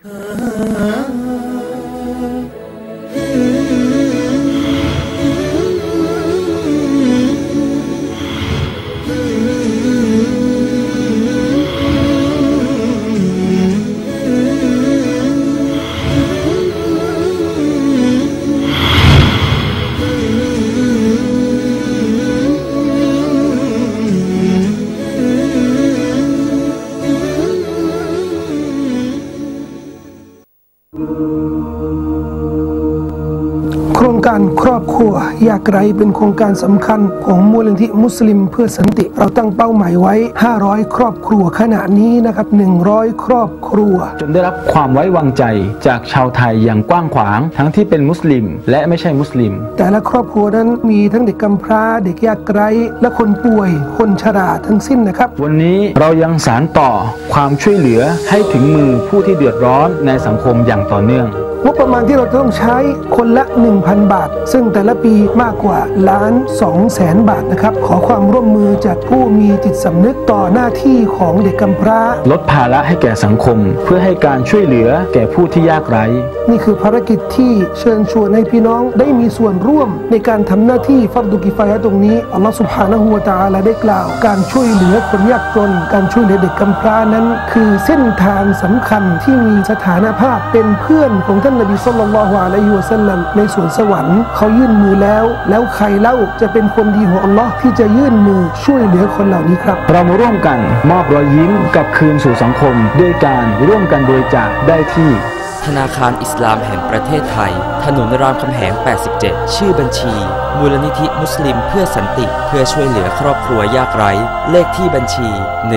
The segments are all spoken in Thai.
โครงการครอบครัวยากไร้เป็นโครงการสำคัญของมูลนิธิมุสลิมเพื่อสันติเราตั้งเป้าหมายไว้500ครอบครัวขณะนี้นะครับ100ครอบครัวจนได้รับความไว้วางใจจากชาวไทยอย่างกว้างขวางทั้งที่เป็นมุสลิมและไม่ใช่มุสลิมแต่ละครอบครัวนั้นมีทั้งเด็กกำพร้าเด็กยากไร้และคนป่วยคนชราทั้งสิ้นนะครับวันนี้เรายังสานต่อความช่วยเหลือให้ถึงมือผู้ที่เดือดร้อนในสังคมอย่างต่อเนื่องงบประมาณที่เราต้องใช้คนละ 1,000 บาทซึ่งแต่ละปีมากกว่า1,200,000 บาทนะครับขอความร่วมมือจากผู้มีจิตสำนึกต่อหน้าที่ของเด็กกำพร้าลดภาระให้แก่สังคมเพื่อให้การช่วยเหลือแก่ผู้ที่ยากไร้นี่คือภารกิจที่เชิญชวนให้พี่น้องได้มีส่วนร่วมในการทำหน้าที่ฟัรดุกิฟายะห์ตรงนี้อัลลอฮฺซุบฮานะฮูวะตะอาลาได้กล่าวการช่วยเหลือคนยากจนการช่วยเหลือเด็กกำพร้านั้นคือเส้นทางสำคัญที่มีสถานภาพเป็นเพื่อนของท่านนบีศ็อลลัลลอฮุอะลัยฮิวะซัลลัมในสวนสวรรค์เขายื่นมือแล้วใครเล่าจะเป็นคนดีของอัลลอฮ์ที่จะยื่นมือช่วยเหลือคนเหล่านี้ครับเรามาร่วมกันมอบรอยยิ้มกลับคืนสู่สังคมด้วยการร่วมกันบริจาคได้ที่ธนาคารอิสลามแห่งประเทศไทยถนนรามคำแหง87ชื่อบัญชีมูลนิธิมุสลิมเพื่อสันติเพื่อช่วยเหลือครอบครัวยากไร้เลขที่บัญชี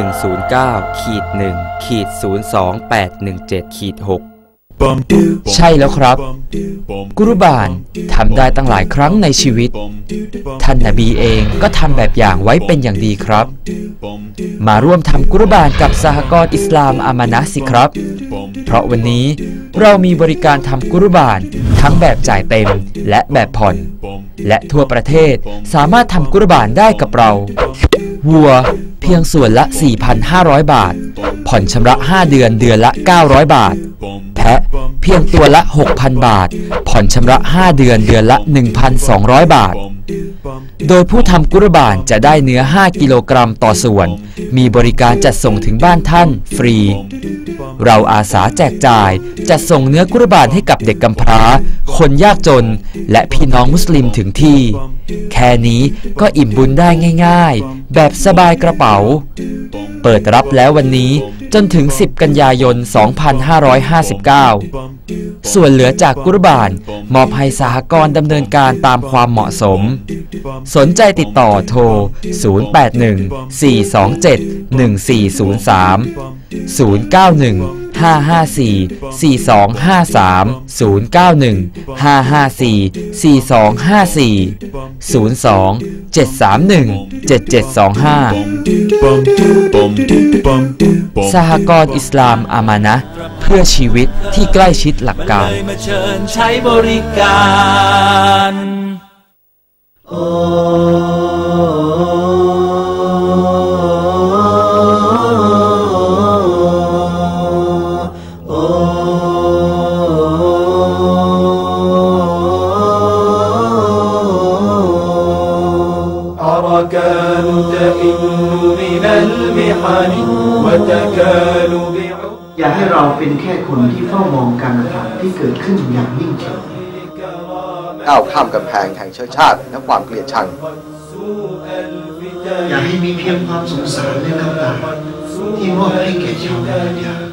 109-1-02817-6ใช่แล้วครับกุรบานทำได้ตั้งหลายครั้งในชีวิตท่านนบีเองก็ทำแบบอย่างไว้เป็นอย่างดีครับมาร่วมทำกุรบานกับสหกรณ์อิสลามอามานะห์สิครับเพราะวันนี้เรามีบริการทำกุรบานทั้งแบบจ่ายเต็มและแบบผ่อนและทั่วประเทศสามารถทำกุรบานได้กับเราวัวเพียงส่วนละ 4,500 บาทผ่อนชำระ5เดือนเดือนละ900 บาทแพะเพียงตัวละ 6,000 บาทผ่อนชำระ5เดือนเดือนละ 1,200 บาทโดยผู้ทำกุรบานจะได้เนื้อ5กิโลกรัมต่อส่วนมีบริการจัดส่งถึงบ้านท่านฟรีเราอาสาแจกจ่ายจัดส่งเนื้อกุรบานให้กับเด็กกำพร้าคนยากจนและพี่น้องมุสลิมถึงที่แค่นี้ก็อิ่มบุญได้ง่ายๆแบบสบายกระเป๋าเปิดรับแล้ววันนี้จนถึง10กันยายน2559ส่วนเหลือจากกุรบานมอบให้สหกรณ์ดำเนินการตามความเหมาะสมสนใจติดต่อโทร081 427 1403 091 สหกรณ์อิสลามอามานะห์เพื่อชีวิตที่ใกล้ชิดหลักการมาเชิญใช้บริการอย่าให้เราเป็นแค่คนที่เฝ้ามองการกระทำที่เกิดขึ้นอย่างนิ่งเฉยก้าวข้ามกำแพงแห่งเชื้อชาติและความเกลียดชังอย่าให้มีเพียงความสงสารและกำลังที่มอบให้แก่ชาวนา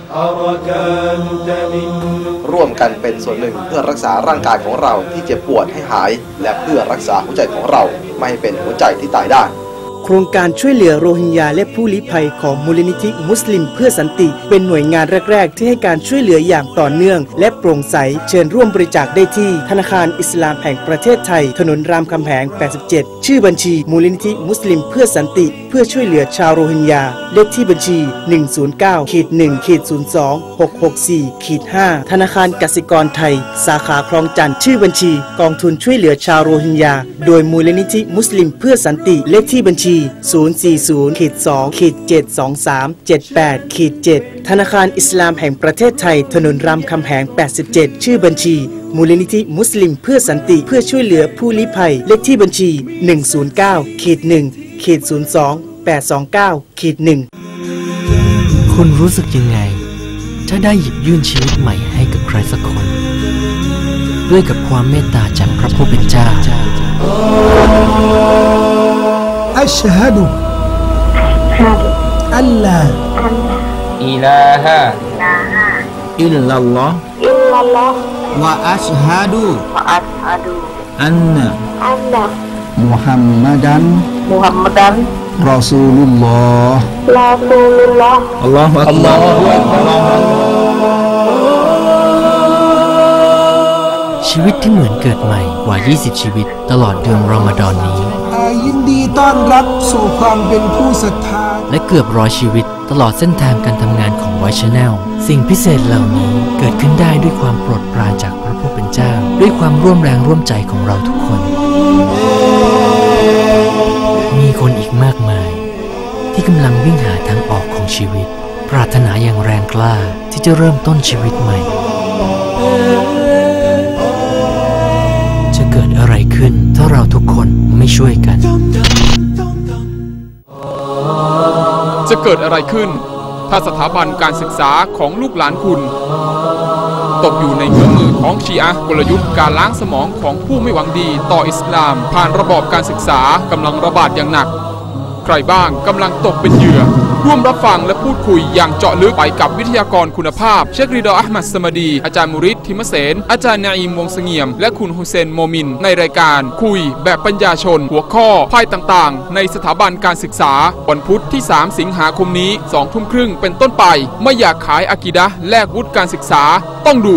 ร่วมกันเป็นส่วนหนึ่งเพื่อรักษาร่างกายของเราที่เจ็บปวดให้หายและเพื่อรักษาหัวใจของเราไม่ให้เป็นหัวใจที่ตายได้โครงการช่วยเหลือโรฮิงญาและผู้ลี้ภัยของมูลนิธิมุสลิมเพื่อสันติเป็นหน่วยงานแรกๆที่ให้การช่วยเหลืออย่างต่อเนื่องและโปร่งใสเชิญร่วมบริจาคได้ที่ธนาคารอิสลามแห่งประเทศไทยถนนรามคำแหง87 ชื่อบัญชีมูลนิธิมุสลิมเพื่อสันติเพื่อช่วยเหลือชาวโรฮิงญาเลขที่บัญชี 109-1-02-664-5 ธนาคารกสิกรไทยสาขาคลองจันทน์ชื่อบัญชีกองทุนช่วยเหลือชาวโรฮิงญาโดยมูลนิธิมุสลิมเพื่อสันติเลขที่บัญชี 040-2-72378-7 ธนาคารอิสลามแห่งประเทศไทยถนนรามคำแหง 87 ชื่อบัญชีมูลนิธิมุสลิมเพื่อสันติเพื่อช่วยเหลือผู้ลี้ภัยเลขที่บัญชี 109-1-02829-1 คุณรู้สึกยังไงถ้าได้หยิบยื่นชีวิตใหม่ให้กับใครสักคนด้วยกับความเมตตาจากพระผู้เป็นเจ้าอัชฮะดุอัลลาอิลาฮะอิลลัลลอฮ์วะอัชฮะดุอันนะมุฮัมมัดันรอซูลุลลอฮ์อัลลอฮฺอักบัรชีวิตที่เหมือนเกิดใหม่กว่า20ชีวิตตลอดเดือนรอมฎอนนี้ยินดีต้อนรับสู่ความเป็นผู้ศรัทธาและเกือบ100ชีวิตตลอดเส้นทางการทำงานของไวท์ชาแนลสิ่งพิเศษเหล่านี้เกิดขึ้นได้ด้วยความโปรดปรานจากพระผู้เป็นเจ้าด้วยความร่วมแรงร่วมใจของเราทุกคนมีคนอีกมากมายที่กำลังวิ่งหาทางออกของชีวิตปรารถนาอย่างแรงกล้าที่จะเริ่มต้นชีวิตใหม่จะเกิดอะไรขึ้นถ้าเราทุกคนไม่ช่วยกันจะเกิดอะไรขึ้นถ้าสถาบันการศึกษาของลูกหลานคุณตกอยู่ในเงื้อมือของชีอะห์กลยุทธ์การล้างสมองของผู้ไม่หวังดีต่ออิสลามผ่านระบอบการศึกษากำลังระบาดอย่างหนักใครบ้างกำลังตกเป็นเหยื่อร่วมรับฟังและพูดคุยอย่างเจาะลึกไปกับวิทยากรคุณภาพเชคริดออัห์มัดสมดีอาจารย์มุริดทิมเสนอาจารย์นาอิมวงศ์เสงี่ยมและคุณฮุเซนโมมินในรายการคุยแบบปัญญาชนหัวข้อภัยต่างๆในสถาบันการศึกษาวันพุธที่3สิงหาคมนี้ 20:30 เป็นต้นไปไม่อยากขายอากีดะห์แลกวุฒิการศึกษาต้องดู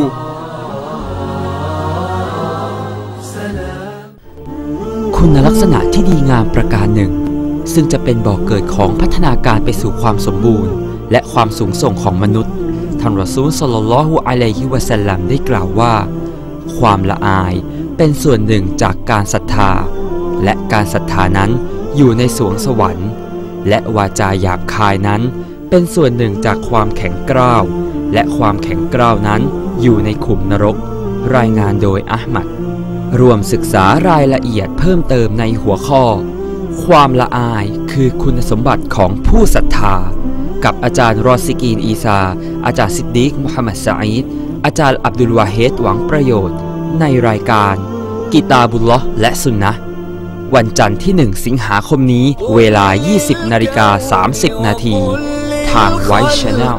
คุณลักษณะที่ดีงามประการหนึ่งซึ่งจะเป็นบ่อกเกิดของพัฒนาการไปสู่ความสมบูรณ์และความสูงส่งของมนุษย์ท่านรอซูล ศ็อลลัลลอฮุอะลัยฮิวะซัลลัมได้กล่าวว่าความละอายเป็นส่วนหนึ่งจากการศรัทธาและการศรัทธานั้นอยู่ในสวงสวรรค์และวาจาหยาบคายนั้นเป็นส่วนหนึ่งจากความแข็งกร้าวและความแข็งกร้าวนั้นอยู่ในขุมนรกรายงานโดยอะห์มัดรวมศึกษารายละเอียดเพิ่มเติมในหัวข้อความละอายคือคุณสมบัติของผู้ศรัทธากับอาจารย์รอซิกีนอีซาอาจารย์ซิดดีกมุฮัมมัดซะอีดอาจารย์อับดุลวาเฮดหวังประโยชน์ในรายการกิตาบุลลอฮ์และสุนนะห์วันจันทร์ที่1สิงหาคมนี้เวลา 20:30 นาทีทางไวท์ชาแนล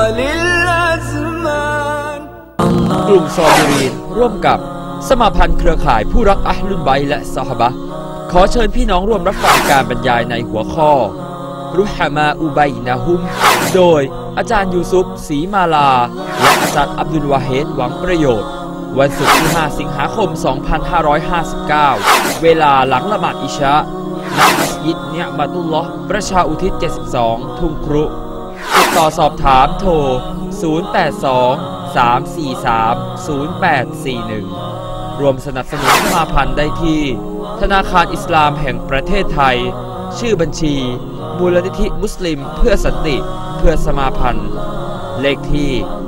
กลุ่มซอบิรีนร่วมกับสมาพันธ์เครือข่ายผู้รักอะห์ลุลบัยต์และซอฮาบะห์ขอเชิญพี่น้องร่วมรับฟังการบรรยายในหัวข้อรุฮามาอุบัยนะฮุมโดยอาจารย์ยูซุฟศรีมาลาและอาจารย์อับดุลวาเฮดหวังประโยชน์วันศุกร์ที่5สิงหาคม 2559 เวลาหลังละหมาดอิชาณมัสยิดเนียมะตุลลอฮ์ประชาอุทิศ 72 ทุ่งครุติดต่อสอบถามโทร 082-343-0841 รวมสนับสนุนสมาพันธ์ได้ที่ธนาคารอิสลามแห่งประเทศไทยชื่อบัญชีมูลนิธิมุสลิมเพื่อสันติเพื่อสมาพันธ์เลขที่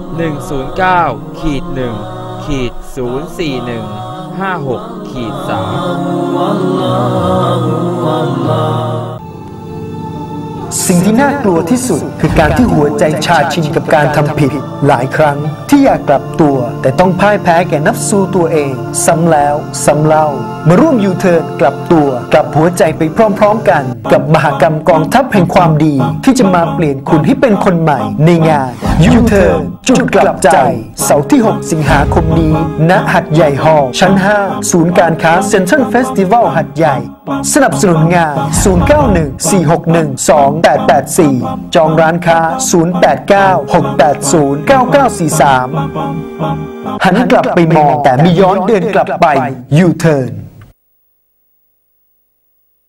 109-1-04156-3 สิ่งที่น่ากลัวที่สุดคือการที่หัวใจชาชินกับการทำผิดหลายครั้งที่อยากกลับตัวแต่ต้องพ่ายแพ้แก่นัฟซูตัวเองซ้ำแล้วซ้ำเล่ามาร่วมยูเทิร์นกลับตัวกลับหัวใจไปพร้อมๆกันกับมหกรรมกองทัพแห่งความดีที่จะมาเปลี่ยนคุณให้เป็นคนใหม่ในงานยูเทิร์นจุดกลับใจเสาร์ที่6สิงหาคมนี้ณหัดใหญ่ฮอลล์ชั้น5ศูนย์การค้าเซ็นทรัลเฟสติวัลหัดใหญ่สนับสนุนงาน0914612884จองร้านค้า0896809943หันกลับไปมองแต่ไม่ย้อนเดินกลับไปยูเทิร์น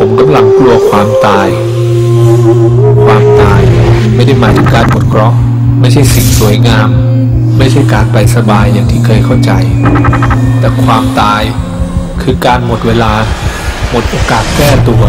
ผมกำลังกลัวความตายไม่ได้หมายถึงการหมดเคราะห์ไม่ใช่สิ่งสวยงามไม่ใช่การไปสบายอย่างที่เคยเข้าใจแต่ความตายคือการหมดเวลาหมดโอกาสแก้ตัว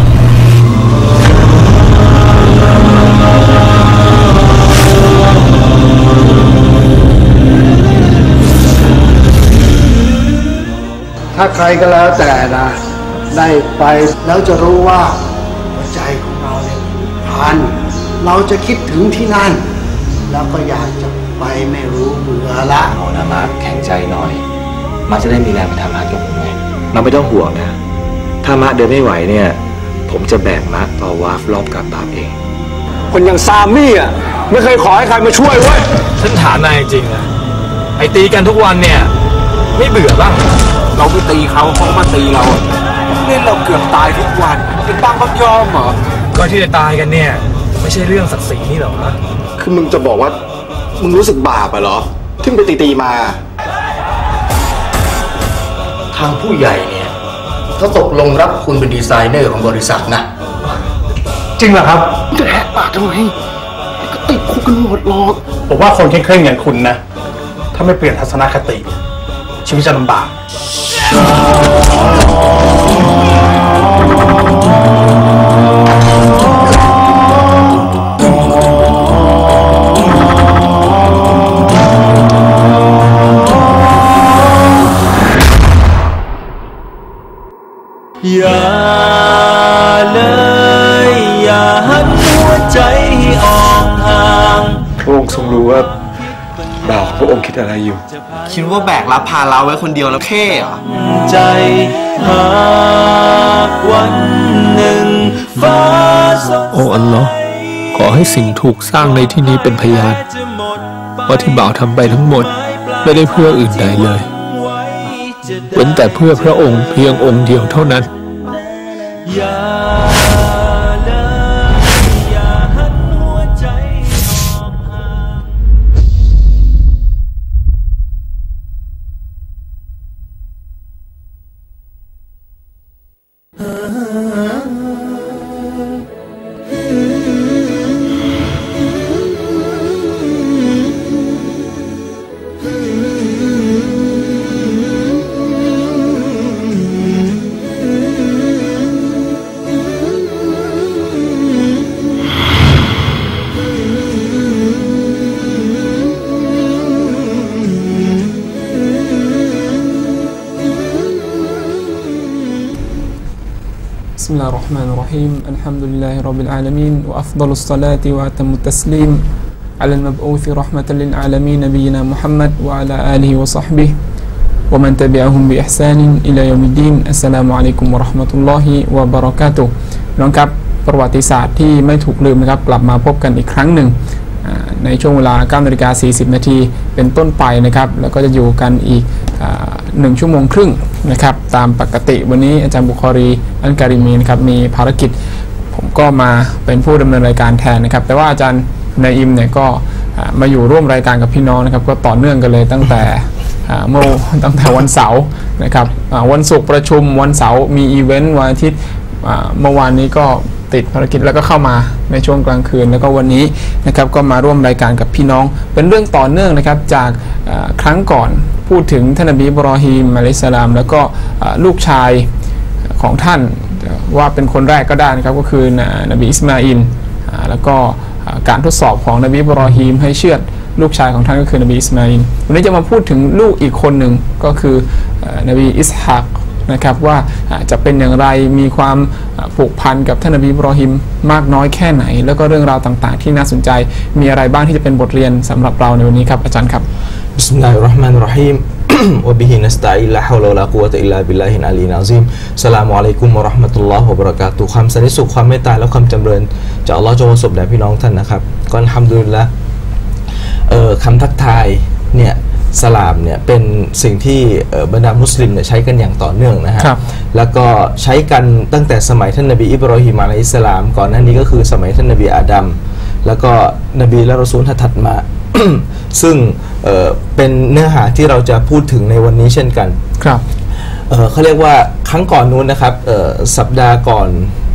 ถ้าใครก็แล้วแต่นะได้ไปแล้วจะรู้ว่าหัวใจของเราเนี่ยพันเราจะคิดถึงที่นั่นแล้วก็อยากจะไปไม่รู้เบื่อละเอานะมาแข็งใจหน่อยมาจะได้มีแรงไปทำงานกับผมไงมาไม่ต้องห่วงนะถ้ามาเดินไม่ไหวเนี่ยผมจะแบกมาต่อวาฟรอบกาบาเองคนอย่างซามี่อ่ะไม่เคยขอให้ใครมาช่วยเว้ยฉันถามนายจริงนะไอ้ตีกันทุกวันเนี่ยไม่เบื่อบ้างเราไปตีเขามาตีเราเล่นเราเกือบตายทุกวันเป็นบ้างบักยอมเหรอก็ที่จะตายกันเนี่ยไม่ใช่เรื่องศักดิ์ศรีนี่หรอคือมึงจะบอกว่ามึงรู้สึกบาปเหรอที่มึงไปตีมาทางผู้ใหญ่เนี่ยเขาตกลงรับคุณเป็นดีไซเนอร์ของบริษัทนะจริงเหรอครับจะแหกปากทำไมก็ติดคุกกันหมดหรอกผมว่าคนเคร่งๆอย่างคุณนะถ้าไม่เปลี่ยนทัศนคติชีวิตจะลำบากอย่าเลยอย่าหันหัวใจให้ออกห่างพระองค์ทรงรู้ว่าบ่าวของพระองค์คิดอะไรอยู่คิดว่าแบกรับภาระไว้คนเดียวแล้วเท่เหรอใจหากวันหนึ่งฟ้าโอ้อัลลอฮ์ขอให้สิ่งถูกสร้างในที่นี้เป็นพยานว่าที่บ่าวทำไปทั้งหมดไม่ได้เพื่ออื่นใดเลยเว้นแต่เพื่อพระองค์เพียงองค์เดียวเท่านั้น بسم الله الرحمن الرحيم الحمد لله رب العالمين وأفضل الصلاة وأتم التسليم على المبعوث رحمة للعالمين نبينا محمد وعلى آله وصحبه ومن تبعهم بإحسان إلى يوم الدين السلام عليكم ورحمة الله وبركاته น้องครับประวัติศาสตร์ที่ไม่ถูกลืมนะครับกลับมาพบกันอีกครั้งหนึ่งในช่วงเวลา 9:40 น.เป็นต้นไปนะครับแล้วก็จะอยู่กันอีก1 ชั่วโมงครึ่งนะครับตามปกติวันนี้อาจารย์บุคอรีอันการิมีนะครับมีภารกิจผมก็มาเป็นผู้ดำเนินรายการแทนนะครับแต่ว่าอาจารย์นายอิมเนี่ยก็มาอยู่ร่วมรายการกับพี่น้องนะครับก็ต่อเนื่องกันเลยตั้งแต่วันเสาร์นะครับวันศุกร์ประชุมวันเสาร์มีอีเวนต์วันอาทิตย์เมื่อวานนี้ก็ติดภารกิจแล้วก็เข้ามาในช่วงกลางคืนแล้วก็วันนี้นะครับก็มาร่วมรายการกับพี่น้องเป็นเรื่องต่อเนื่องนะครับจากครั้งก่อนพูดถึงท่านนบีอิบรอฮีมอะลัยฮิสสลามแล้วก็ลูกชายของท่านว่าเป็นคนแรกก็ได้นะครับก็คือนบีอิสมาอิลแล้วก็การทดสอบของนบีอิบรอฮีมให้เชื่อลูกชายของท่านก็คือนบีอิสมาอิลวันนี้จะมาพูดถึงลูกอีกคนหนึ่งก็คือนบีอิสฮากนะครับว่าจะเป็นอย่างไรมีความผูกพันกับท่านนบีอิบรอฮิมมากน้อยแค่ไหนแล้วก็เรื่องราวต่างๆที่น่าสนใจมีอะไรบ้างที่จะเป็นบทเรียนสำหรับเราในวันนี้ครับอาจารย์ครับบิสมิลลาฮิรเราะห์มานิรเราะฮีมวะบิฮินัสตะอีนลาฮาวละวะลากุวะตะอิลลาบิลลาฮิลอาลีลอะซีมอัสสลามุอะลัยกุมวะเราะห์มะตุลลอฮ์วะบะเราะกาตุฮ์ความสันติสุขความเมตตาและความจำเริญจากอัลเลาะห์จงประสบแด่พี่น้องท่านนะครับก็อัลฮัมดุลิลละห์คำทักทายเนี่ยสลามเนี่ยเป็นสิ่งที่บรรดามุสลิมเนี่ยใช้กันอย่างต่อเนื่องนะฮะแล้วก็ใช้กันตั้งแต่สมัยท่านนบีอิบรอฮีมอะลัยฮิสสลามก่อนหน้านี้ก็คือสมัยท่านนบีอาดัมแล้วก็นบีและรอซูลถัดมา ซึ่งเป็นเนื้อหาที่เราจะพูดถึงในวันนี้เช่นกันครับเขาเรียกว่าครั้งก่อนนู้นนะครับสัปดาห์ก่อน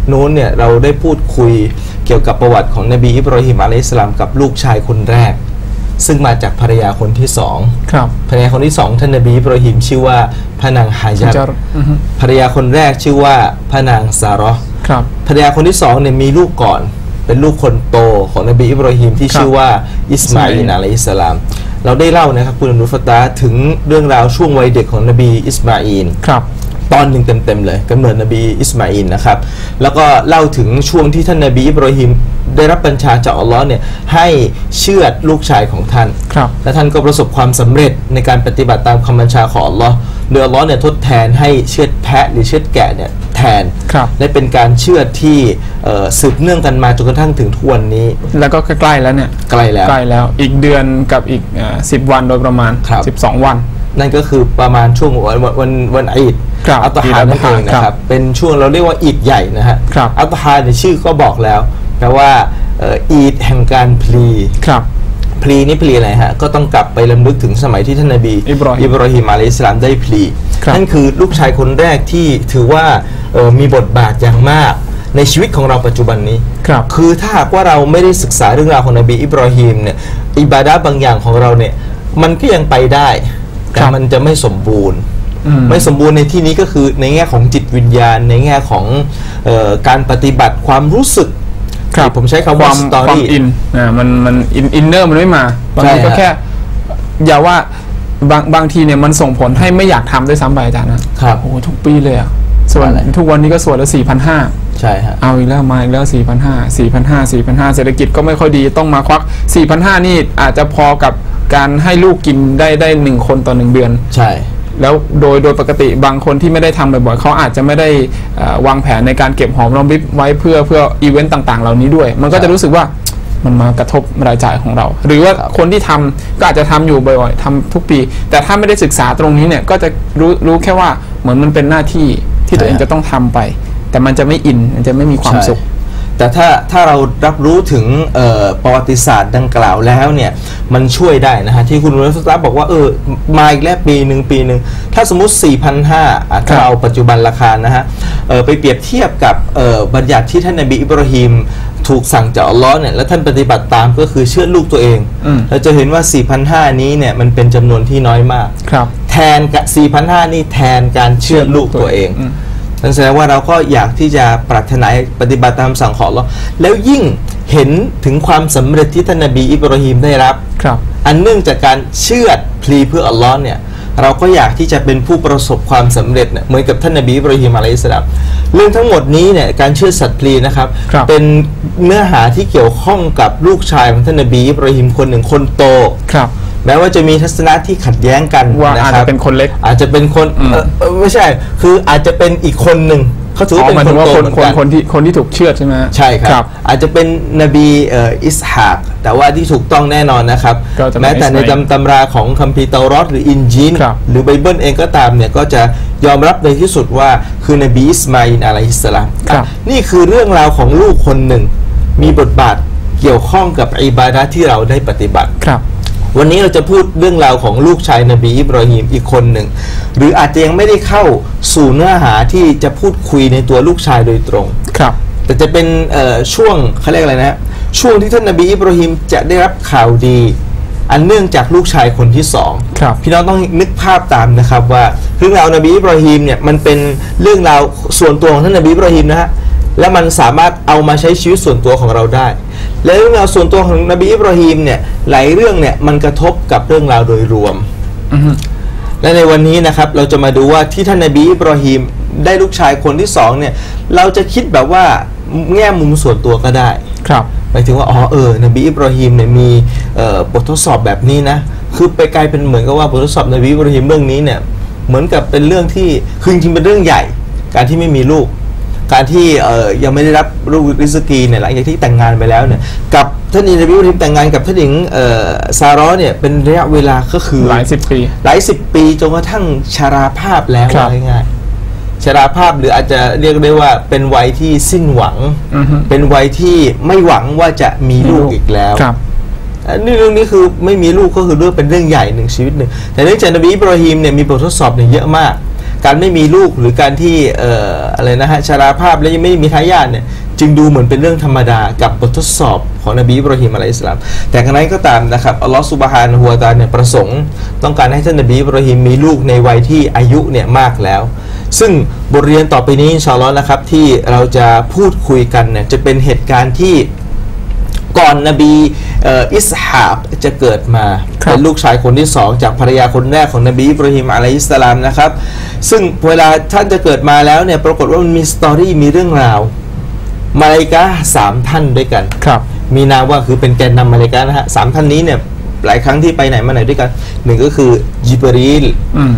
นู้นเนี่ยเราได้พูดคุยเกี่ยวกับประวัติของนบีอิบราฮิมอะลัยฮิสสลามกับลูกชายคนแรกซึ่งมาจากภรรยาคนที่สองภรรยาคนที่สองท่านนบีอิบราฮิมชื่อว่าพระนางฮาญัรภรรยาคนแรกชื่อว่าพระนางซาเราะห์ภรรยาคนที่สองเนี่ยมีลูกก่อนเป็นลูกคนโตของนบีอิบราฮิมที่ชื่อว่าอิสมาอิลอะลัยฮิสสลามเราได้เล่านะครับคุณอนุฟัตตาถึงเรื่องราวช่วงวัยเด็กของนบีอิสมาอิลตอนหนึ่งเต็มๆเลยกำเนิดนบีอิสมาอิลนะครับแล้วก็เล่าถึงช่วงที่ท่านนบีอิบราฮิมได้รับบัญชาจากอัลลอฮ์เนี่ยให้เชือดลูกชายของท่านและท่านก็ประสบความสำเร็จในการปฏิบัติตามคำบัญชาของอัลลอฮ์โดยอัลลอฮ์เนี่ยทดแทนให้เชือดแพะหรือเชือดแกะเนี่ยแทนและเป็นการเชือดที่สืบเนื่องกันมาจนกระทั่งถึงทุกวันนี้แล้วก็ใกล้แล้วเนี่ยใกล้แล้วอีกเดือนกับอีก10 วันโดยประมาณ12 วันนั่นก็คือประมาณช่วงวันอีดอัตฮานั่นเองนะครับเป็นช่วงเราเรียกว่าอีดใหญ่นะฮะอัตฮาในชื่อก็บอกแล้วแปลว่าอีดแห่งการพลีพลีนี่พลีอะไรฮะก็ต้องกลับไปรำลึกถึงสมัยที่ท่านนบีอิบราฮิมอะลัยฮิสสลามได้พลีนั่นคือลูกชายคนแรกที่ถือว่ามีบทบาทอย่างมากในชีวิตของเราปัจจุบันนี้คือถ้าหากว่าเราไม่ได้ศึกษาเรื่องราวของนบีอิบราฮิมเนี่ยอิบาดะห์บางอย่างของเราเนี่ยมันก็ยังไปได้แต่มันจะไม่สมบูรณ์ไม่สมบูรณ์ในที่นี้ก็คือในแง่ของจิตวิญญาณในแง่ของการปฏิบัติความรู้สึกผมใช้คำว่าสตอรี่มันอินเนอร์มันไม่มาบางทีก็แค่อย่าว่าบางทีเนี่ยมันส่งผลให้ไม่อยากทำด้วยซ้ำไปอาจารย์นะครับโอ้ทุกปีเลยอ่ะส่วนทุกวันนี้ก็ส่วนละ 4,500 ใช่ฮะเอาอีกแล้วมาอีกแล้ว 4,500 เศรษฐกิจก็ไม่ค่อยดีต้องมาควัก 4,500 นี่อาจจะพอกับการให้ลูกกินได้1 คนต่อ1 เดือนใช่แล้วโดยปกติบางคนที่ไม่ได้ทำบ่อยๆเขาอาจจะไม่ได้วางแผนในการเก็บหอมรอมริบไว้เพื่ออีเวนต์ต่างๆเหล่านี้ด้วยมันก็จะรู้สึกว่ามันมากระทบรายจ่ายของเราหรือว่าคนที่ทำก็อาจจะทำอยู่บ่อยๆทำทุกปีแต่ถ้าไม่ได้ศึกษาตรงนี้เนี่ยก็จะรู้แค่ว่าเหมือนมันเป็นหน้าที่ตัวเองจะต้องทำไปแต่มันจะไม่อินมันจะไม่มีความสุขแต่ถ้าเรารับรู้ถึงประวัติศาสตร์ดังกล่าวแล้วเนี่ยมันช่วยได้นะฮะที่คุณรัตน์บอกว่ามาอีกแล้วปีหนึ่งถ้าสมมุติ 4,500 ถ้าเอาปัจจุบันราคานะฮะไปเปรียบเทียบกับบัญญัติที่ท่านนบีอิบราฮิมถูกสั่งจากอัลลอฮ์เนี่ยและท่านปฏิบัติตามก็คือเชือดลูกตัวเองเราจะเห็นว่า 4,500 นี้เนี่ยมันเป็นจำนวนที่น้อยมากแทนกับ 4,500 นี่แทนการเชือดลูกตัวเองนั่นแสดงว่าเราก็อยากที่จะปรารถนาปฏิบัติตามสั่งของอัลเลาะห์แล้วยิ่งเห็นถึงความสำเร็จที่ท่านนบีอิบราฮิมได้รับอันเนื่องจากการเชือดพลีเพื่ออัลเลาะห์เนี่ยเราก็อยากที่จะเป็นผู้ประสบความสำเร็จเนี่ยเหมือนกับท่านนบีอิบราฮิมอะลัยฮิสสลามเรื่องทั้งหมดนี้เนี่ยการเชือดสัตว์พลีนะครับเป็นเนื้อหาที่เกี่ยวข้องกับลูกชายของท่านนบีอิบราฮิมคนหนึ่งคนโตแม้ว่าจะมีทัศนะที่ขัดแย้งกันอาจจะเป็นคนเล็กอาจจะเป็นคนไม่ใช่คืออาจจะเป็นอีกคนหนึ่งเขาถือว่าเป็นคนโตเหมือนกันคนที่ถูกเชือดใช่ไหมใช่ครับอาจจะเป็นนบีอิสฮากแต่ว่าที่ถูกต้องแน่นอนนะครับแม้แต่ในตำราของคัมภีร์เตารอตหรืออินจีลหรือไบเบิลเองก็ตามเนี่ยก็จะยอมรับในที่สุดว่าคือนบีอิสมาอิลอะลัยฮิสสลามนี่คือเรื่องราวของลูกคนหนึ่งมีบทบาทเกี่ยวข้องกับอิบาดะห์ที่เราได้ปฏิบัติวันนี้เราจะพูดเรื่องราวของลูกชายนบีอิบราฮิมอีกคนหนึ่งหรืออาจจะยังไม่ได้เข้าสู่เนื้อหาที่จะพูดคุยในตัวลูกชายโดยตรงแต่จะเป็นช่วงเขาเรียกอะไรนะช่วงที่ท่านนบีอิบราฮิมจะได้รับข่าวดีอันเนื่องจากลูกชายคนที่สองพี่น้องต้องนึกภาพตามนะครับว่าเรื่องราวนบีอิบราฮิมเนี่ยมันเป็นเรื่องราวส่วนตัวของท่านนบีอิบราฮิมนะฮะและมันสามารถเอามาใช้ชีวิตส่วนตัวของเราได้และเรื่องราวส่วนตัวของนบีอิบราฮิมเนี่ยหลายเรื่องเนี่ยมันกระทบกับเรื่องราวโดยรวมและในวันนี้นะครับเราจะมาดูว่าที่ท่านนบีอิบราฮิมได้ลูกชายคนที่สองเนี่ยเราจะคิดแบบว่าแง่มุมส่วนตัวก็ได้หมายถึงว่านบีอิบราฮิมเนี่ยมีบททดสอบแบบนี้นะคือไปกลายเป็นเหมือนกับว่าบททดสอบนบีอิบราฮิมเรื่องนี้เนี่ยเหมือนกับเป็นเรื่องที่คือจริงๆเป็นเรื่องใหญ่การที่ไม่มีลูกการที่ยังไม่ได้รับลูกริสกีเนี่ยหลังจากที่แต่งงานไปแล้วเนี่ยกับท่านนบีอิบราฮิมแต่งงานกับท่านหญิงซาเราะห์เนี่ยเป็นระยะเวลาก็คือหลายสิบปีจนกระทั่งชราภาพแล้วง่ายๆชราภาพหรืออาจจะเรียกได้ว่าเป็นวัยที่สิ้นหวังเป็นวัยที่ไม่หวังว่าจะมีลูกอีกแล้วนี่เรื่องนี้คือไม่มีลูกก็คือเรื่องเป็นเรื่องใหญ่หนึ่งชีวิตหนึ่งแต่เนื่องจากนบีอิบราฮิมเนี่ยมีบททดสอบเนี่ยเยอะมากการไม่มีลูกหรือการที่อะไรนะฮะชราภาพและยังไม่มีทายาทเนี่ยจึงดูเหมือนเป็นเรื่องธรรมดากับบททดสอบของนบีอิบราฮิมอะลัยฮิสสลามแต่ขณะนั้นก็ตามนะครับอัลลอฮฺซุบฮานะฮูวะตะอาลาเนี่ยประสงค์ต้องการให้ท่านนบีอิบราฮิมมีลูกในวัยที่อายุเนี่ยมากแล้วซึ่งบทเรียนต่อไปนี้อินชาอัลลอฮ์นะครับที่เราจะพูดคุยกันเนี่ยจะเป็นเหตุการณ์ที่ก่อนนบีอิสฮากจะเกิดมาเป็นลูกชายคนที่2จากภรรยาคนแรกของนบีอิบราฮิมอะลัยฮิสสลามนะครับซึ่งเวลาท่านจะเกิดมาแล้วเนี่ยปรากฏว่ามันมีสตอรี่มีเรื่องราวมาลาอิกะฮ์3ท่านด้วยกันมีนามว่าคือเป็นแกนนำมาลาอิกะฮ์นะฮะ3ท่านนี้เนี่ยหลายครั้งที่ไปไหนมาไหนด้วยกัน1ก็คือญิบรีล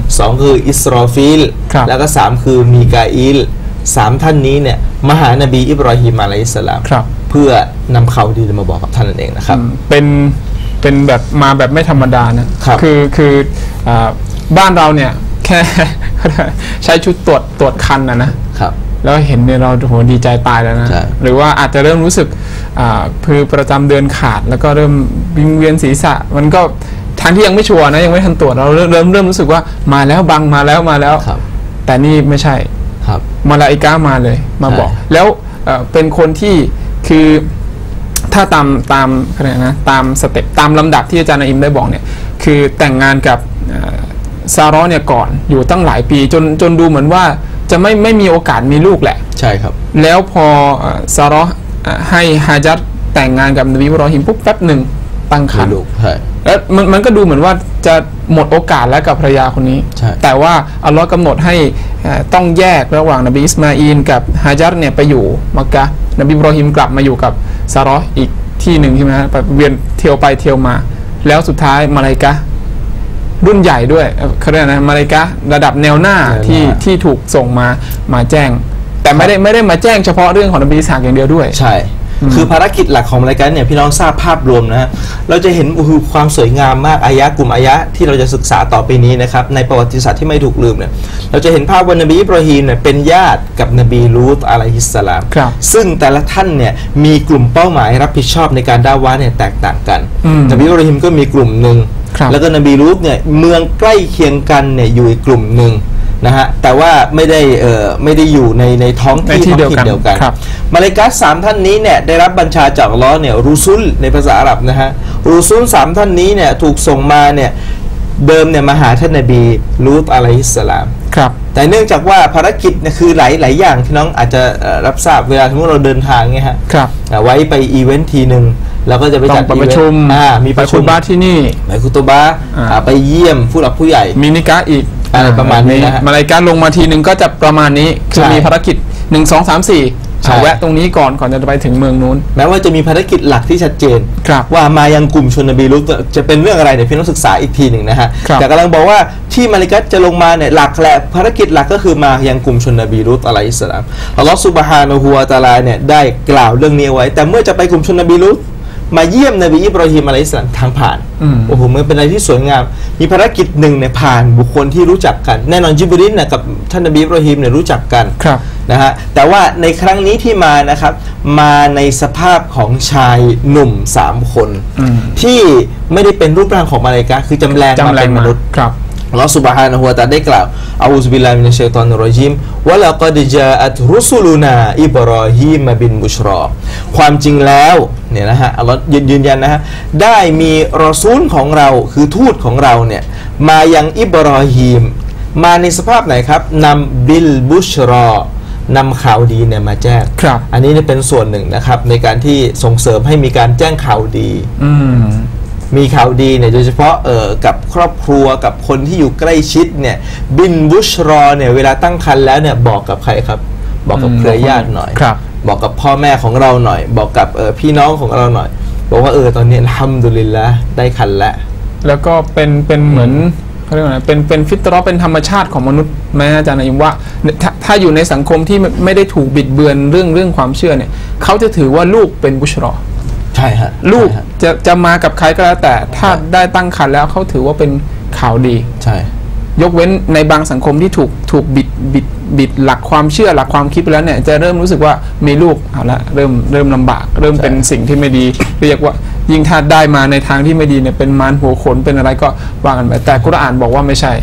2คืออิสรอฟีลแล้วก็3คือมีกาอิล3ท่านนี้เนี่ยมาหานบีอิบราฮิมอะลัยฮิสสลามเพื่อนำข่าวดีมาบอกกับท่านนั่นเองนะครับเป็นแบบมาแบบไม่ธรรมดานะคือบ้านเราเนี่ยแค่ใช้ชุดตรวจคันนะครับแล้วเห็นเนี่ยเราโหดีใจตายแล้วนะหรือว่าอาจจะเริ่มรู้สึกคือประจำเดือนขาดแล้วก็เริ่มวิงเวียนศีรษะมันก็ทางที่ยังไม่ชัวร์นะยังไม่ทันตรวจเราเริ่มรู้สึกว่ามาแล้วบังมาแล้วแต่นี่ไม่ใช่มาลาอิกะฮ์มาเลยมาบอกแล้วเป็นคนที่คือถ้าตามอะไรนะตามสเต็ปตามลำดับที่อาจารย์นาอิมได้บอกเนี่ยคือแต่งงานกับซาร้อเนี่ยก่อนอยู่ตั้งหลายปีจนดูเหมือนว่าจะไม่มีโอกาสมีลูกแหละใช่ครับแล้วพอซาร้อให้ฮาญัรแต่งงานกับนบีอิบราฮิมปุ๊บแป๊บหนึ่งตั้งครรภ์แล้วมันก็ดูเหมือนว่าจะหมดโอกาสแล้วกับภรรยาคนนี้แต่ว่าอัลลอฮ์กำหนดให้ต้องแยกระหว่างนบีอิสมาอีลกับฮาญัรเนี่ยไปอยู่มักกะฮ์นบีอิบราฮิมกลับมาอยู่กับซาร้ออีกที่หนึ่งใช่ไหมฮะเวียนเที่ยวไปเที่ยวมาแล้วสุดท้ายมาลาอิกะฮ์รุ่นใหญ่ด้วยเขาเรียกนะมาลาอิกะฮ์ระดับแนวหน้าที่ถูกส่งมาแจ้งแต่ไม่ได้มาแจ้งเฉพาะเรื่องของนบีอิสฮากอย่างเดียวด้วยใช่คือภารกิจหลักของรายการเนี่ยพี่น้องทราบภาพรวมนะฮะเราจะเห็นความสวยงามมากอายะกลุ่มอายะที่เราจะศึกษาต่อไปนี้นะครับในประวัติศาสตร์ที่ไม่ถูกลืมเนี่ยเราจะเห็นภาพว่านบีอิบราฮิมเนี่ยเป็นญาติกับนบีลูตอะลัยฮิสสลามซึ่งแต่ละท่านเนี่ยมีกลุ่มเป้าหมายรับผิดชอบในการดะอ์วะห์เนี่ยแตกต่างกันนบีอิบราฮิมก็มีกลุ่มหนึ่งแล้วก็นบีลูตเนี่ยเมืองใกล้เคียงกันเนี่ยอยู่อีกกลุ่มหนึ่งนะฮะแต่ว่าไม่ได้อยู่ในท้องที่เดียวกันมาลาอิกะฮ์3ท่านนี้เนี่ยได้รับบัญชาจากอัลเลาะห์เนี่ยรูซุลในภาษาอาหรับนะฮะรูซุล3ท่านนี้เนี่ยถูกส่งมาเนี่ยเดิมเนี่ยมาหาท่านนบีลูตอะลัยฮิสสลามแต่เนื่องจากว่าภารกิจเนี่ยคือหลายอย่างที่น้องอาจจะรับทราบเวลาสมมติเราเดินทางไงฮะไว้ไปอีเวนต์ทีนึงเราก็จะไปจัดประชุมมีประชุมที่นี่ไปคุตุบะไปเยี่ยมผู้หลักผู้ใหญ่มีนิกะฮ์อีกอะไรประมาณนี้มาลาอิกะฮ์ลงมาทีนึงก็จะประมาณนี้คือมีภารกิจ1 2 3 4แวะตรงนี้ก่อนจะไปถึงเมืองนู้นแม้ว่าจะมีภารกิจหลักที่ชัดเจนว่ามายังกลุ่มชนนบีลูตจะเป็นเรื่องอะไรเนี่ยพี่ต้องศึกษาอีกทีหนึ่งนะฮะแต่กำลังบอกว่าที่มาลาอิกะฮ์จะลงมาเนี่ยหลักแหละภารกิจหลักก็คือมายังกลุ่มชนนบีลูตอะลัยฮิสสลามอัลลอฮฺซุบฮานะฮูวะตะอาลาเนี่ยได้กล่าวเรื่องนี้ไว้แต่เมื่อจะไปกลุ่มชนนบีลูตมาเยี่ยมนบีอิบราฮิมอะลัยฮิสสลามทางผ่านโอ้โหมันเป็นอะไรที่สวยงามมีภารกิจหนึ่งเนี่ยผ่านบุคคลที่รู้จักกันแน่นอนญิบรีลเนี่ยกับท่านนบีอิบราฮิมเนี่ยรู้จักกันนะฮะแต่ว่าในครั้งนี้ที่มานะครับมาในสภาพของชายหนุ่ม3คนที่ไม่ได้เป็นรูปร่างของมาลาอิกะฮ์คือจำแรงมาเป็นมนุษย์อัลลอฮฺ سبحانه และ تعالى ได้กล่าวอะอูซุบิลลาฮิมินัชชัยฏอนิรเราะญีมวะลากัดญาอะตรุสุลุนาอิบราฮีมบินบุชรอความจริงแล้วเนี่ยนะฮะอัลลอฮฺยืนยันนะฮะได้มีรอซูลของเราคือทูตของเราเนี่ยมายังอิบราฮีมมาในสภาพไหนครับนำบิลบุชรอนำข่าวดีเนี่ยมาแจ้งอันนี้เป็นส่วนหนึ่งนะครับในการที่ส่งเสริมให้มีการแจ้งข่าวดีมีข่าวดีเนี่ยโดยเฉพาะกับครอบครัวกับคนที่อยู่ใกล้ชิดเนี่ยบินบุชรอเนี่ยเวลาตั้งครรภ์แล้วเนี่ยบอกกับใครครับบอกกับเครือญาติหน่อยบอกกับพ่อแม่ของเราหน่อยบอกกับพี่น้องของเราหน่อยบอกว่าตอนนี้อัลฮัมดุลิลละห์ได้ครรภ์แล้วก็เป็นเหมือนเขาเรียกว่าเป็นฟิตเราะห์เป็นธรรมชาติของมนุษย์แม้อาจารย์นาอิมว่าถ้าอยู่ในสังคมที่ไม่ได้ถูกบิดเบือนเรื่องความเชื่อเนี่ยเขาจะถือว่าลูกเป็นบุชรอใช่ฮะลูกจะมากับใครก็แล้วแต่ถ้าได้ตั้งครรภ์แล้วเขาถือว่าเป็นข่าวดีใช่ยกเว้นในบางสังคมที่ถูกบิดหลักความเชื่อหลักความคิดไปแล้วเนี่ยจะเริ่มรู้สึกว่ามีลูกเอาละเริ่มลำบากเริ่มเป็นสิ่งที่ไม่ดีเรียกว่ายิ่งถ้าได้มาในทางที่ไม่ดีเนี่ยเป็นมารหัวขนเป็นอะไรก็ว่ากันไปแต่กุรอานบอกว่าไม่ใช่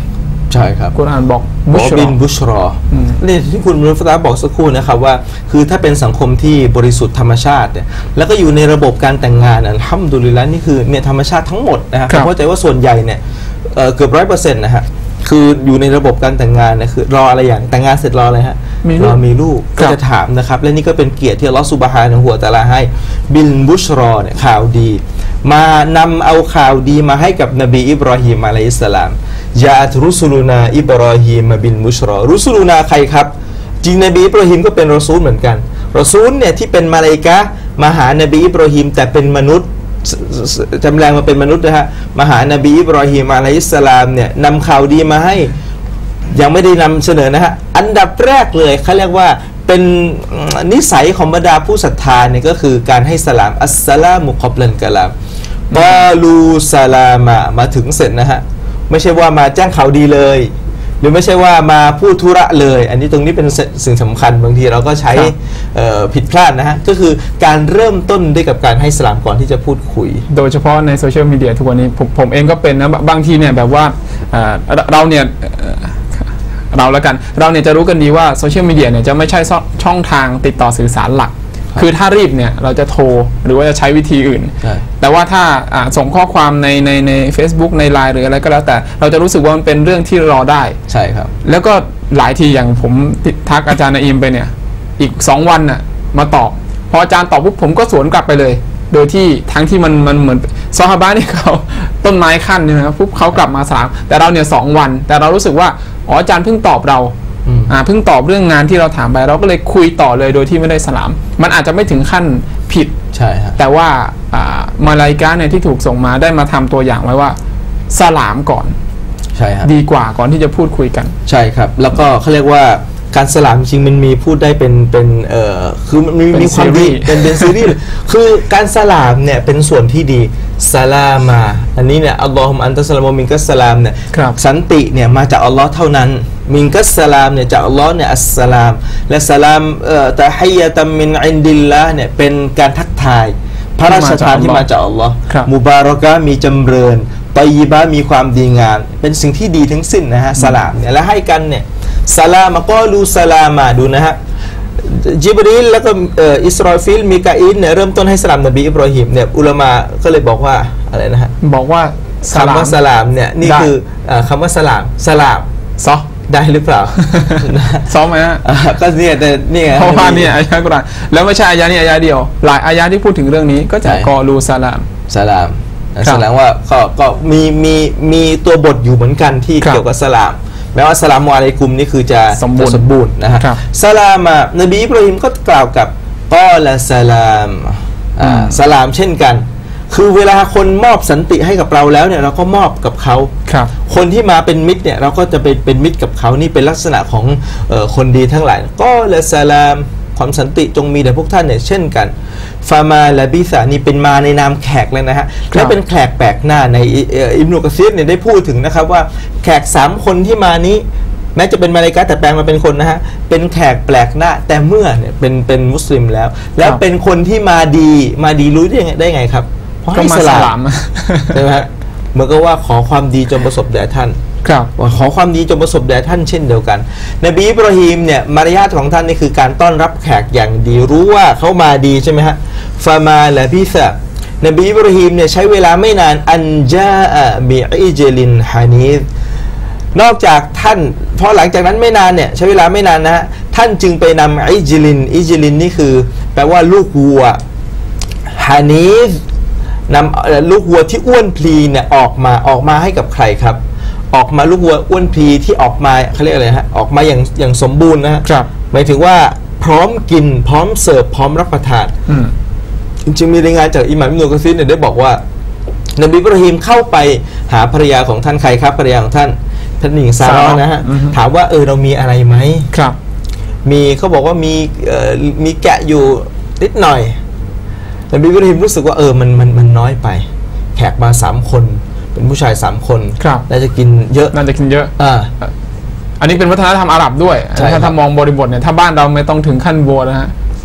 ใช่ครับกุรอานบอกบินบุชรอเนี่ยที่คุณมุฟตาบอกสักครู่นะครับว่าคือถ้าเป็นสังคมที่บริสุทธิ์ธรรมชาติเนี่ยแล้วก็อยู่ในระบบการแต่งงานอัลฮัมดุลิลละห์นี่คือเนี่ยธรรมชาติทั้งหมดนะครับผมเข้าใจว่าส่วนใหญ่เนี่ยเกือบ100%นะฮะคืออยู่ในระบบการแต่งงานนะคือรออะไรอย่างแต่งงานเสร็จรออะไรฮะรอมีลูกก็จะถามนะครับและนี่ก็เป็นเกียรติที่อัลเลาะห์ซุบฮานะฮูวะตะอาลาให้บิลบุชรอเนี่ยข่าวดีมานำเอาข่าวดีมาให้กับนบีอิบรอฮีมอะลัยฮิสสลามยาอัตรุสุลูนาอิบรอฮีมบิลบุชรอรุสุลูนาใครครับจริงนบีอิบรอฮีมก็เป็นรอซูลเหมือนกันรอซูลเนี่ยที่เป็นมาลาอิกะฮ์มาหานบีอิบรอฮีมแต่เป็นมนุษย์จำแรงมาเป็นมนุษย์นะฮะมาหานบีอิบรอฮีมอะลัยฮิสสลามเนี่ยนำข่าวดีมาให้ยังไม่ได้นำเสนอนะฮะอันดับแรกเลยเขาเรียกว่าเป็นนิสัยของบรรดาผู้ศรัทธาเนี่ยก็คือการให้สลามอัสสลามุกับลันกะลามกาลูสลามะมาถึงเสร็จนะฮะไม่ใช่ว่ามาแจ้งข่าวดีเลยหรือไม่ใช่ว่ามาพูดธุระเลยอันนี้ตรงนี้เป็นสิ่งสำคัญบางทีเราก็ใช้ผิดพลาดนะฮะก็คือการเริ่มต้นด้วยกับการให้สลามก่อนที่จะพูดคุยโดยเฉพาะในโซเชียลมีเดียทุกวันนี้ผมเองก็เป็นนะบางทีเนี่ยแบบว่าเราเนี่ยเราแล้วกันเราเนี่ยจะรู้กันดีว่าโซเชียลมีเดียเนี่ยจะไม่ใช่ช่องทางติดต่อสื่อสารหลักคือถ้ารีบเนี่ยเราจะโทรหรือว่าจะใช้วิธีอื่นแต่ว่าถ้าส่งข้อความใน Facebook ใน LINE หรืออะไรก็แล้วแต่เราจะรู้สึกว่ามันเป็นเรื่องที่รอได้ใช่ครับแล้วก็หลายทีอย่างผมทักอาจารย์นาอิมไปเนี่ยอีก2 วันน่ะมาตอบพออาจารย์ตอบปุ๊บผมก็สวนกลับไปเลยโดยที่ทั้งที่มันเหมือนซอฮาบะห์นี่เขาต้นไม้ขั้นเนี่ยนะปุ๊บเขากลับมา3แต่เราเนี่ย2 วันแต่เรารู้สึกว่าอ๋ออาจารย์เพิ่งตอบเราเพิ่งตอบเรื่องงานที่เราถามไปเราก็เลยคุยต่อเลยโดยที่ไม่ได้สลามมันอาจจะไม่ถึงขั้นผิดใช่ครับแต่ว่ามาลาอิกะฮ์เนี่ยที่ถูกส่งมาได้มาทำตัวอย่างไว้ว่าสลามก่อนใช่ครับดีกว่าก่อนที่จะพูดคุยกันใช่ครับแล้วก็เขาเรียกว่าการสลามจริงมันมีพูดได้เป็นคือมันมีความดีเป็นซีรีส์คือการสลามเนี่ยเป็นส่วนที่ดีสลามาอันนี้เนี่ยอัลลอฮุมอันตัสลามุมินกัสสลามเนี่ยสันติเนี่ยมาจากอัลลอฮ์เท่านั้นมินกัสสลามเนี่ยจากอัลลอฮ์เนี่ยอัสสลามและสลามตะฮียะตัมมินอินดิลลาห์เนี่ยเป็นการทักทายพระราชทานที่มาจากอัลลอฮ์มุบารอกะมีจำเริญตอยยิบะมีความดีงามเป็นสิ่งที่ดีทั้งสิ้นนะฮะสลามเนี่ยและให้กันเนี่ยสลามก็ลูสลามาดูนะฮะจิบรีลแล้วก็อิสรอฟิลมิกาอิลเนี่ยเริ่มต้นให้สลามนบีอิบรอฮีมเนี่ยอุลามะก็เลยบอกว่าอะไรนะฮะบอกว่าคำว่าสลามเนี่ยนี่คือคำว่าสลามซอได้หรือเปล่าซ้อมไหมฮะก็เนี่ยแต่นี่ไงเพราะว่าเนี่ยอายะห์กุรอานแล้วไม่ใช่อายะห์นี้อายะห์เดียวหลายอายะห์ที่พูดถึงเรื่องนี้ก็จะกอลูสลามแสดงว่าก็มีตัวบทอยู่เหมือนกันที่เกี่ยวกับสลามแม้ว่าสลามอะลัยกุมนี่คือจะสมบูรณ์นะฮะสลามนบีอิบรอฮิมก็กล่าวกับกอละสลามสลามเช่นกันคือเวลาคนมอบสันติให้กับเราแล้วเนี่ยเราก็มอบกับเขาคนที่มาเป็นมิตรเนี่ยเราก็จะเป็นมิตรกับเขานี่เป็นลักษณะของคนดีทั้งหลายก็ละสลามความสันติจงมีแด่พวกท่านเนี่ยเช่นกันฟามาลาบิซานี่เป็นมาในนามแขกเลยนะฮะและเป็นแขกแปลกหน้าในอิบนุกะซีรเนี่ยได้พูดถึงนะครับว่าแขก3 คนที่มานี้แม้จะเป็นมาลาอิกะฮ์แต่แปลงมาเป็นคนนะฮะเป็นแขกแปลกหน้าแต่เมื่อเนี่ยเป็นมุสลิมแล้วเป็นคนที่มาดีรู้ได้ไงครับเพราะให้สลามใช่ไหมฮะเหมือนกับว่าขอความดีจงประสบแด่ท่านขอความดีจงประสบแด่ท่านเช่นเดียวกันนบีอิบรอฮีมเนี่ยมารยาทของท่านนี่คือการต้อนรับแขกอย่างดีรู้ว่าเขามาดีใช่ไหมฮะฟามาละบิซะนบีอิบรอฮีมเนี่ยใช้เวลาไม่นานอันจาอะบิอิจลินฮานีซนอกจากท่านพอหลังจากนั้นไม่นานเนี่ยใช้เวลาไม่นานนะฮะท่านจึงไปนำอิจลินนี่คือแปลว่าลูกวัวฮานีซนำลูกวัวที่อ้วนพลีเนี่ยออกมาให้กับใครครับออกมาลูกวัวอ้วนพลีที่ออกมาเขาเรียกอะไรฮะออกมาอย่างสมบูรณ์นะฮะหมายถึงว่าพร้อมกินพร้อมเสิร์ฟพร้อมรับประทานจึงมีรายงานจากอิหม่ามอิบนุกะซีรเนี่ยได้บอกว่านบีอิบรอฮีมเข้าไปหาภรรยาของท่านใครครับภรรยาของท่านหญิงซาเราะห์นะฮะถามว่าเรามีอะไรไหมครับมีเขาบอกว่ามีแกะอยู่นิดหน่อยนบีอิบรอฮีมรู้สึกว่ามันน้อยไปแขกมา3 คนเป็นผู้ชาย3 คนน่าจะกินเยอะอันนี้เป็นวัฒนธรรมอาหรับด้วยถ้าบมองบริบทเนี่ยถ้าบ้านเราไม่ต้องถึงขั้นวัวนะฮะ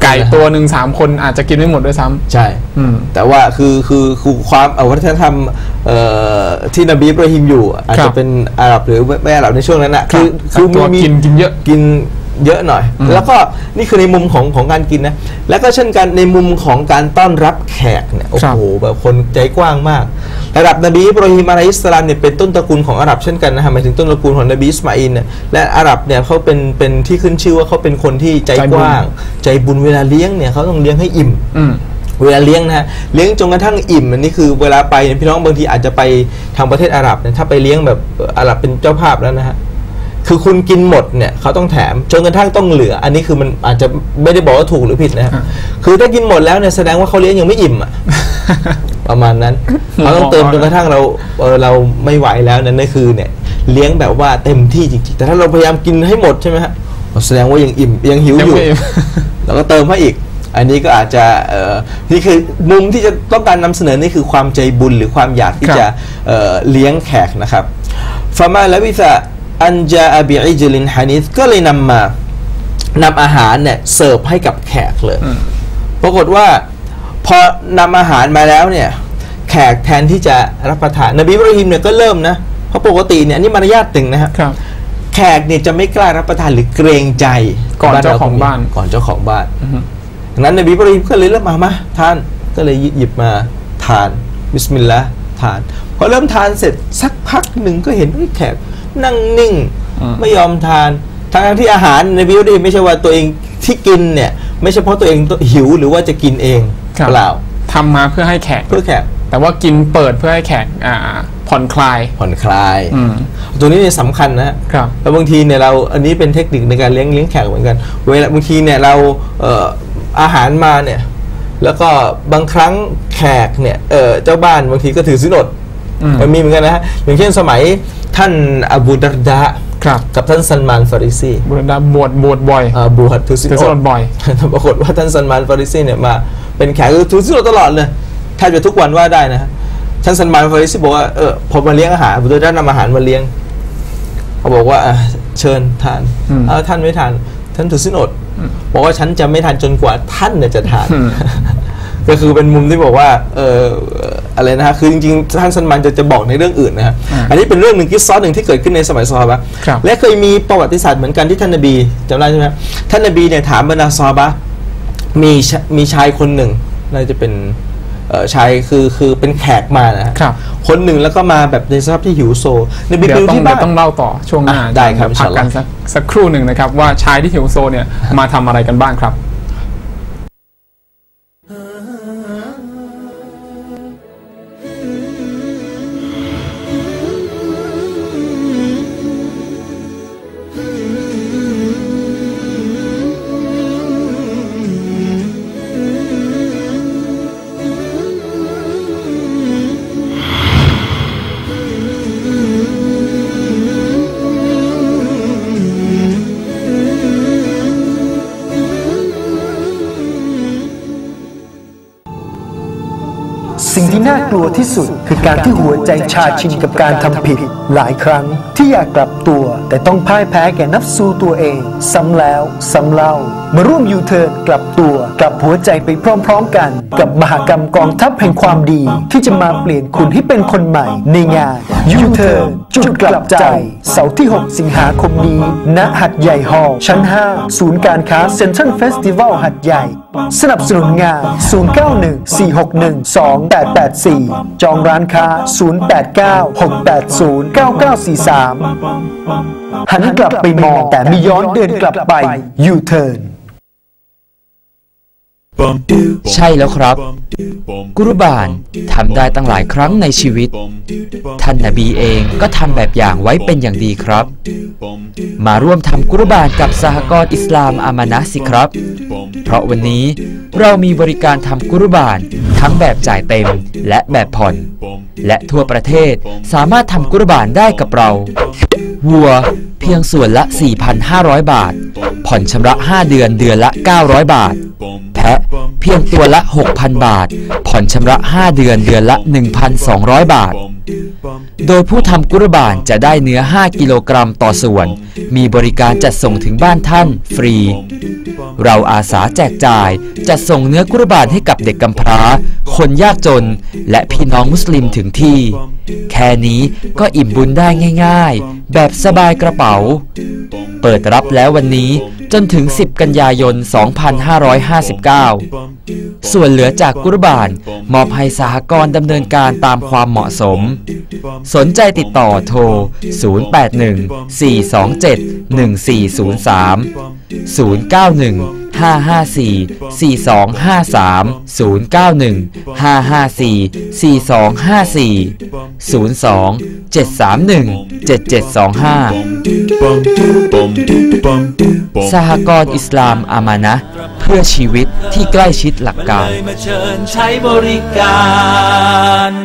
ไก่ตัวหนึ่ง3 คนอาจจะกินไม่หมดด้วยซ้ำใช่แต่ว่าคือความวัฒนธรรมที่นบีอิบราฮิมอยู่อาจจะเป็นอาหรับหรือไม่อาหรับในช่วงนั้นนะคือมีกินเยอะเยอะหน่อยแล้วก็นี่คือในมุมของการกินนะแล้วก็เช่นกันในมุมของการต้อนรับแขกเนี่ยโอ้โหแบบคนใจกว้างมากระดับนบีอิบราฮิมอะลัยฮิสสลามเนี่ยเป็นต้นตระกูลของอาหรับเช่นกันนะฮะหมายถึงต้นตระกูลของนบีอิสมาอิลเนี่ยและอาหรับเนี่ยเขาเป็นที่ขึ้นชื่อว่าเขาเป็นคนที่ใจกว้างใจบุญเวลาเลี้ยงเนี่ยเขาต้องเลี้ยงให้อิ่มเวลาเลี้ยงนะฮะเลี้ยงจนกระทั่งอิ่มอันนี้คือเวลาไปพี่น้องบางทีอาจจะไปทางประเทศอาหรับเนี่ยถ้าไปเลี้ยงแบบอาหรับเป็นเจ้าภาพแล้วนะฮะคือคุณกินหมดเนี่ยเขาต้องแถมจนกระทั่งต้องเหลืออันนี้คือมันอาจจะไม่ได้บอกว่าถูกหรือผิดนะครับคือถ้ากินหมดแล้วเนี่ยแสดงว่าเขาเลี้ยงยังไม่อิ่มอ่ะ ประมาณนั้นเขาต้องเติมจนกระทั่งเราไม่ไหวแล้วนั่นคือเนี่ยเลี้ยงแบบว่าเต็มที่จริงๆแต่ถ้าเราพยายามกินให้หมดใช่ไหมฮะแสดงว่ายังอิ่มยังหิวอยู่ เราก็เติมให้อีกอันนี้ก็อาจจะนี่คือมุมที่จะต้องการนำเสนอนี่คือความใจบุญหรือความอยากที่จะเลี้ยงแขกนะครับฟามาละวิซะอันจาอบิอิจลินฮานิสก็เลยนำอาหารเนี่ยเสิร์ฟให้กับแขกเลยปรากฏว่าพอนำอาหารมาแล้วเนี่ยแขกแทนที่จะรับประทานนบีอิบราฮิมเนี่ยก็เริ่มนะเพราะปกติเนี่ยนี่มารยาทตึงนะครับแขกเนี่ยจะไม่กล้ารับประทานหรือเกรงใจก่อนเจ้าของบ้านดังนั้นนบีอิบราฮิมก็เลยเริ่มมาทานก็เลยหยิบมาทานบิสมิลลาห์ทานพอเริ่มทานเสร็จสักพักหนึ่งก็เห็นแขกนั่งนิ่งไม่ยอมทานทั้งที่อาหารในบิวตี้ไม่ใช่ว่าตัวเองที่กินเนี่ยไม่ใช่เพราะตัวเองหิวหรือว่าจะกินเองเปล่าทำมาเพื่อให้แขกแต่ว่ากินเปิดเพื่อให้แขกผ่อนคลายตัวนี้เนี่ยสำคัญนะครับแล้วบางทีเนี่ยเราอันนี้เป็นเทคนิคในการเลี้ยงแขกเหมือนกันเวลาบางทีเนี่ยเราอาหารมาเนี่ยแล้วก็บางครั้งแขกเนี่ยเจ้าบ้านบางทีก็ถือศีลอดมันมีเหมือนกันนะฮะอย่างเช่นสมัยท่านอบูดัรดะกับท่านซัลมานฟาริซีบูดัรดะบวชบ่อยบวชถือศีลอดบ่อยปรากฏว่าท่านซัลมานฟาริซีเนี่ยมาเป็นแขกถือศีลอดตลอดเลยแทบจะทุกวันว่าได้นะฮะท่านซัลมานฟาริซีบอกว่าพอมาเลี้ยงอาหารอบูดัรดะนำอาหารมาเลี้ยงเขาบอกว่าเชิญทานท่านไม่ทานท่านถือศีลอดบอกว่าฉันจะไม่ทานจนกว่าท่านเนี่ยจะทานก็คือเป็นมุมที่บอกว่าอะไรนะฮะคือจริงๆท่านซัลมานจะบอกในเรื่องอื่นนะฮะอันนี้เป็นเรื่องหนึ่งกิสซอหนึ่งที่เกิดขึ้นในสมัยซอฮาบะห์และเคยมีประวัติศาสตร์เหมือนกันที่ท่านนบีจำได้ใช่ไหมท่านนบีเนี่ยถามบรรดาซอฮาบะห์มีชายคนหนึ่งน่าจะเป็นชายคือเป็นแขกมานะคนหนึ่งแล้วก็มาแบบในสภาพที่หิวโซนบีดูที่บ้านต้องเล่าต่อช่วงหน้าได้ครับพักกันสักครู่หนึ่งนะครับว่าชายที่หิวโซเนี่ยมาทำอะไรกันบ้างครับสิ่งที่น่ากลัวที่สุดคือการที่หัวใจชาชินกับการทำผิดหลายครั้งที่อยากกลับตัวแต่ต้องพ่ายแพ้แก่นัฟซูตัวเองซ้ำแล้วซ้ำเล่ามาร่วมยูเทิร์นกลับตัวกลับหัวใจไปพร้อมๆกันกับมหกรรมกองทัพแห่งความดีที่จะมาเปลี่ยนคุณให้เป็นคนใหม่ในงานยูเทิร์นจุดกลับใจเสาร์ที่6สิงหาคมนี้ณหัดใหญ่ฮอลล์ชั้น5ศูนย์การค้าเซ็นทรัลเฟสติวัลหัดใหญ่สนับสนุนงาน0914612884จองร้านค้า0896809943หันกลับไปมองแต่ไม่ย้อนเดินกลับไปยูเทิร์นใช่แล้วครับกุรบานทำได้ตั้งหลายครั้งในชีวิตท่านนบีเองก็ทำแบบอย่างไว้เป็นอย่างดีครับมาร่วมทำกุรบานกับสหกรณ์อิสลามอามานะห์สิครับเพราะวันนี้เรามีบริการทำกุรบานทั้งแบบจ่ายเต็มและแบบผ่อนและทั่วประเทศสามารถทำกุรบานได้กับเราวัวเพียงส่วนละ 4,500 บาทผ่อนชำระ5เดือนเดือนละ900 บาทแพะเพียงตัวละ 6,000 บาทผ่อนชำระ5เดือนเดือนละ 1,200 บาทโดยผู้ทำกุรบานจะได้เนื้อ5กิโลกรัมต่อส่วนมีบริการจัดส่งถึงบ้านท่านฟรีเราอาสาแจกจ่ายจัดส่งเนื้อกุรบานให้กับเด็กกำพร้าคนยากจนและพี่น้องมุสลิมถึงที่แค่นี้ก็อิ่มบุญได้ง่ายๆแบบสบายกระเป๋าเปิดรับแล้ววันนี้จนถึง10กันยายน2559ส่วนเหลือจากกุรบานมอบให้สหกรณ์ดำเนินการตามความเหมาะสมสนใจติดต่อโทรสหกรณ์อิสลามอามานะห์เพื่อชีวิตที่ใกล้ชิดหลักการมาเชิญใช้บริการ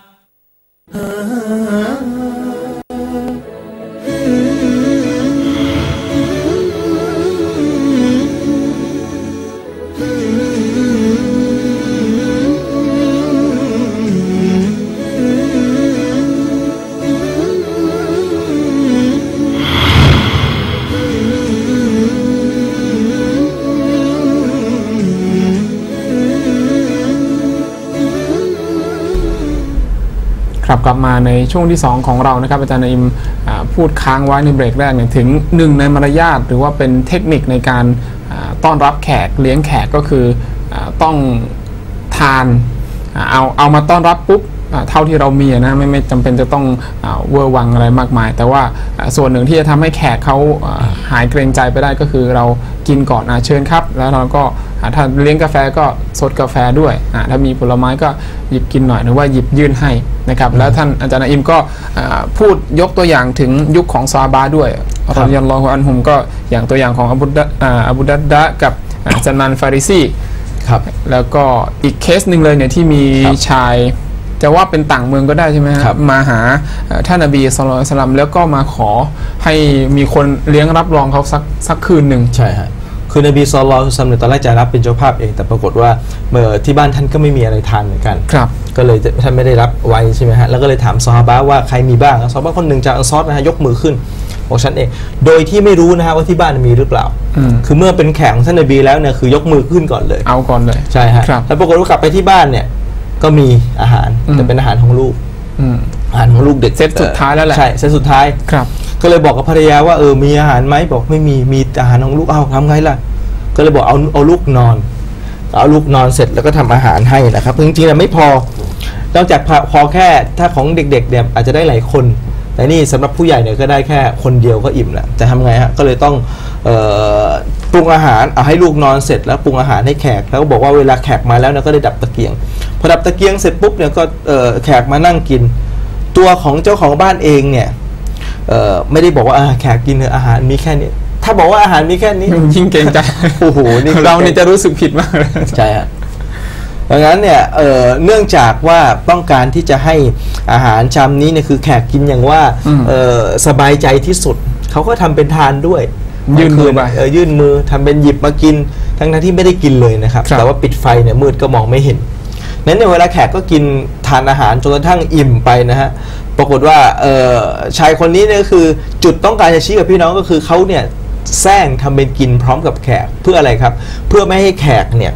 ครับกลับมาในช่วงที่2ของเรานะครับอาจารย์นอิมพูดค้างไว้ในเบรกแรกเนี่ยถึง1ในมารยาทหรือว่าเป็นเทคนิคในการต้อนรับแขกเลี้ยงแขกก็คือต้องทานเอามาต้อนรับปุ๊บเท่าที่เรามีนะไม่จำเป็นจะต้องเวอร์วังอะไรมากมายแต่ว่าส่วนหนึ่งที่จะทำให้แขกเขาหายเกรงใจไปได้ก็คือเรากินก่อนเชิญครับแล้วเราก็ถ้าเลี้ยงกาแฟก็ซดกาแฟด้วยถ้ามีผลไม้ก็หยิบกินหน่อยหรือว่าหยิบยื่นให้นะครับแล้วท่านอาจารย์นอิมก็พูดยกตัวอย่างถึงยุคของซอฮาบะห์ด้วยรอฎิยัลลอฮุอันฮุมก็อย่างตัวอย่างของอบูดัดดะกับซัลมานฟาริซีครับแล้วก็อีกเคสหนึ่งเลยเนี่ยที่มีชายจะว่าเป็นต่างเมืองก็ได้ใช่ไหมครับมาหาท่านนบีศ็อลลัลลอฮุอะลัยฮิวะซัลลัมแล้วก็มาขอให้มีคนเลี้ยงรับรองเขาสักคืนหนึ่งใช่ฮะคือนบีศ็อลลัลลอฮุอะลัยฮิวะซัลลัมตอนแรกจะรับเป็นเจ้าภาพเองแต่ปรากฏว่าเมื่อที่บ้านท่านก็ไม่มีอะไรทานเหมือนกันก็เลยท่านไม่ได้รับไว้ใช่ไหมฮะแล้วก็เลยถามซอฮาบะห์ว่าใครมีบ้างซอฮาบะห์คนหนึ่งจากอันซอรนะฮะยกมือขึ้นบอกฉันเองโดยที่ไม่รู้นะฮะว่าที่บ้านมีหรือเปล่าคือเมื่อเป็นแขกของท่านนบีแล้วเนี่ยคือยกมือขึ้นก่อนเลยเอาก่อนเลยใช่ฮะแล้วปรากฏว่ากลับไปที่บ้านเนี่ยก็มีอาหารแต่เป็นอาหารของลูกอาหารของลูกเด็กเซตสุดท้ายแล้วแหละใช่เซตสุดท้ายก็เลยบอกกับภรรยาว่ามีอาหารไหมบอกไม่มีอาหารของลูกเอาทำไงล่ะก็เลยบอกเอาลูกนอนเสร็จแล้วก็ทำอาหารให้นะครับจริงๆไม่พอนอกจากพอแค่ถ้าของเด็กๆเนี่ยอาจจะได้หลายคนแต่นี่สำหรับผู้ใหญ่เนี่ยก็ได้แค่คนเดียวก็อิ่มแล้วจะทำไงฮะก็เลยต้องปรุงอาหารเอาให้ลูกนอนเสร็จแล้วปรุงอาหารให้แขกแล้วก็บอกว่าเวลาแขกมาแล้วเนี่ยก็ได้ดับตะเกียงพอดับตะเกียงเสร็จปุ๊บเนี่ยก็แขกมานั่งกินตัวของเจ้าของบ้านเองเนี่ยไม่ได้บอกว่าแขกกินอาหารมีแค่นี้ถ้าบอกว่าอาหารมีแค่นี้ยิ่งเกรงใจโอ้โหนี่เราเนี่ยจะรู้สึกผิดมากใช่ฮะดังนั้นเนี่ยเนื่องจากว่าต้องการที่จะให้อาหารชามนี้เนี่ยคือแขกกินอย่างว่าสบายใจที่สุดเขาก็ทำเป็นทานด้วยยื่นมือไปยื่นมือทำเป็นหยิบมากินทั้งที่ไม่ได้กินเลยนะครับแต่ว่าปิดไฟเนี่ยมืดก็มองไม่เห็นนั้นในเวลาแขกก็กินทานอาหารจนกระทั่งอิ่มไปนะฮะปรากฏว่าชายคนนี้เนี่ยคือจุดต้องการจะชี้กับพี่น้องก็คือเขาเนี่ยแซงทำเป็นกินพร้อมกับแขกเพื่ออะไรครับเพื่อไม่ให้แขกเนี่ย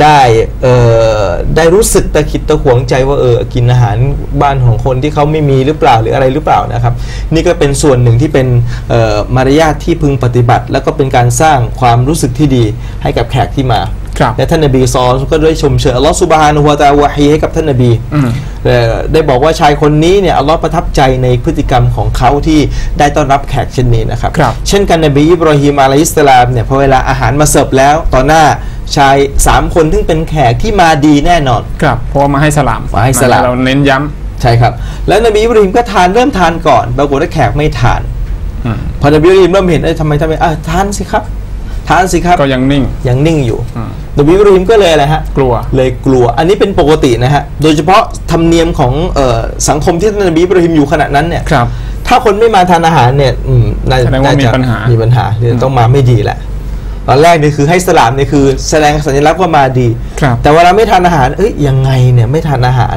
ได้รู้สึกตะขิดตะขวงใจว่ากินอาหารบ้านของคนที่เขาไม่มีหรือเปล่าหรืออะไรหรือเปล่านะครับนี่ก็เป็นส่วนหนึ่งที่เป็นมารยาทที่พึงปฏิบัติแล้วก็เป็นการสร้างความรู้สึกที่ดีให้กับแขกที่มาและท่านนบีซอลก็ได้ชมเชยอัลลอฮฺซุบฮานะฮูวะตะอาลาวะฮีให้กับท่านนบีได้บอกว่าชายคนนี้เนี่ยอัลลอฮฺประทับใจในพฤติกรรมของเขาที่ได้ต้อนรับแขกเช่นนี้นะครับเช่นกันนบีอิบรอฮีมอะลัยฮิสสลามเนี่ยพอเวลาอาหารมาเสิร์ฟแล้วต่อหน้าชาย3คนซึ่งเป็นแขกที่มาดีแน่นอนครับเพราะมาให้สลามเราเน้นย้ำใช่ครับแล้วนบีอิบรอฮีมก็เริ่มทานก่อนปรากฏว่าแขกไม่ทานพอนบีอิบรอฮีมเริ่มเห็นทำไมทานสิครับก็ยังนิ่งอยู่นบีอิบรอฮีมก็เลยอะไรฮะกลัวอันนี้เป็นปกตินะฮะโดยเฉพาะธรรมเนียมของสังคมที่นบีอิบรอฮีมอยู่ขณะนั้นเนี่ยถ้าคนไม่มาทานอาหารเนี่ยน่าจะมีปัญหาต้องมาไม่ดีแหละตอนแรกนี่คือให้สลามนี่คือแสดงสัญลักษณ์ว่ามาดีแต่เวลาไม่ทานอาหารยังไงเนี่ยไม่ทานอาหาร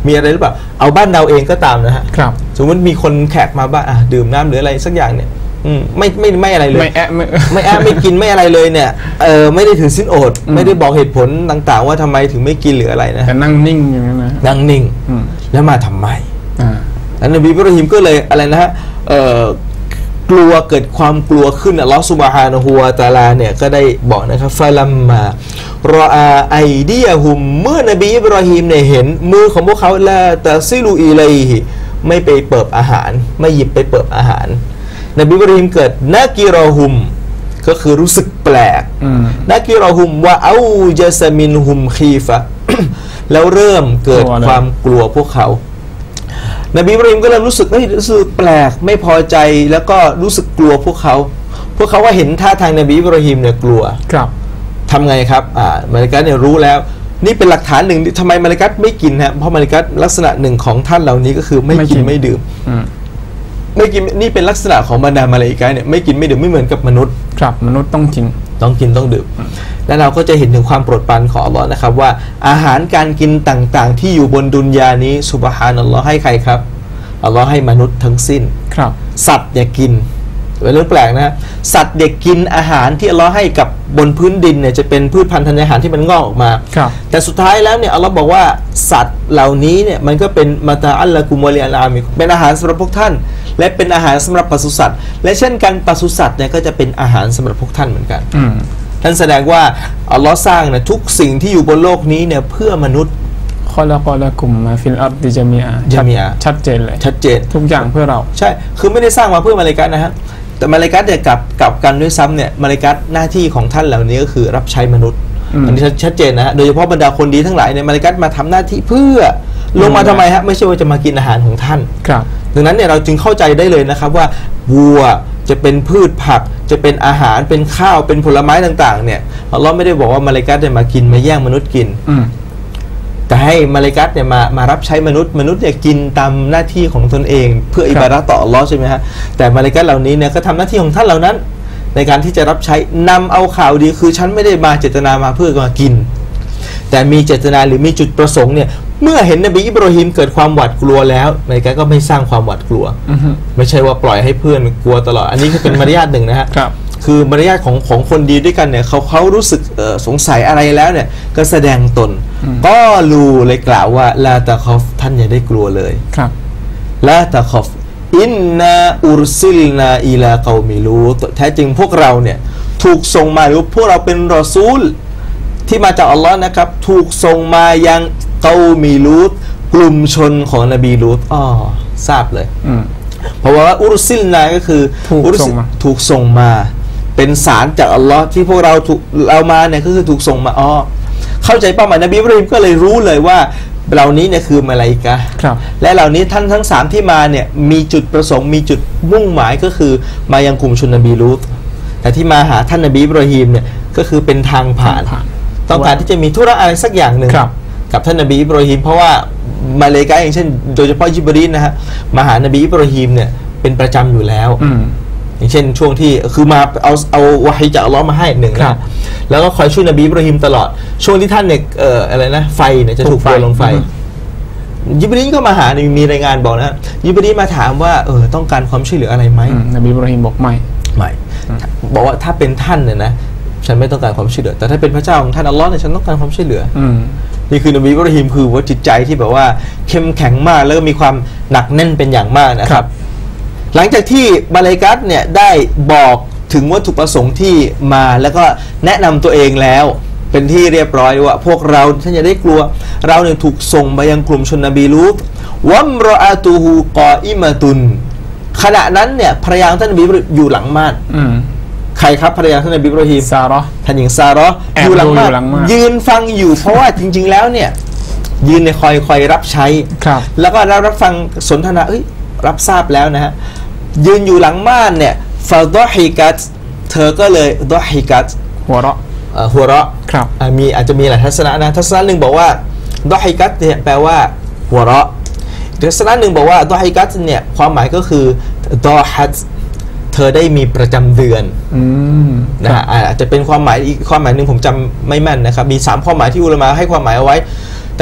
มีอะไรหรือเปล่าเอาบ้านเราเองก็ตามนะฮะครับสมมติมีคนแขกมาบ้านดื่มน้ำหรืออะไรสักอย่างเนี่ยไม่อะไรเลยไม่กินไม่อะไรเลยเนี่ยไม่ได้ถือศีลอดไม่ได้บอกเหตุผลต่างๆว่าทำไมถึงไม่กินหรืออะไรนะแต่นั่งนิ่งอย่างนั้นนะนั่งนิ่งแล้วมาทำไมแล้วนบีอิบราฮิมก็เลยอะไรนะฮะกลัวเกิดความกลัวขึ้นอัลลอฮฺซุบฮานะฮูวะตะอาลาเนี่ยก็ได้บอกนะครับฟะลัมมารออาไอดียะฮุมเมื่อนบีอิบราฮิมเนี่ยเห็นมือของพวกเขาละตะซิลูอีไลฮิไม่ไปเปิบอาหารไม่หยิบไปเปิบอาหารนบีอิบราฮิมเกิดนากิรอฮุมก็คือรู้สึกแปลกนากิรอฮุมว่าเอาจะซามินฮุมคีฟะ แล้วเริ่มเกิดความกลัวพวกเขานบีอิบราฮิมก็เริ่มรู้สึกแปลกไม่พอใจแล้วก็รู้สึกกลัวพวกเขาว่าเห็นท่าทางนบีอิบราฮิมเนี่ยกลัวครับทำไงครับมาลิกัสเนี่ยรู้แล้วนี่เป็นหลักฐานหนึ่งทำไมมาลิกัสไม่กินฮะเพราะมาลิกัสลักษณะหนึ่งของท่านเหล่านี้ก็คือไม่กินไม่ดื่มไม่กินนี่เป็นลักษณะของบรรดามาลาอิกะห์เนี่ยไม่กินไม่ดื่มไม่เหมือนกับมนุษย์ครับมนุษย์ต้องกินต้องดื่มและเราก็จะเห็นถึงความโปรดปรานของอัลลอฮ์นะครับว่าอาหารการกินต่างๆที่อยู่บนดุนยานี้ซุบฮานัลลอฮ์ให้ใครครับอัลลอฮ์ให้มนุษย์ทั้งสิ้นครับสัตว์เนี่ยกินเป็นเรื่องแปลกนะสัตว์เด็กกินอาหารที่อัลลอฮ์ให้กับบนพื้นดินเนี่ยจะเป็นพืชพันธุ์ธัญญาหารที่มันงอกออกมาแต่สุดท้ายแล้วเนี่ยอัลลอฮ์บอกว่าสัตว์เหล่านี้เนี่ยมันก็เป็นมาตาอัลละกุมวะลิอัลอามิเป็นอาหารสำหรับพวกท่านและเป็นอาหารสำหรับปศุสัตว์และเช่นกันปศุสัตว์เนี่ยก็จะเป็นอาหารสำหรับพวกท่านเหมือนกันท่านแสดงว่าอัลลอฮ์สร้างเนี่ยทุกสิ่งที่อยู่บนโลกนี้เนี่ยเพื่อมนุษย์คอละกอละกุมมาฟิลอัรดิจามีอาชัดเจนเลยชัดเจนทุกอย่างเพื่อเราใช่คือไม่ได้สร้างมาเพื่อมาลาอิกะห์นะฮะแต่มาลาอิกะห์เนี่ยกลับกันด้วยซ้ำเนี่ยมาลาอิกะห์หน้าที่ของท่านเหล่านี้ก็คือรับใช้มนุษย์อันนี้ชัดเจนนะฮะโดยเฉพาะบรรดาคนดีทั้งหลายเนี่ยมาลาอิกะห์มาทำหน้าที่เพื่อลงมาทำไมฮะไม่ใช่ว่าจะมากินอาหารของท่านครับดังนั้นเนี่ยเราจึงเข้าใจได้เลยนะครับว่าวัวจะเป็นพืชผักจะเป็นอาหารเป็นข้าวเป็นผลไม้ต่างๆเนี่ยอัลเลาะห์ไม่ได้บอกว่ามาลาอิกะห์จะมากินมาแย่งมนุษย์กินแต่ให้มาลาอิกะห์เนี่ยมารับใช้มนุษย์เนี่ยกินตามหน้าที่ของตนเองเพื่ออิบาดะห์ต่ออัลเลาะห์ใช่ไหมฮะแต่มาลาอิกะห์เหล่านี้เนี่ยก็ทำหน้าที่ของท่านเหล่านั้นในการที่จะรับใช้นำเอาข่าวดีคือฉันไม่ได้มาเจตนามาเพื่อมากินแต่มีเจตนาหรือมีจุดประสงค์เนี่ยเมื่อเห็นนบีอิบราฮิมเกิดความหวาดกลัวแล้วมาลาอิกะห์ก็ไม่สร้างความหวาดกลัวไม่ใช่ว่าปล่อยให้เพื่อนกลัวตลอดอันนี้คือเป็นมารยาทหนึ่งนะฮะคือมารยาทของคนดีด้วยกันเนี่ยเขารู้สึกสงสัยอะไรแล้วเนี่ยก็แสดงตนก็รูเลยกล่าวว่าลาตะคอฟท่านอย่าได้กลัวเลยครับลาตะคอฟอินนาอุรซิลนาอิลาเกามิลูตแท้จริงพวกเราเนี่ยถูกส่งมาหรือพวกเราเป็นรอซูลที่มาจากอัลลอฮ์นะครับถูกส่งมายังเกามิลูตกลุ่มชนของนบีลูตทราบเลยเพราะว่าอุรซิลนาก็คือถูกส่งมาเป็นสารจากอัลลอฮ์ที่พวกเรามาเนี่ยก็คือถูกส่งมาเข้าใจเป้าหมายนบีอิบราฮิมก็เลยรู้เลยว่าเหล่านี้เนี่ยคือมาลาอิกะห์และเหล่านี้ท่านทั้ง3ที่มาเนี่ยมีจุดประสงค์มีจุดมุ่งหมายก็คือมายังกลุ่มชนนบีลูตแต่ที่มาหาท่านนบีอิบราฮิมเนี่ยก็คือเป็นทางผ่านต้องการที่จะมีธุระอะไรสักอย่างหนึ่งกับท่านนบีอิบราฮิมเพราะว่ามาลาอิกะห์อย่างเช่นโดยเฉพาะญิบรีลนะฮะมาหานบีอิบราฮิมเนี่ยเป็นประจำอยู่แล้วอย่างเช่นช่วงที่คือมาเอาวะฮีจากอัลเลาะห์มาให้หนึ่งนะแล้วก็คอยช่วยนบีอิบราฮิมตลอดช่วงที่ท่านเนี่ยอะไรนะไฟเนี่ยจะถูกโยนลงไฟญิบรีลก็มาหามีรายงานบอกนะญิบรีลมาถามว่าต้องการความช่วยเหลืออะไรไหมนบีอิบราฮิมบอกไม่บอกว่าถ้าเป็นท่านเนี่ยนะฉันไม่ต้องการความช่วยเหลือแต่ถ้าเป็นพระเจ้าของท่านอัลเลาะห์เนี่ยฉันต้องการความช่วยเหลือนี่คือนบีอิบราฮิมคือว่าจิตใจที่แบบว่าเข้มแข็งมากแล้วก็มีความหนักแน่นเป็นอย่างมากนะครับหลังจากที่มาลาอิกะห์เนี่ยได้บอกถึงวัตถุประสงค์ที่มาแล้วก็แนะนำตัวเองแล้วเป็นที่เรียบร้อยว่าพวกเราท่านอย่าได้กลัวเราเนี่ยถูกส่งมายังกลุ่มชนนบีลูตวัมรออาตูฮูกออิมะตุนขณะนั้นเนี่ยภรรยาท่านนบีอยู่หลังม่านใครครับภรรยาท่านนบีอิบราฮิมซาเราะห์ท่านหญิงซาเราะห์อยู่หลังม่านยืนฟังอยู่เพราะว่าจริงๆแล้วเนี่ยยืนในคอยรับใช้แล้วก็รับฟังสนทนารับทราบแล้วนะฮะยืนอยู่หลังม่านเนี่ยฟาดอฮิกัตเธอก็เลยดอฮิกัตหัวเราะครับอาจจะมีหลายทัศนะนะทัศนะหนึ่งบอกว่าดอฮิกัตเนี่ยแปลว่าหัวเราะทัศนะหนึ่งบอกว่าดอฮิกัตเนี่ยความหมายก็คือดอฮัตเธอได้มีประจำเดือนนะอาจจะเป็นความหมายอีกความหมายหนึ่งผมจำไม่แม่นนะครับมี3ความหมายที่อุลามะให้ความหมายเอาไว้แต่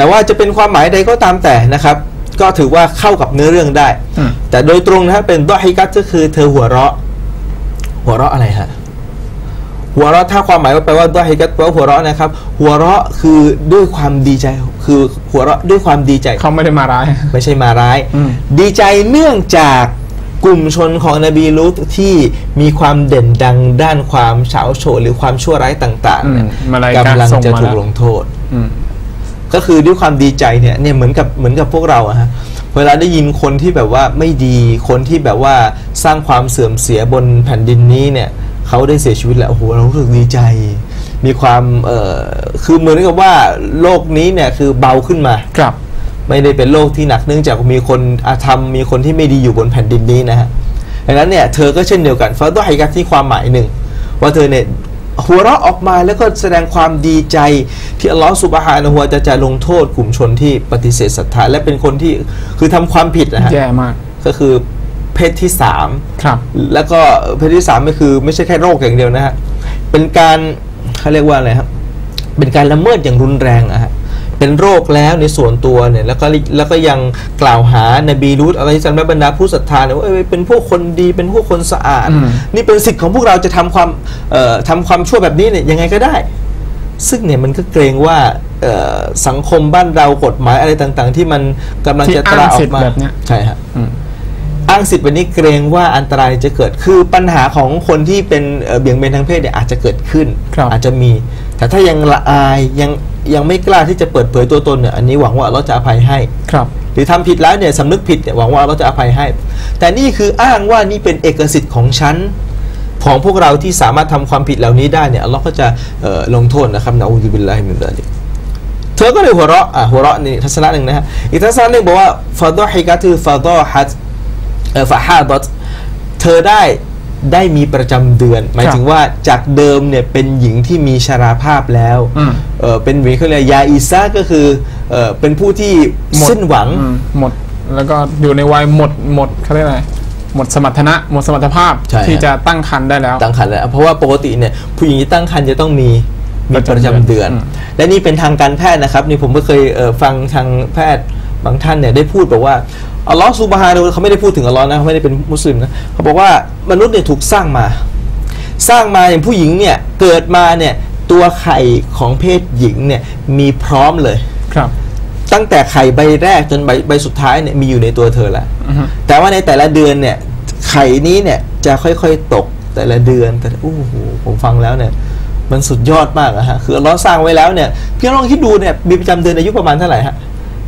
แต่ว่าจะเป็นความหมายใดก็ตามแต่นะครับก็ถือว่าเข้ากับเนื้อเรื่องได้แต่โดยตรงนะฮะเป็นดอฮิกัตก็คือเธอหัวเราะอะไรฮะหัวเราะถ้าความหมายว่าแปลว่าดอฮิกัตแปลว่าหัวเราะนะครับหัวเราะคือด้วยความดีใจคือหัวเราะด้วยความดีใจเขาไม่ได้มาร้ายไม่ใช่มาร้ายดีใจเนื่องจากกลุ่มชนของนบีลูตที่มีความเด่นดังด้านความเฉาโฉดหรือความชั่วร้ายต่างๆกำลังจะถูกลงโทษก็คือด้วยความดีใจเนี่ยเหมือนกับพวกเราอะฮะเวลาได้ยินคนที่แบบว่าไม่ดีคนที่แบบว่าสร้างความเสื่อมเสียบนแผ่นดินนี้เนี่ยเขาได้เสียชีวิตแล้วโอ้โหเรารู้สึกดีใจมีความคือเหมือนกับว่าโลกนี้เนี่ยคือเบาขึ้นมาครับไม่ได้เป็นโลกที่หนักเนื่องจากมีคนอาธรรมมีคนที่ไม่ดีอยู่บนแผ่นดินนี้นะฮะดังนั้นเนี่ยเธอก็เช่นเดียวกันฟาดอฮิกัตที่ความหมายหนึ่งว่าเธอเนี่ยหัวเราะออกมาแล้วก็แสดงความดีใจที่อัลลอฮฺซุบฮานะฮูวะตะอาลาจะลงโทษกลุ่มชนที่ปฏิเสธศรัทธาและเป็นคนที่คือทำความผิดนะฮะแย่มากก็คือเพศที่3 ครับแล้วก็เพศที่3ก็คือไม่ใช่แค่โรคอย่างเดียวนะฮะเป็นการเขาเรียกว่าอะไรครับเป็นการละเมิดอย่างรุนแรงอะฮะเป็นโรคแล้วในส่วนตัวเนี่ยแล้วก็ยังกล่าวหานบีลูตอะไรสันและบรรดาผู้ศรัทธาเนี่ยว่าเป็นพวกคนดีเป็นพวกคนสะอาดนี่เป็นสิทธิ์ของพวกเราจะทำความชั่วแบบนี้เนี่ยยังไงก็ได้ซึ่งเนี่ยมันก็เกรงว่าสังคมบ้านเรากฎหมายอะไรต่างๆที่มันกำลังจะตราออกมาใช่ฮะอ้างสิทธิ์แบบนี้เกรงว่าอันตรายจะเกิดคือปัญหาของคนที่เป็นเบี่ยงเบนทางเพศเนี่ยอาจจะเกิดขึ้นอาจจะมีแต่ถ้ายังละอายยังไม่กล้าที่จะเปิดเผยตัวตนเนี่ยอันนี้หวังว่าเราจะอภัยให้ครับหรือทำผิดแล้วเนี่ยสำนึกผิดเนี่ยหวังว่าเราจะอภัยให้แต่นี่คืออ้างว่านี่เป็นเอกสิทธิ์ของฉันของพวกเราที่สามารถทำความผิดเหล่านี้ได้เนี่ยอัลลอฮ์ก็จะลงโทษนะครับนะอูซุบิลลาฮิมินซาลิกเธอก็เลยหัวเราะนี่ทัศนะหนึ่งนะฮะอีกทัศนะหนึ่งบอกว่าฟาดอฮิกะคือฟาดอฮัตฟาฮาดอตเธอได้มีประจำเดือนหมายถึงว่าจากเดิมเนี่ยเป็นหญิงที่มีชราภาพแล้วเป็นหญิงเขาเรียกยาอิซาก็คือเป็นผู้ที่สิ้นหวังหมดแล้วก็อยู่ในวัยหมดเขาเรียกอะไรหมดสมรรถนะหมดสมรรถภาพที่จะตั้งครรภ์ได้แล้วตั้งครรภ์แล้วเพราะว่าปกติเนี่ยผู้หญิงที่ตั้งครรภ์จะต้องมีประจำเดือนและนี่เป็นทางการแพทย์นะครับนี่ผมก็เคยฟังทางแพทย์บางท่านเนี่ยได้พูดบอกว่าอัลลอฮฺซุบฮานะฮูวะตะอาลาเขาไม่ได้พูดถึงอัลลอฮ์นะเขาไม่ได้เป็นมุสลิมนะเขาบอกว่ามนุษย์เนี่ยถูกสร้างมาอย่างผู้หญิงเนี่ยเกิดมาเนี่ยตัวไข่ของเพศหญิงเนี่ยมีพร้อมเลยครับตั้งแต่ไข่ใบแรกจนใบสุดท้ายเนี่ยมีอยู่ในตัวเธอแล้วแต่ว่าในแต่ละเดือนเนี่ยไข่นี้เนี่ยจะค่อยๆตกแต่ละเดือนแต่โอ้โหผมฟังแล้วเนี่ยมันสุดยอดมากอะฮะคืออัลลอฮ์สร้างไว้แล้วเนี่ยพี่ลองคิดดูเนี่ยมีประจำเดือนอายุประมาณเท่าไหร่ฮะ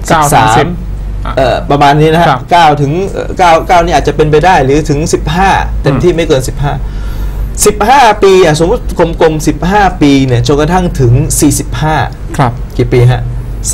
13ประมาณนี้นะฮะ9ถึง9นี่อาจจะเป็นไปได้หรือถึง15เต็มที่ไม่เกิน15ปีสมมติกลมๆ15ปีเนี่ยจนกระทั่งถึง45 ครับกี่ปีฮะ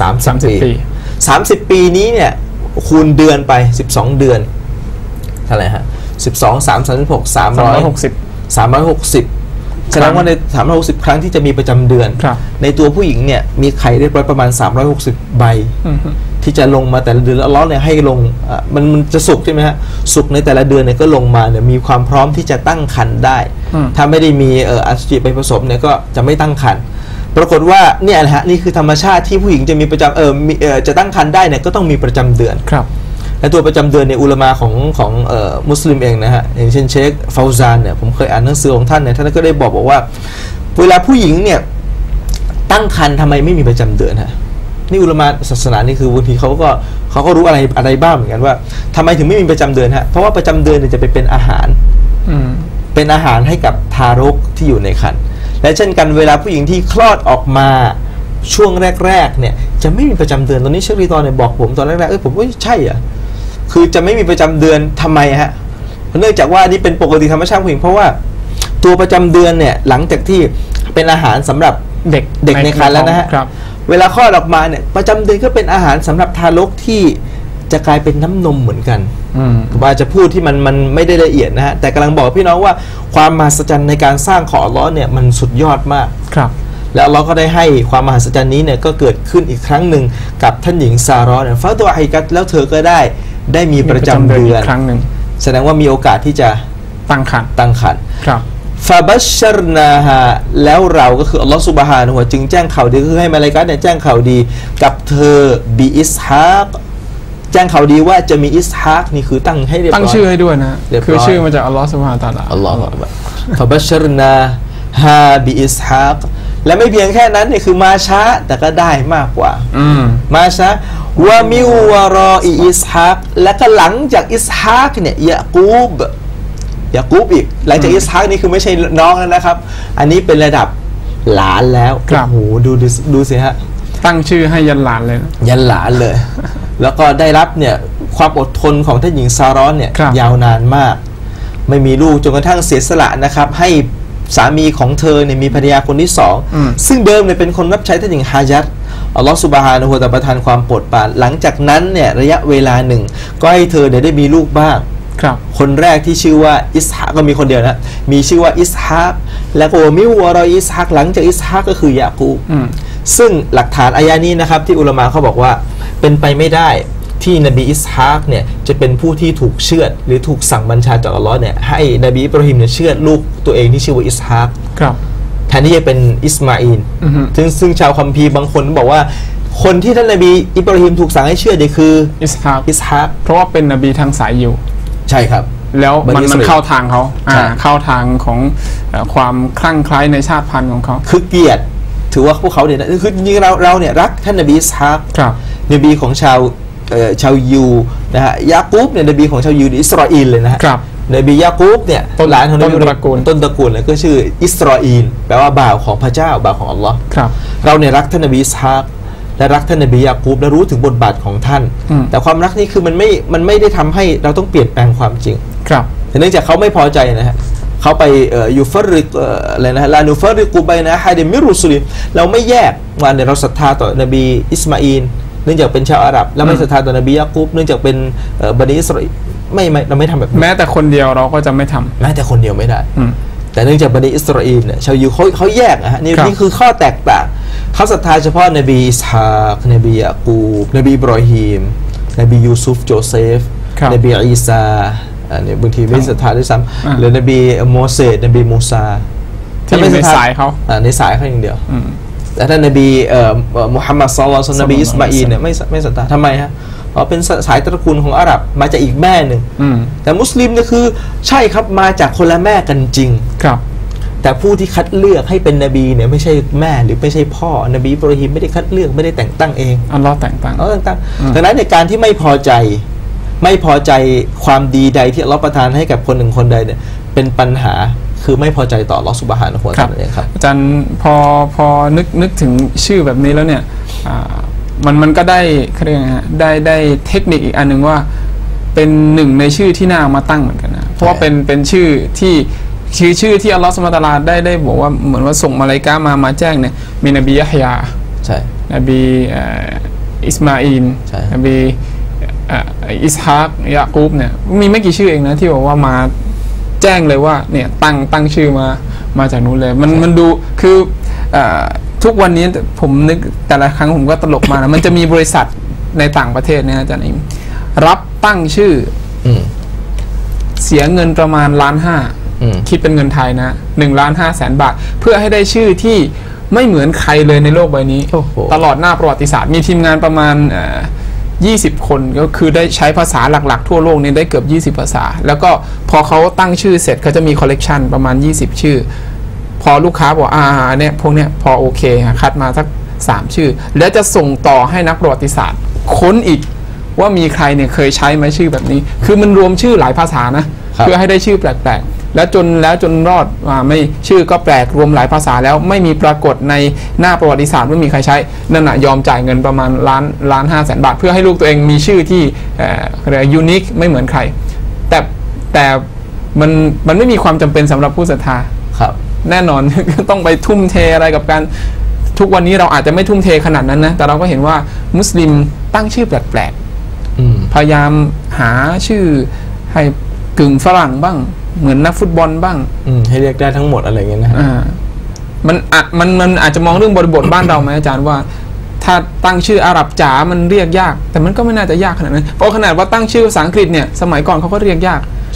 30ปีนี้เนี่ยคูณเดือนไป12เดือนเท่าไหร่ฮะ12 3 36 360แสดงว่าใน360ครั้งที่จะมีประจำเดือนในตัวผู้หญิงเนี่ยมีไข่เรียบร้อยประมาณ360ใบที่จะลงมาแต่ละเดือนแล้วอัลเลาะห์เนี่ยให้ลงมันจะสุกใช่ไหมฮะสุกในแต่ละเดือนเนี่ยก็ลงมาเนี่ยมีความพร้อมที่จะตั้งครรภ์ได้ถ้าไม่ได้มีอสุจิไปผสมเนี่ยก็จะไม่ตั้งครรภ์ปรากฏว่าเนี่ยนะฮะนี่คือธรรมชาติที่ผู้หญิงจะมีประจำจะตั้งครรภ์ได้เนี่ยก็ต้องมีประจำเดือนและตัวประจำเดือนเนี่ยอุลามะของมุสลิมเองนะฮะอย่างเช่นเชคฟาวซานเนี่ยผมเคยอ่านหนังสือของท่านเนี่ยท่านก็ได้บอกว่าเวลาผู้หญิงเนี่ยตั้งครรภ์ทำไมไม่มีประจำเดือนฮะนี่อุลามะศาสนานี่คือบางทีเขาก็รู้อะไรบ้างเหมือนกันว่าทำไมถึงไม่มีประจำเดือนฮะเพราะว่าประจำเดือนเนี่ยจะไปเป็นอาหารเป็นอาหารให้กับทารกที่อยู่ในครรภ์และเช่นกันเวลาผู้หญิงที่คลอดออกมาช่วงแรกๆเนี่ยจะไม่มีประจำเดือนตอนนี้เชครีตอนเนี่ยบอกผมตอนแรกๆผมว่าใช่อ่ะคือจะไม่มีประจำเดือนทำไมฮะเนื่องจากว่านี่เป็นปกติธรรมชาติผู้หญิงเพราะว่าตัวประจำเดือนเนี่ยหลังจากที่เป็นอาหารสำหรับเด็กในครรภ์แล้วนะฮะเวลาคลอดออกมาเนี่ยประจำเดือนก็เป็นอาหารสำหรับทารกที่จะกลายเป็นน้ำนมเหมือนกันผมอาจจะพูดที่มันไม่ได้ละเอียดนะฮะแต่กำลังบอกพี่น้องว่าความมหัศจรรย์ในการสร้างของอัลเลาะห์เนี่ยมันสุดยอดมากแล้วอัลเลาะห์ก็ได้ให้ความมหัศจรรย์นี้เนี่ยก็เกิดขึ้นอีกครั้งหนึ่งกับท่านหญิงซารอห์เนี่ยฟาดอฮิกัตแล้วเธอก็ได้มีประจำเดือนครั้งหนึ่งแสดงว่ามีโอกาสที่จะตั้งครรภ์ครับฟาบัชชรนาฮาแล้วเราก็คืออัลลอฮฺซุบฮานะฮูวะจึงแจ้งข่าวดีคือให้มาลาอิกะฮ์เนี่ยแจ้งข่าวดีกับเธอบิอิสฮากแจ้งข่าวดีว่าจะมีอิสฮากนี่คือตั้งให้เรียบร้อยตั้งชื่อให้ด้วยนะคือชื่อมาจากอัลลอฮฺซุบฮานะฮูวะตะอาลาอัลลอฮฺฟาบัชชรนาฮาบิอิสฮากและไม่เพียงแค่นั้นนี่คือมาช้าแต่ก็ได้มากกว่ามาช้าวะมิวะรออิสฮากและก็หลังจากอิสฮากเนี่ยยะกูบอีกหลังจากอิสฮากนี่คือไม่ใช่น้องแล้วนะครับอันนี้เป็นระดับหลานแล้วโอ้โหดูสิฮะตั้งชื่อให้ยันหลานเลยยันหลานเลย แล้วก็ได้รับเนี่ยความอดทนของท่านหญิงซารอนเนี่ยยาวนานมากไม่มีลูกจนกระทั่งเสียสละนะครับให้สามีของเธอเนี่ยมีภรรยาคนที่สองซึ่งเดิมเนี่ยเป็นคนรับใช้ท่านหญิงฮาญัตอัลลอฮฺซุบฮานะฮูวะตะอาลาประทานความโปรดปรานหลังจากนั้นเนี่ยระยะเวลาหนึ่งก็ให้เธอเนี่ยได้มีลูกบ้างคนแรกที่ชื่อว่าอิสฮากก็มีคนเดียวนะมีชื่อว่าอิสฮากแล้วก็มิวะรออิสฮากหลังจากอิสฮากก็คือยะกูบซึ่งหลักฐานอายะนี้นะครับที่อุลามะเขาบอกว่าเป็นไปไม่ได้ที่นบีอิสฮากเนี่ยจะเป็นผู้ที่ถูกเชือดหรือถูกสั่งบัญชาจากอัลลอฮ์เนี่ยให้นบีอิบราฮิมเนี่ยเชือดลูกตัวเองที่ชื่อว่าอิสฮากแทนที่จะเป็นอิสมาอีลซึ่งชาวคัมภีร์บางคนบอกว่าคนที่ท่านนบีอิบราฮิมถูกสั่งให้เชือดเนี่ยคืออิสฮากเพราะว่าเป็นนบีทางสายยิวใช่ครับแล้วมันเข้าทางเขาเข้าทางของความคลั่งไคล้ในชาติพันธุ์ของเขาคือเกียรติถือว่าพวกเขาเนี่ยคือจริงๆเราเนี่ยรักท่านนบีอิสฮากนบีของชาวยูนะฮะยากูบเนี่ยนบีของชาวยูอิสราเอลเลยนะฮะนบียากูบเนี่ยต้นหลานของนบีต้นตระกูลเลยก็ชื่ออิสราเอลแปลว่าบ่าวของพระเจ้าบ่าวของอัลลอฮ์เราเนี่ยรักท่านนบีอิสฮากและรักท่านนบียากูบและรู้ถึงบทบาทของท่านแต่ความรักนี้คือมันไม่ได้ทำให้เราต้องเปลี่ยนแปลงความจริงแต่เนื่องจากเขาไม่พอใจนะฮะเขาไปยูฟริกอะไรนะลานูฟริกูไปนะฮะเดมิรุสุลิเราไม่แยกว่าเราศรัทธาต่อนบีอิสมาอีลเนื่องจากเป็นชาวอาหรับแล้วไม่ศรัทธาต่อนบียากูบเนื่องจากเป็นบันิอิสราเอลไม่เราไม่ทำแบบแม้แต่คนเดียวเราก็จะไม่ทำแม้แต่คนเดียวไม่ได้แต่เนื่องจากบันิอิสราเอลเนี่ยชาวยูเขาแยกนะฮะนี่คือข้อแตกต่างเขาศรัทธาเฉพาะนบีอิสฮากนบียากูบนบีอิบรอฮีมนบียูซุฟโจเซฟนบีอีซาเนี่ยบางทีไม่ศรัทธาด้วยซ้ำหรือนบีโมเสสนบีมูซาที่ในสายเขาในสายเขาอย่างเดียวแต่ถ้านบีมุฮัมมัดศ็อลลัลลอฮุอะลัยฮิวะซัลลัมนบีอิสมาอีลเนี่ยไม่ศรัทธาทำไมฮะเพราะเป็นสายตระกูลของอาหรับมาจากอีกแม่หนึ่งแต่มุสลิมเนี่ยคือใช่ครับมาจากคนละแม่กันจริงแต่ผู้ที่คัดเลือกให้เป็นนบีเนี่ยไม่ใช่แม่หรือไม่ใช่พ่อนบีอิบราฮิมไม่ได้คัดเลือกไม่ได้แต่งตั้งเองอัลลอฮ์แต่งตั้งดังนั้นในการที่ไม่พอใจความดีใดที่อัลลอฮ์ประทานให้กับคนหนึ่งคนใดเนี่ยเป็นปัญหาคือไม่พอใจต่ออัลลอฮ์ซุบฮานะฮูวะตะอาลาเองครับอาจารย์พอนึกถึงชื่อแบบนี้แล้วเนี่ยมันก็ได้เรียกไงฮะได้เทคนิคอีกอันหนึ่งว่าเป็นหนึ่งในชื่อที่น่ามาตั้งเหมือนกันนะเพราะว่าเป็นชื่อที่อัลลอฮฺซุบฮานะฮูวะตะอาลาได้บอกว่าเหมือนว่าส่งมาลาอิกะฮ์มาแจ้งเนี่ยมีนบียะฮยาใช่นบีอิสมาอีลนบีอิสฮากยะกูบเนี่ยมีไม่กี่ชื่อเองนะที่บอกว่ามาแจ้งเลยว่าเนี่ยตั้งชื่อมาจากนู้นเลยมันดูคือทุกวันนี้ผมนึกแต่ละครั้งผมก็ตลกมานะมันจะมีบริษัทในต่างประเทศเนี่ยอาจารย์อิมรับตั้งชื่อเสียเงินประมาณ1.5 คิดเป็นเงินไทยนะ1.5 ล้านบาทเพื่อให้ได้ชื่อที่ไม่เหมือนใครเลยในโลกใบนี้ตลอดหน้าประวัติศาสตร์มีทีมงานประมาณ20 คนก็คือได้ใช้ภาษาหลักๆทั่วโลกนี้ได้เกือบ20 ภาษาแล้วก็พอเขาตั้งชื่อเสร็จเขาจะมีคอลเลกชันประมาณ20 ชื่อพอลูกค้าบอกเนี่ยพวกเนี้ยพอโอเคคัดมาสัก3 ชื่อแล้วจะส่งต่อให้นักประวัติศาสตร์ค้นอีกว่ามีใครเนี่ยเคยใช้ไหมชื่อแบบนี้คือมันรวมชื่อหลายภาษานะเพื่อให้ได้ชื่อแปลกๆแล้วจนรอดไม่ชื่อก็แปลกรวมหลายภาษาแล้วไม่มีปรากฏในหน้าประวัติศาสตร์ไม่มีใครใช้นั่นน่ะยอมจ่ายเงินประมาณ1.5 ล้านบาทเพื่อให้ลูกตัวเองมีชื่อที่ยูนิคไม่เหมือนใครแต่มันไม่มีความจำเป็นสำหรับผู้ศรัทธาแน่นอนต้องไปทุ่มเทอะไรกับการทุกวันนี้เราอาจจะไม่ทุ่มเทขนาดนั้นนะแต่เราก็เห็นว่ามุสลิมตั้งชื่อแปลกๆพยายามหาชื่อให้กึ่งฝรั่งบ้างเหมือนนักฟุตบอลบ้างให้เรียกได้ทั้งหมดอะไรเงี้ยนะมันอาจจะมองเรื่องบริบทบ้านเราไหมอาจารย์ว่าถ้าตั้งชื่ออาหรับจ๋ามันเรียกยากแต่มันก็ไม่น่าจะยากขนาดนั้นเพราะขนาดว่าตั้งชื่อภาษาอังกฤษเนี่ยสมัยก่อนเขาก็เรียกยาก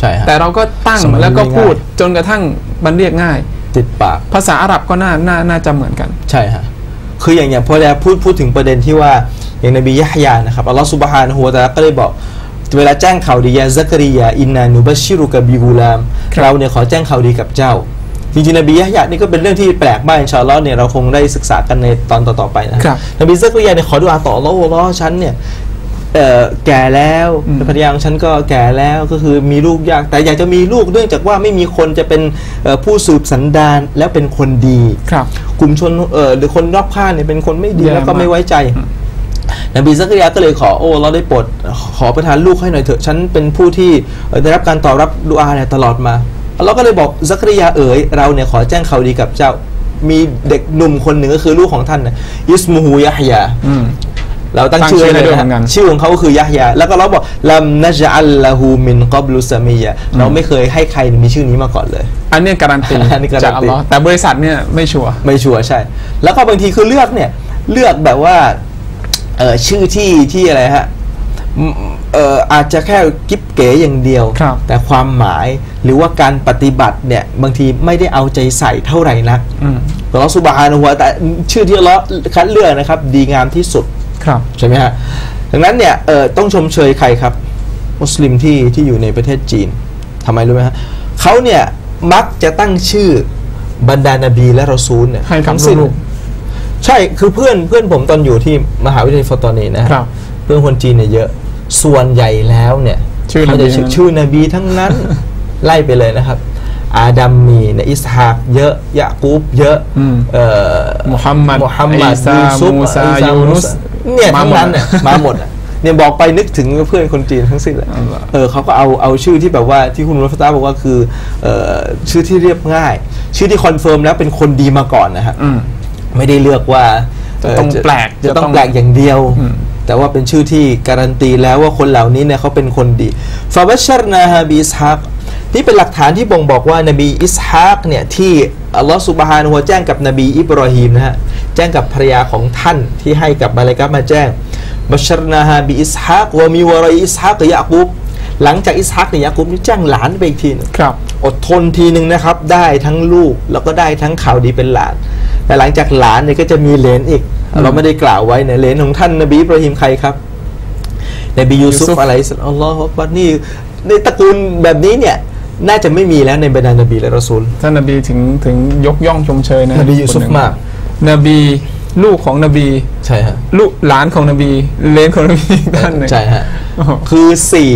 ใช่ฮะแต่เราก็ตั้งแล้วก็พูดจนกระทั่งมันเรียกง่ายติดปากภาษาอาหรับก็น่าจะเหมือนกันใช่ฮะคืออย่างพอแล้วพูดถึงประเด็นที่ว่าอย่างนบียะฮยานะครับอัลลอฮฺซุบฮานะฮูวะตะอาลาก็เลยบอกเวลาแจ้งข่าวดียาซักริยาอินนานุบัชชิรุกะบิกุลามเราเนี่ยขอแจ้งข่าวดีกับเจ้าจริงๆนบียะฮยานี่ก็เป็นเรื่องที่แปลกมากอินชาอัลลอฮ์เนี่ยเราคงได้ศึกษากันในตอนต่อๆไปนะครับนบีซักริยาเนี่ยขอดุอาต่ออัลลอฮ์ฉันเนี่ยแก่แล้วภรรยาของฉันก็แก่แล้วก็คือมีลูกยากแต่อยากจะมีลูกเนื่องจากว่าไม่มีคนจะเป็นผู้สืบสันดานแล้วเป็นคนดีกลุ่มชนหรือคนรอบข้างเนี่ยเป็นคนไม่ดีแล้วก็ไม่ไว้ใจนบีซักริยาก็เลยขอเราได้โปรดขอประทานลูกให้หน่อยเถอะฉันเป็นผู้ที่ได้รับการตอบรับดุอาเนี่ยตลอดมาเราก็เลยบอกซักริยาเราเนี่ยขอแจ้งข่าวดีกับเจ้ามีเด็กหนุ่มคนหนึ่งก็คือลูกของท่านนะอิสมุฮูยะฮยาเราตั้งชื่อเลยนะชื่อของเขาคือยะฮยาแล้วก็เราบอกลัมนะญะอัลละฮูมินกับลุซามียะเราไม่เคยให้ใครมีชื่อนี้มาก่อนเลยอันนี้การันตีจากอัลลอฮ์แต่บริษัทเนี่ยไม่ชัวร์ใช่แล้วก็บางทีคือเลือกแบบว่าชื่อที่อะไรฮะอาจจะแค่กิ๊บเก๋อย่างเดียวแต่ความหมายหรือว่าการปฏิบัติเนี่ยบางทีไม่ได้เอาใจใส่เท่าไหร่นักอัลลอฮฺซุบฮานะฮูวะตะอาลาชื่อที่อัลลอฮ์คัดเลือกนะครับดีงามที่สุดใช่ไหมฮะดังนั้นเนี่ยต้องชมเชยใครครับมุสลิมที่อยู่ในประเทศจีนทำไมรู้ไหมฮะเขาเนี่ยมักจะตั้งชื่อบรรดานบีและรอซูลเนี่ยทั้งสิ้นใช่คือเพื่อนผมตอนอยู่ที่มหาวิทยาลัยฟอตอนีนะครับเพื่อนคนจีนเนี่ยเยอะส่วนใหญ่แล้วเนี่ยเขาจะชื่อนบีทั้งนั้น ไล่ไปเลยนะครับอาดัมมีเนี่ยอิสฮากเยอะยะกูบเยอะมุฮัมมัดอีซามูซายูนุสเนี่ยทั้งนั้นเนี่ยมาหมดเนี่ยบอกไปนึกถึงเพื่อนคนจีนทั้งสิ้นเลยเขาก็เอาชื่อที่แบบว่าที่คุณรัฟตาบอกว่าคือชื่อที่เรียบง่ายชื่อที่คอนเฟิร์มแล้วเป็นคนดีมาก่อนนะฮะไม่ได้เลือกว่าจะต้องแปลกอย่างเดียวแต่ว่าเป็นชื่อที่การันตีแล้วว่าคนเหล่านี้เนี่ยเขาเป็นคนดีฟาบัชชัรนาฮาบิอิสฮากนี่เป็นหลักฐานที่บ่งบอกว่านบีอิสฮากเนี่ยที่อัลลอฮฺซุบฮานะฮูวะตะอาลาแจ้งกับนบีอิบรอฮีมนะฮะแจ้งกับภรรยาของท่านที่ให้กับมาลาอิกะฮ์มาแจ้งบัชชัรนาฮาบิอิสฮากวะมีวะรออิสฮากยะกูบหลังจากอิสฮากเนี่ยยะกูบนี่แจ้งหลานไปอีกทีนึงอดทนทีนึงนะครับได้ทั้งลูกแล้วก็ได้ทั้งข่าวดีเป็นหลานแต่หลังจากหลานเนี่ยก็จะมีเหลนอีกเราไม่ได้กล่าวไว้เนี่ยเหลนของท่านนบีอิบรอฮีมใครครับนบียูซุฟอะลัยฮิสสลามอัลลอฮฺอักบัรนี่ในตระกูลแบบนี้เนี่ยน่าจะไม่มีแล้วในบรรดานบีและรอซูลท่านนบีถึงยกย่องชมเชยนะนบียูซุฟมากนบีลูกของนบีใช่ฮะลูกหลานของนบีเลนของนบีท่านใช่ฮะคือ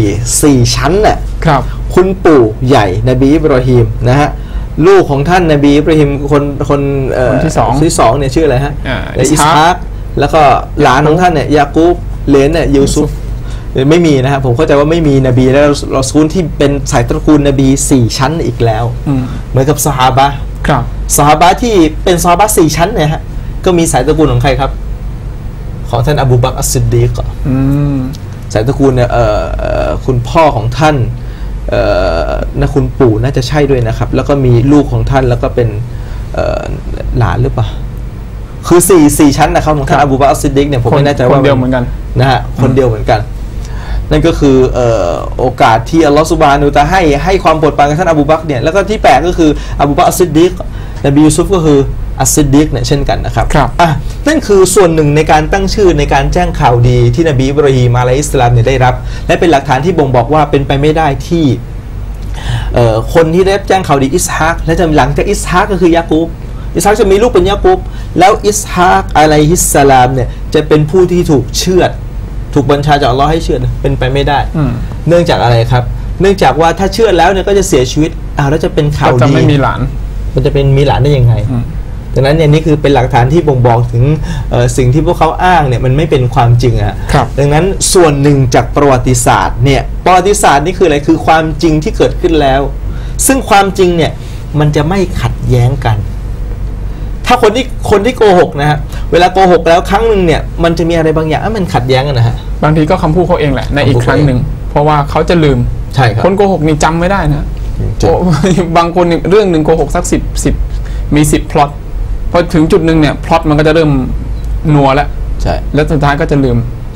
4ชั้นน่ะคุณปู่ใหญ่นบีอิบรอฮีมนะฮะลูกของท่านนบีอิบรอฮีมคนที่สองเนี่ยชื่ออะไรฮะอิสฮากแล้วก็หลานของท่านเนี่ยยากูบเลนเนี่ยยูซุฟไม่มีนะครับผมเข้าใจว่าไม่มีนบีและรอซูลที่เป็นสายตระกูลนบี4ชั้นอีกแล้วเหมือนกับซอฮาบะห์ซอฮาบะห์ที่เป็นซอฮาบะห์4ชั้นเนี่ยฮะก็มีสายตระกูลของใครครับของท่านอบูบักรอัสซิดดีกสายตระกูลเนี่ยคุณพ่อของท่านนะคุณปู่น่าจะใช่ด้วยนะครับแล้วก็มีลูกของท่านแล้วก็เป็นหลานหรือเปล่าคือ4ชั้นนะครับของท่านอบูบักรอัสซิดดีกเนี่ยผมไม่แน่ใจว่าคนเดียวเหมือนกันนะฮะคนเดียวเหมือนกันนั่นก็คือโอกาสที่อัลลอฮฺซุบฮานะฮูวะตะอาลาให้ความโปรดปรานกับท่านอบูบักรเนี่ยแล้วก็ที่แปลกก็คืออบูบักรอัสซิดดีกนบียูซุฟก็คืออัสซิดดีกเนี่ยเช่นกันนะครับนั่นคือส่วนหนึ่งในการตั้งชื่อในการแจ้งข่าวดีที่นบีอิบรอฮีมอะลัยฮิสสลามเนี่ยได้รับและเป็นหลักฐานที่บ่งบอกว่าเป็นไปไม่ได้ที่คนที่ได้แจ้งข่าวดีอิสฮากและจะหลังจากอิสฮากก็คือยะกูบอิสฮากจะมีลูกเป็นยะกูบแล้วอิสฮากอะลัยฮิสสลามเนี่ยจะเป็นผู้ที่ถูกเชือดถูกบัญชาจากอัลเลาะห์ให้เชือดเป็นไปไม่ได้เนื่องจากอะไรครับเนื่องจากว่าถ้าเชือดแล้วเนี่ยก็จะเสียชีวิตแล้วจะเป็นข่าวดีจะไม่มีหลานมันจะเป็นมีหลานได้ยังไงดังนั้นเนี่ยนี่คือเป็นหลักฐานที่บ่งบอกถึงสิ่งที่พวกเขาอ้างเนี่ยมันไม่เป็นความจริงอ่ะดังนั้นส่วนหนึ่งจากประวัติศาสตร์เนี่ยประวัติศาสตร์นี่คืออะไรคือความจริงที่เกิดขึ้นแล้วซึ่งความจริงเนี่ยมันจะไม่ขัดแย้งกันถ้าคนที่โกหกนะฮะเวลาโกหกแล้วครั้งหนึ่งเนี่ยมันจะมีอะไรบางอย่างมันขัดแย้งกันนะฮะบางทีก็คำพูดเขาเองแหละในอีกครั้งหนึ่งเพราะว่าเขาจะลืมใช่ครับคนโกหกนี่จำไม่ได้นะบางคนเรื่องหนึ่งโกหกสัก10มี10พล็อตพอถึงจุดหนึ่งเนี่ยพล็อตมันก็จะเริ่มนัวแล้วใช่แล้วสุดท้ายก็จะลืม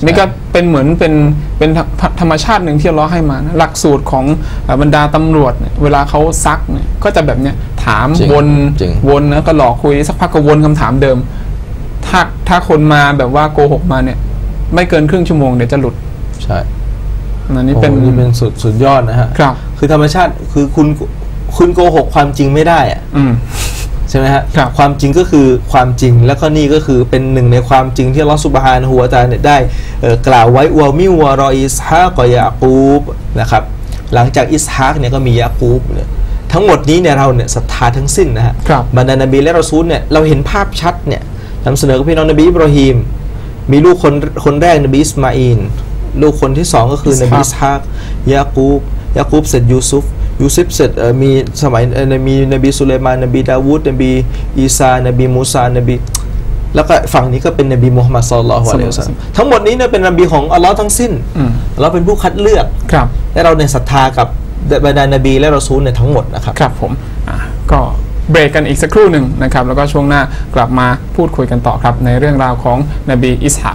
นี่ก็เป็นเหมือนเป็นธรรมชาติหนึ่งที่อัลเลาะห์ให้มานะหลักสูตรของบรรดาตำรวจเวลาเขาซักเนี่ยก็จะแบบเนี้ยถามวนนะก็หลอกคุยสักพักก็วนคำถามเดิมถ้าคนมาแบบว่าโกหกมาเนี่ยไม่เกินครึ่งชั่วโมงเดี๋ยวจะหลุดใช่อันนี้เป็นสุดยอดนะฮะครับคือธรรมชาติคือคุณโกหกความจริงไม่ได้อะใช่ไหมฮะความจริงก็คือความจริงแล้วก็นี่ก็คือเป็นหนึ่งในความจริงที่อัลเลาะห์ซุบฮานะฮูวะตะอาลาเนี่ยได้กล่าวไว้วะมิวะรออิสฮากะยะกูบนะครับหลังจากอิสฮากเนี่ยก็มียะกูบเนี่ยทั้งหมดนี้เนี่ยเราเนี่ยศรัทธาทั้งสิ้นนะฮะบรรดานบีและรอซูลเนี่ยเราเห็นภาพชัดเนี่ยนำเสนอกับพี่น้องนบีอิบรอฮีมมีลูกคนแรกนบีอิสมาอีลลูกคนที่สองก็คือนบีอิสฮากยะกูบเสร็จยูซุฟเสร็จมีสมัยมีนบีสุไลมานนบีดาวูดนบีอีสานบีมูซานบีแล้วก็ฝั่งนี้ก็เป็นนบีมุฮัมมัดศ็อลลัลลอฮุอะลัยฮิวะซัลลัมทั้งหมดนี้เนี่ยเป็นนบีของอัลลอฮ์ทั้งสิ้นเราเป็นผู้คัดเลือกและเราในศรัทธากับบรรดานบีและรอซูลในทั้งหมดนะครับครับผมก็เบรกกันอีกสักครู่หนึ่งนะครับแล้วก็ช่วงหน้ากลับมาพูดคุยกันต่อครับในเรื่องราวของนบีอิสฮาก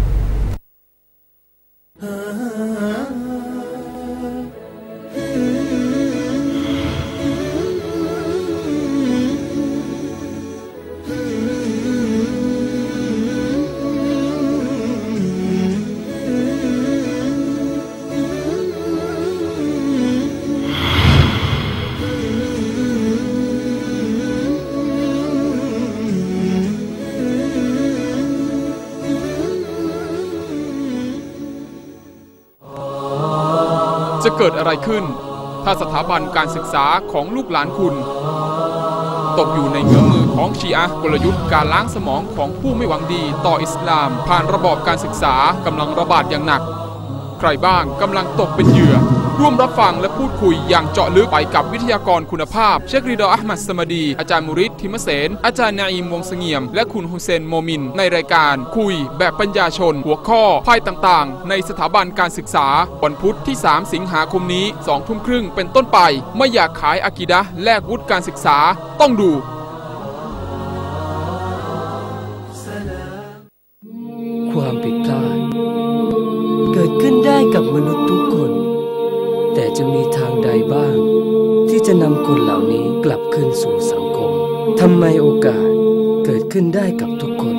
จะเกิดอะไรขึ้นถ้าสถาบันการศึกษาของลูกหลานคุณตกอยู่ในเงื้อมือของชีอะห์กลยุทธ์การล้างสมองของผู้ไม่หวังดีต่ออิสลามผ่านระบอบการศึกษากำลังระบาดอย่างหนักใครบ้างกำลังตกเป็นเหยื่อร่วมรับฟังและพูดคุยอย่างเจาะลึกไปกับวิทยากรคุณภาพเชคริดออัลมัดสมดีอาจารย์มุริดทิมเสนอาจารย์นาอิมวงศ์เสงี่ยมและคุณฮุเซนโมมินในรายการคุยแบบปัญญาชนหัวข้อภัยต่างๆในสถาบันการศึกษาวันพุธที่3 สิงหาคมนี้ 20:30 น.เป็นต้นไปไม่อยากขายอากีดะห์แลกวุฒิการศึกษาต้องดูความผิดพลาดเกิดขึ้นได้กับมนุษย์ทุกคนแต่จะมีทางใดบ้างที่จะนำคนเหล่านี้กลับคืนสู่สังคมทำไมโอกาสเกิดขึ้นได้กับทุกคน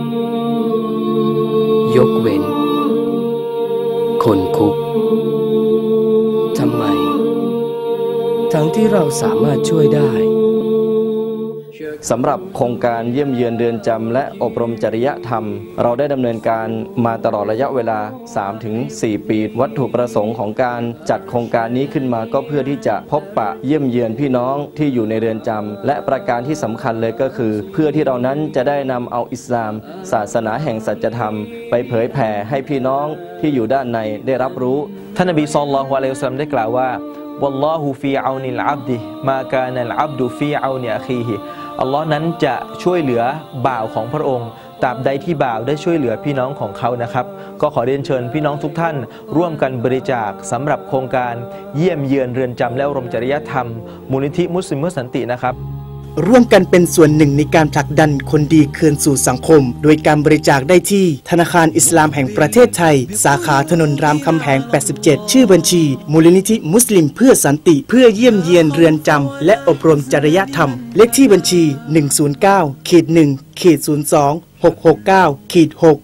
ยกเว้นคนคุกทำไมทั้งที่เราสามารถช่วยได้สำหรับโครงการเยี่ยมเยือนเรือนจำและอบรมจริยธรรมเราได้ดำเนินการมาตลอดระยะเวลา 3-4 ปีวัตถุประสงค์ของการจัดโครงการนี้ขึ้นมาก็เพื่อที่จะพบปะเยี่ยมเยือนพี่น้องที่อยู่ในเรือนจำและประการที่สำคัญเลยก็คือเพื่อที่เรานั้นจะได้นำเอาอิสลามศาสนาแห่งสัจธรรมไปเผยแผ่ให้พี่น้องที่อยู่ด้านในได้รับรู้ท่านนบีศ็อลลัลลอฮุอะลัยฮิวะซัลลัมได้กล่าวว่าวัลลอฮุฟีเอานิลอับดิมากานัลอับดุฟีเอานิอะคีฮิอัลลอฮ์นั้นจะช่วยเหลือบ่าวของพระองค์ตราบใดที่บ่าวได้ช่วยเหลือพี่น้องของเขานะครับก็ขอเรียนเชิญพี่น้องทุกท่านร่วมกันบริจาคสำหรับโครงการเยี่ยมเยือนเรือนจำและอบรมจริยธรรมมูลนิธิมุสลิมเพื่อสันตินะครับร่วมกันเป็นส่วนหนึ่งในการผลักดันคนดีคืนสู่สังคมโดยการบริจาคได้ที่ธนาคารอิสลามแห่งประเทศไทยสาขาถนนรามคำแหง87ชื่อบัญชีมูลนิธิมุสลิมเพื่อสันติเพื่อเยี่ยมเยียนเรือนจำและอบรมจริยธรรมเลขที่บัญชี 109-1-02-669-6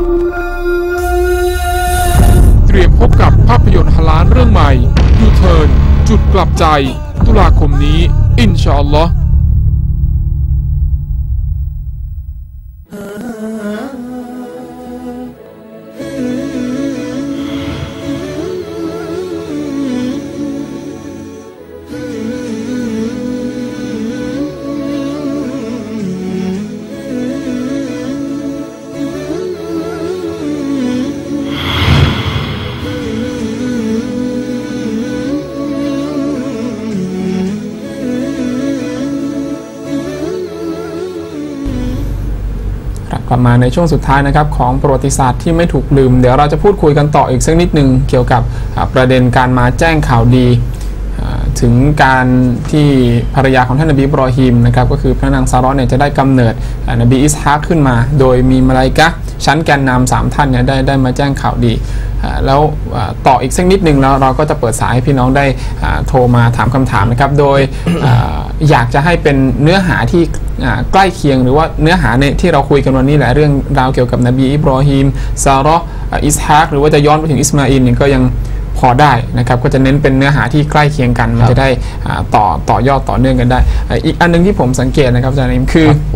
เตรียมพบกับภาพยนตร์ฮาลาลเรื่องใหม่ยูเทิร์นจุดกลับใจตุลาคมนี้อินชาอัลลอฮ์ กลับมาในช่วงสุดท้ายนะครับของประวัติศาสตร์ที่ไม่ถูกลืมเดี๋ยวเราจะพูดคุยกันต่ออีกสักนิดหนึ่งเกี่ยวกับประเด็นการมาแจ้งข่าวดีถึงการที่ภรรยาของท่านนบีอิบรอฮีมนะครับก็คือพระนางซาเราะห์เนี่ยจะได้กำเนิดนบีอิสฮากขึ้นมาโดยมีมลาอิกะฮ์ชั้นแกนนำ3ท่านเนี่ยได้มาแจ้งข่าวดีแล้วต่ออีกสักนิดนึงแล้วเราก็จะเปิดสายให้พี่น้องได้โทรมาถามคำถามนะครับโดยอยากจะให้เป็นเนื้อหาที่ใกล้เคียงหรือว่าเนื้อหาในที่เราคุยกันวันนี้แหละเรื่องราวเกี่ยวกับนบีอิบรอฮีมซาเราะห์อิสฮากหรือว่าจะย้อนไปถึงอิสมาอิลเนี่ยก็ยังพอได้นะครับก็จะเน้นเป็นเนื้อหาที่ใกล้เคียงกันมันจะได้ต่อยอดต่อเนื่องกันได้อีกอันนึงที่ผมสังเกตนะครับอาจารย์นิม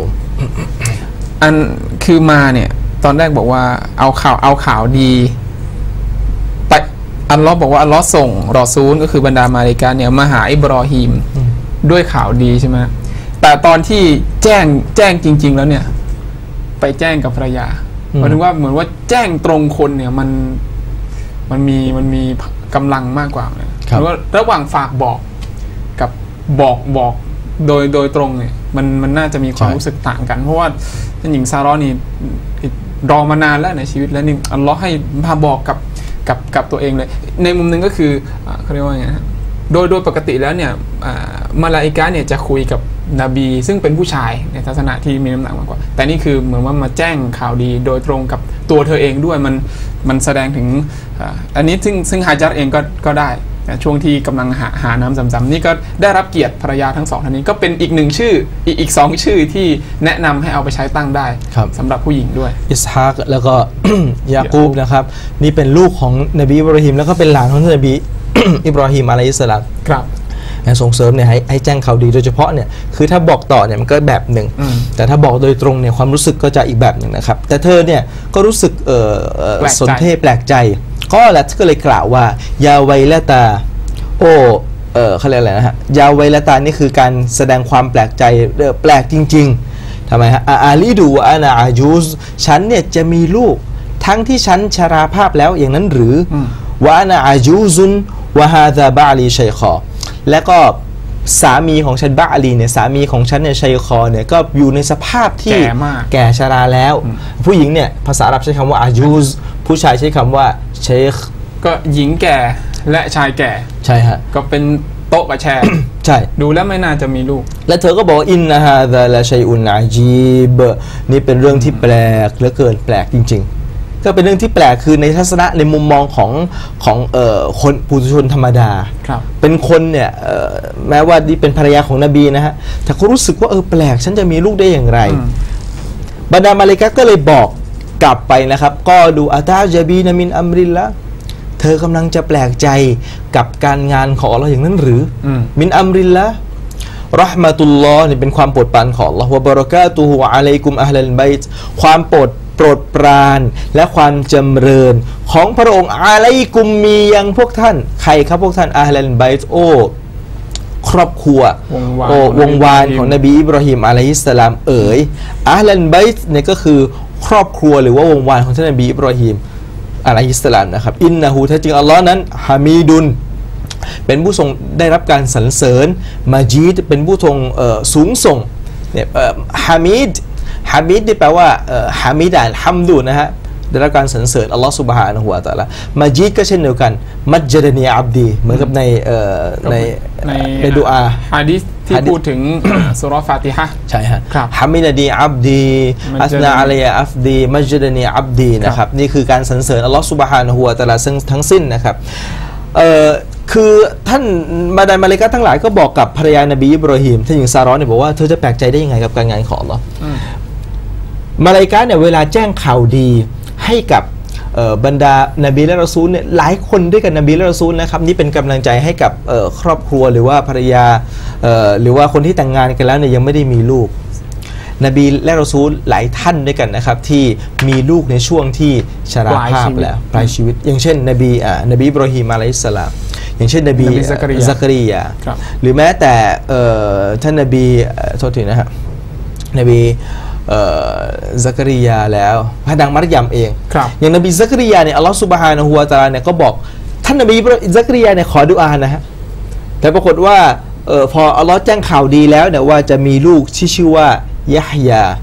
คือมาเนี่ยตอนแรกบอกว่าเอาข่าวดีไปอัลลอฮ์บอกว่าอัลลอฮ์ส่งรอซูลก็คือบรรดามาลาอิกะฮ์เนี่ยมาหาอิบรอฮีมด้วยข่าวดีใช่ไหมแต่ตอนที่แจ้งจริงๆแล้วเนี่ยไปแจ้งกับภรรยาหมายถึงว่าเหมือนว่าแจ้งตรงคนเนี่ยมันมีกำลังมากกว่าหรือว่าระหว่างฝากบอกกับบอกโดยตรงเนี่ยมันน่าจะมีความรู้สึกต่างกันเพราะว่าท่านหญิงซาเราะห์นี่รอมานานแล้วในชีวิตแล้วนี่อัลลอฮ์ให้มาบอกกับตัวเองเลยในมุมนึงก็คือเขาเรียกว่าไงนะโดยปกติแล้วเนี่ยมาลาอิกะฮ์เนี่ยจะคุยกับนบีซึ่งเป็นผู้ชายในทัศนะที่มีน้ำหนักมากกว่าแต่นี่คือเหมือนว่ามาแจ้งข่าวดีโดยตรงกับตัวเธอเองด้วยมันแสดงถึงอันนี้ซึ่งฮาญัรเองก็ได้ช่วงที่กำลังหาน้ำซำๆนี่ก็ได้รับเกียรติภรรยาทั้งสองท่านนี้ก็เป็นอีกหนึ่งชื่ออีก2ชื่อที่แนะนำให้เอาไปใช้ตั้งได้สำหรับผู้หญิงด้วยอิสฮากแล้วก็ ยากูบนะครับนี่เป็นลูกของนบีอิบรอฮีมแล้วก็เป็นหลานของนบี อิบรอฮีมอะลัยฮิสสลามครับส่งเสริมเนี่ยให้แจ้งข่าวดีโดยเฉพาะเนี่ยคือถ้าบอกต่อเนี่ยมันก็แบบหนึ่งแต่ถ้าบอกโดยตรงเนี่ยความรู้สึกก็จะอีกแบบหนึ่งนะครับแต่เธอเนี่ยก็รู้สึกสนเทศแปลกใจก็เลยกล่าวว่ายาไวละตาเขาเรียกอะไรนะฮะยาไวละตานี่คือการแสดงความแปลกใจแปลกจริงๆทำไมฮะอาลีดูวะอานาอายูซฉันเนี่ยจะมีลูกทั้งที่ฉันชราภาพแล้วอย่างนั้นหรือวะอานาอายูซุนวะฮาซาบะลีชัยคอและก็สามีของฉันบะลีเนี่ยสามีของฉันเนี่ยชัยคอเนี่ยก็อยู่ในสภาพที่แก่ชราแล้วผู้หญิงเนี่ยภาษาอาหรับใช้คำว่าอายูซผู้ชายใช้คำว่าเชคก็หญิงแก่และชายแก่ใช่ฮะก็เป็นโต๊ะกับแชร์ใช่ดูแล้วไม่น่าจะมีลูกและเธอก็บอกอินนะฮะซาลาชัยอุนอาจีบนี่เป็นเรื่องที่แปลกเหลือเกินแปลกจริงๆก็เป็นเรื่องที่แปลกคือในทัศนะในมุมมองของคนปุถุชนธรรมดาเป็นคนเนี่ยแม้ว่านี่เป็นภรรยาของนบีนะฮะแต่เขารู้สึกว่าแปลกฉันจะมีลูกได้อย่างไรบรรดามาลาอิกะฮ์ก็เลยบอกกลับไปนะครับก็ดูอาตาจาบีนามินอัมริลละเธอกำลังจะแปลกใจกับการงานของอัลลอฮ์อย่างนั้นหรือมินอัมริลละเราะห์มะตุลลอฮ์นี่เป็นความโปรดปรานของอัลลอฮ์วะบะเราะกาตุฮุอะลัยกุมอะห์ลัลบัยต์ความโปรดปรานและความจำเริญของพระองค์อะลัยกุมมียังพวกท่านใครครับพวกท่านอะห์ลัลบัยต์ครอบครัววงวานของนบีอิบรอฮีมอะลัยฮิสสลามอะห์ลัลบัยต์เนี่ยก็คือครอบครัวหรือว่าวงวานของท่านนบีอิบรอฮีมอะลัยฮิสสลามนะครับอินนะฮูแท้จริงอัลลอฮ์นั้นฮามีดุนเป็นผู้ทรงได้รับการสรรเสริญมาจีดเป็นผู้ทรงสูงส่งเนี่ยฮามิดนี่แปลว่าฮามิดอัลฮัมดุนะฮะได้รับการสรรเสริญอัลลอฮ์ซุบฮานะฮูวะตะอาลามาจีดก็เช่นเดียวกันมัจญะดะนีอับดีเหมือนกับในดุอาหะดีษที่พูดถึงซูเราะห์ฟาติฮะห์ใช่ฮะฮามิดะนีอับดีอัสนาอะลัยอัฟดีมัจญะดะนีอับดีนะครับนี่คือการสรรเสริญอัลลอฮ์ซุบฮานะฮูวะตะอาลาทั้งสิ้นนะครับคือท่านบรรดามาลาอิกะฮ์ทั้งหลายก็บอกกับภรรยานบีอิบรอฮีมท่านหญิงซาเราะห์เนี่ยบอกว่าเธอจะแปลกใจได้ยังไงกับการงานของอัลลอฮ์มาลาอิกะฮ์เนี่ยเวลาแจ้งข่าวดีให้กับบรรดานบีและรอซูลเนี่ยหลายคนด้วยกันนบีและรอซูลนะครับนี่เป็นกำลังใจให้กับครอบครัวหรือว่าภรรยาหรือว่าคนที่แต่งงานกันแล้วเนี่ยยังไม่ได้มีลูกนบีและรอซูลหลายท่านด้วยกันนะครับที่มีลูกในช่วงที่ชราภาพแล้วปลายชีวิตอย่างเช่นนบีอิบรอฮีมอะลัยฮิสสลามอย่างเช่นนบีซักริยาหรือแม้แต่ท่านนบีโทษทีนะฮะนบีซักริยาแล้วพระนางมัรยมเองอย่างนบีซักริยาเนี่ยอัลลอฮฺซุบฮานะฮูวะตะอาลาเนี่ยก็บอกท่านนบีซักริยาเนี่ยขอดุอานะฮะแต่ปรากฏว่าพออัลลอฮ์แจ้งข่าวดีแล้วเนี่ยว่าจะมีลูกที่ชื่อว่ายะฮยา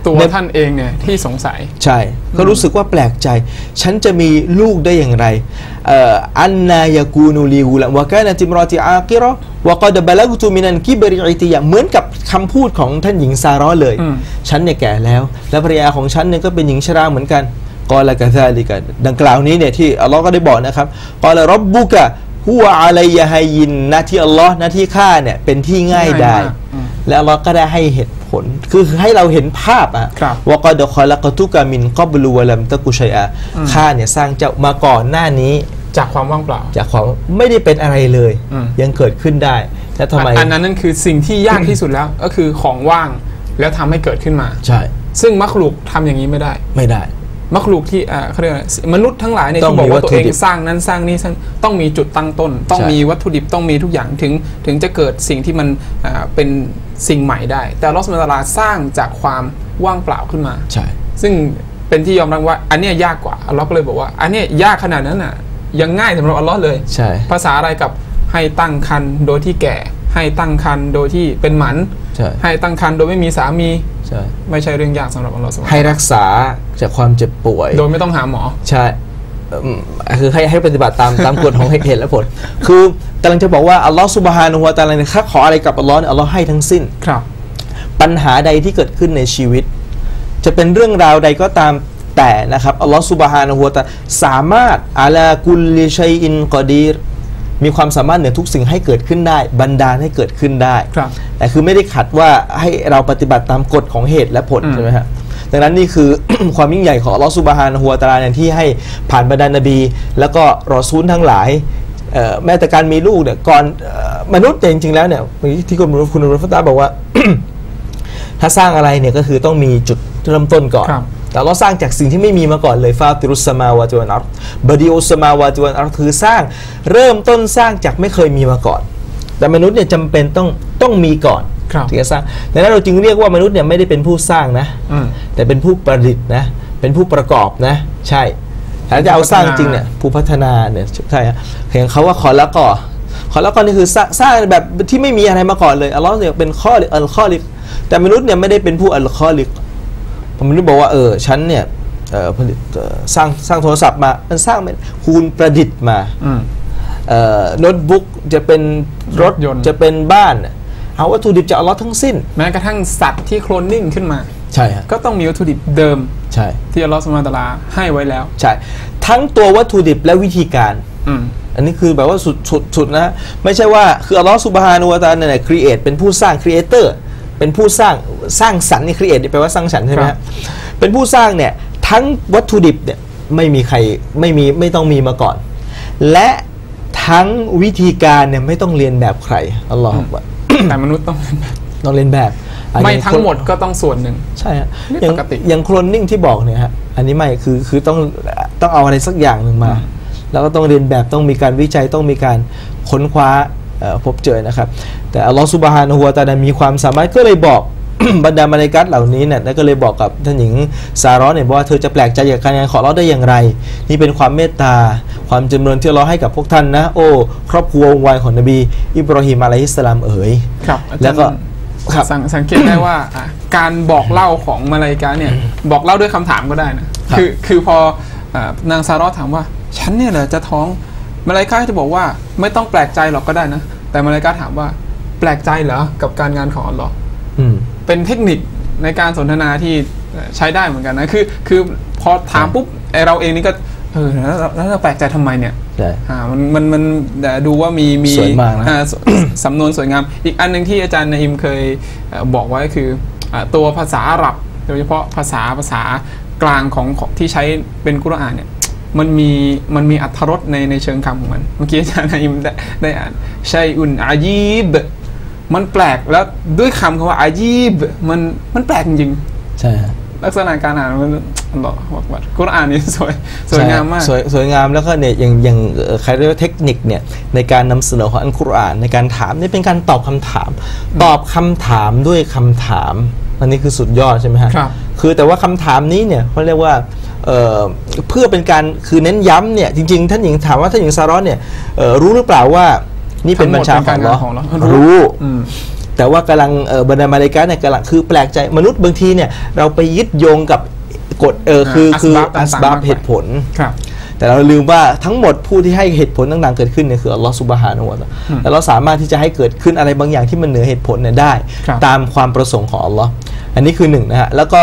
ตัวท่านเองเนี่ยที่สงสัยใช่ก็รู้สึกว่าแปลกใจฉันจะมีลูกได้อย่างไรอันนายากูนูลีกุลวะกานะติมรอติอากิรอวะกอดบะลักตุมินันกิบริอิติยะเหมือนกับคำพูดของท่านหญิงซาเราะห์เลยฉันเนี่ยแก่แล้วและภรรยาของฉันเนี่ยก็เป็นหญิงชราเหมือนกันกอละกะซาลิกะดังกล่าวนี้เนี่ยที่อัลลอฮ์ก็ได้บอกนะครับกอละร็อบบุกะฮุวะอะลัยยะฮัยยินหน้าที่อัลลอฮ์หน้าที่ข้าเนี่ยเป็นที่ง่ายดายและอัลลอฮ์ก็ได้ให้เหตุผลคือให้เราเห็นภาพอ่ะว่าก็ดะคอละกะตุกะมินกับลูวะลัมตะกุชัยอะข้าเนี่ยสร้างเจ้ามาก่อนหน้านี้จากความว่างเปล่าจากความไม่ได้เป็นอะไรเลยยังเกิดขึ้นได้แต่ทำไมอันนั้นนั่นคือสิ่งที่ยากที่สุดแล้วก็คือของว่างแล้วทำให้เกิดขึ้นมาใช่ซึ่งมักลุกทำอย่างนี้ไม่ได้มักลุกที่เขาเรียกมนุษย์ทั้งหลายเนี่ยที่บอกว่าตัวเองสร้างนั้นสร้างนี้ต้องมีจุดตั้งต้นต้องมีวัตถุดิบต้องมีทุกอย่างถึงจะเกิดสิ่งที่มันเป็นสิ่งใหม่ได้แต่อัลเลาะห์ซุบฮานะฮูวะตะอาลาสร้างจากความว่างเปล่าขึ้นมาใช่ซึ่งเป็นที่ยอมรับว่าอันนี้ยากกว่าอัลเลาะห์ก็เลยบอกว่าอันนี้ยากขนาดนั้นน่ะยังง่ายสำหรับอัลเลาะห์เลยใช่ภาษาอะไรกับให้ตั้งครรภ์โดยที่แก่ให้ตั้งครรภ์โดยที่เป็นหมันให้ตั้งครรภ์โดยไม่มีสามีไม่ใช่เรื่องยากสำหรับอัลเลาะห์ให้รักษาจากความเจ็บป่วยโดยไม่ต้องหาหมอใช่คือให้ปฏิบัติตามกฎของเหตุและผลคือกำลังจะบอกว่าอัลลอฮฺซุบฮานะฮูวะตะอาลาเนี่ยถ้าขออะไรกับอัลลอฮ์เนี่ยอัลลอฮ์ให้ทั้งสิ้นครับปัญหาใดที่เกิดขึ้นในชีวิตจะเป็นเรื่องราวใดก็ตามแต่นะครับอัลลอฮฺซุบฮานะฮูวะตะอาลาสามารถอะลากุลลิชัยอินกอดีรมีความสามารถเหนือทุกสิ่งให้เกิดขึ้นได้บันดาลให้เกิดขึ้นได้แต่คือไม่ได้ขัดว่าให้เราปฏิบัติตามกฎของเหตุและผลใช่ไหมครับดังนั้นนี่คือ ความยิ่งใหญ่ของอัลลอฮฺซุบฮานะฮูวะตะอาลาที่ให้ผ่านบรรดานบีแล้วก็รอซูลทั้งหลายแม้แต่การมีลูกเนี่ยก่อนมนุษย์จริงๆแล้วเนี่ยที่คุณรุฟตาบอกว่า ถ้าสร้างอะไรเนี่ยก็คือต้องมีจุดเริ่มต้นก่อนแต่เราสร้างจากสิ่งที่ไม่มีมาก่อนเลยฟาติรุสสมาวาติวัลอัรฎ์บะดีอุสสมาวาติวัลอัรฎ์คือสร้างเริ่มต้นสร้างจากไม่เคยมีมาก่อนแต่มนุษย์เนี่ยจำเป็นต้องมีก่อนถึงจะสร้างดังนั้นเราจึงเรียกว่ามนุษย์เนี่ยไม่ได้เป็นผู้สร้างนะแต่เป็นผู้ประดิษฐ์นะเป็นผู้ประกอบนะใช่ถ้าจะเอาสร้างจริงเนี่ยผู้พัฒนาเนี่ยใช่ฮะเห็นเขาว่าขอละก่อนนี่คือสร้างแบบที่ไม่มีอะไรมาก่อนเลยอัลลอฮ์เนี่ยเป็นข้อลิกแต่มนุษย์เนี่ยไม่ได้เป็นผู้อัลข้อลิกผมไม่รู้บอกว่าฉันเนี่ยผลิตสร้างโทรศัพท์มามันสร้างเป็นคุณประดิษฐ์มาโน้ตบุ๊กจะเป็นรถยนต์จะเป็นบ้านเอาวัตถุดิบจากอัลลอฮ์ทั้งสิ้นแม้กระทั่งสัตว์ที่โคลนนิ่งขึ้นมาใช่ก็ต้องมีวัตถุดิบเดิมใช่ที่อัลลอฮ์ซุบฮานะฮูวะตะอาลาให้ไว้แล้วใช่ทั้งตัววัตถุดิบและวิธีการอันนี้คือแบบว่าสุดนะไม่ใช่ว่าคืออัลลอฮ์ซุบฮานะฮูวะตะอาลาเนี่ยครีเอทเป็นผู้สร้างครีเอเตอร์เป็นผู้สร้างสรรค์นี่ครีเอทแปลว่าสร้างสรรค์ใช่ไหมครับเป็นผู้สร้างเนี่ยทั้งวัตถุดิบเนี่ยไม่มีใครไม่ต้องมีมาก่อนและทั้งวิธีการเนี่ยไม่ต้องเรียนแบบใครอัลลอฮฺบอกแต่มนุษย์ต้องเรียนแบบไม่ทั้งหมดก็ต้องส่วนหนึ่งใช่ฮะอย่างโคลนนิ่งที่บอกเนี่ยฮะอันนี้ไม่คือต้องเอาอะไรสักอย่างหนึ่งมาแล้วก็ต้องเรียนแบบต้องมีการวิจัยต้องมีการค้นคว้าพบเจอนะครับแต่อัลลอฮฺซุบฮานะฮูวะตะอาลามีความสามารถก็เลยบอก บรรดามลาอิกะฮ์เหล่านี้เนี่ยแล้วก็เลยบอกกับท่านหญิงซาเราะห์เนี่ยว่าเธอจะแปลกใจกับการงานของอัลเลาะห์ได้อย่างไรนี่เป็นความเมตตาความจำเริญที่อัลเลาะห์ให้กับพวกท่านนะโอ้ครอบครัววงวายของนบีอิบราฮิมอะลัยฮิสสลามแล้วก็สังเกตได้ว่าการบอกเล่าของมลาอิกะฮ์เนี่ยบอกเล่าด้วยคำถามก็ได้นะคือพอนางซาเราะห์ถามว่าฉันเนี่ยเหรอจะท้องมลาอิกะฮ์จะบอกว่าไม่ต้องแปลกใจหรอกก็ได้นะแต่มลาอิกะฮ์ถามว่าแปลกใจเหรอกับการงานของอัลเลาะห์เป็นเทคนิคในการสนทนาที่ใช้ได้เหมือนกันนะคือพอถามปุ๊บเราเองนี่ก็แล้วเราแปลกใจทำไมเนี่ยมันดูว่ามีสวยมากนะสำนวนสวยงามอีกอันนึงที่อาจารย์นาอิมเคยบอกไว้คือตัวภาษาอาหรับโดยเฉพาะภาษากลางของที่ใช้เป็นกุรอานเนี่ยมันมีอรรถรสในเชิงคำของมันเมื่อกี้อาจารย์นาอิมได้อ่านชัยอุนอายีบมันแปลกแล้วด้วยคำว่าอายีบมันแปลกจริงใช่ลักษณะการอ่านมันหล่อมากกุรอานนี่สวยงามมากสวยงามแล้วก็เนี่ยอย่างใครเรียกว่าเทคนิคเนี่ยในการนำเสนอของอัลกุรอานในการถามนี่เป็นการตอบคำถามด้วยคำถามอันนี้คือสุดยอดใช่ไหมฮะคือแต่ว่าคำถามนี้เนี่ยเขาเรียกว่าเพื่อเป็นการคือเน้นย้ำเนี่ยจริงๆท่านหญิงถามว่าท่านหญิงซาเราะห์เนี่ยรู้หรือเปล่าว่านี่เป็นบัญชาของอัลเลาะห์รู้แต่แต่ว่ากำลังบรรดามาเลกาเนี่ยกำลังคือแปลกใจมนุษย์บางทีเนี่ยเราไปยึดโยงกับกฎคืออัสบาบเหตุผลแต่เราลืมว่าทั้งหมดผู้ที่ให้เหตุผลต่างๆเกิดขึ้นเนี่ยคืออัลลอฮฺซุบฮานะฮูวะตะอาลาแล้วเราสามารถที่จะให้เกิดขึ้นอะไรบางอย่างที่มันเหนือเหตุผลเนี่ยได้ตามความประสงค์ของอัลลอฮ์อันนี้คือหนึ่งนะฮะแล้วก็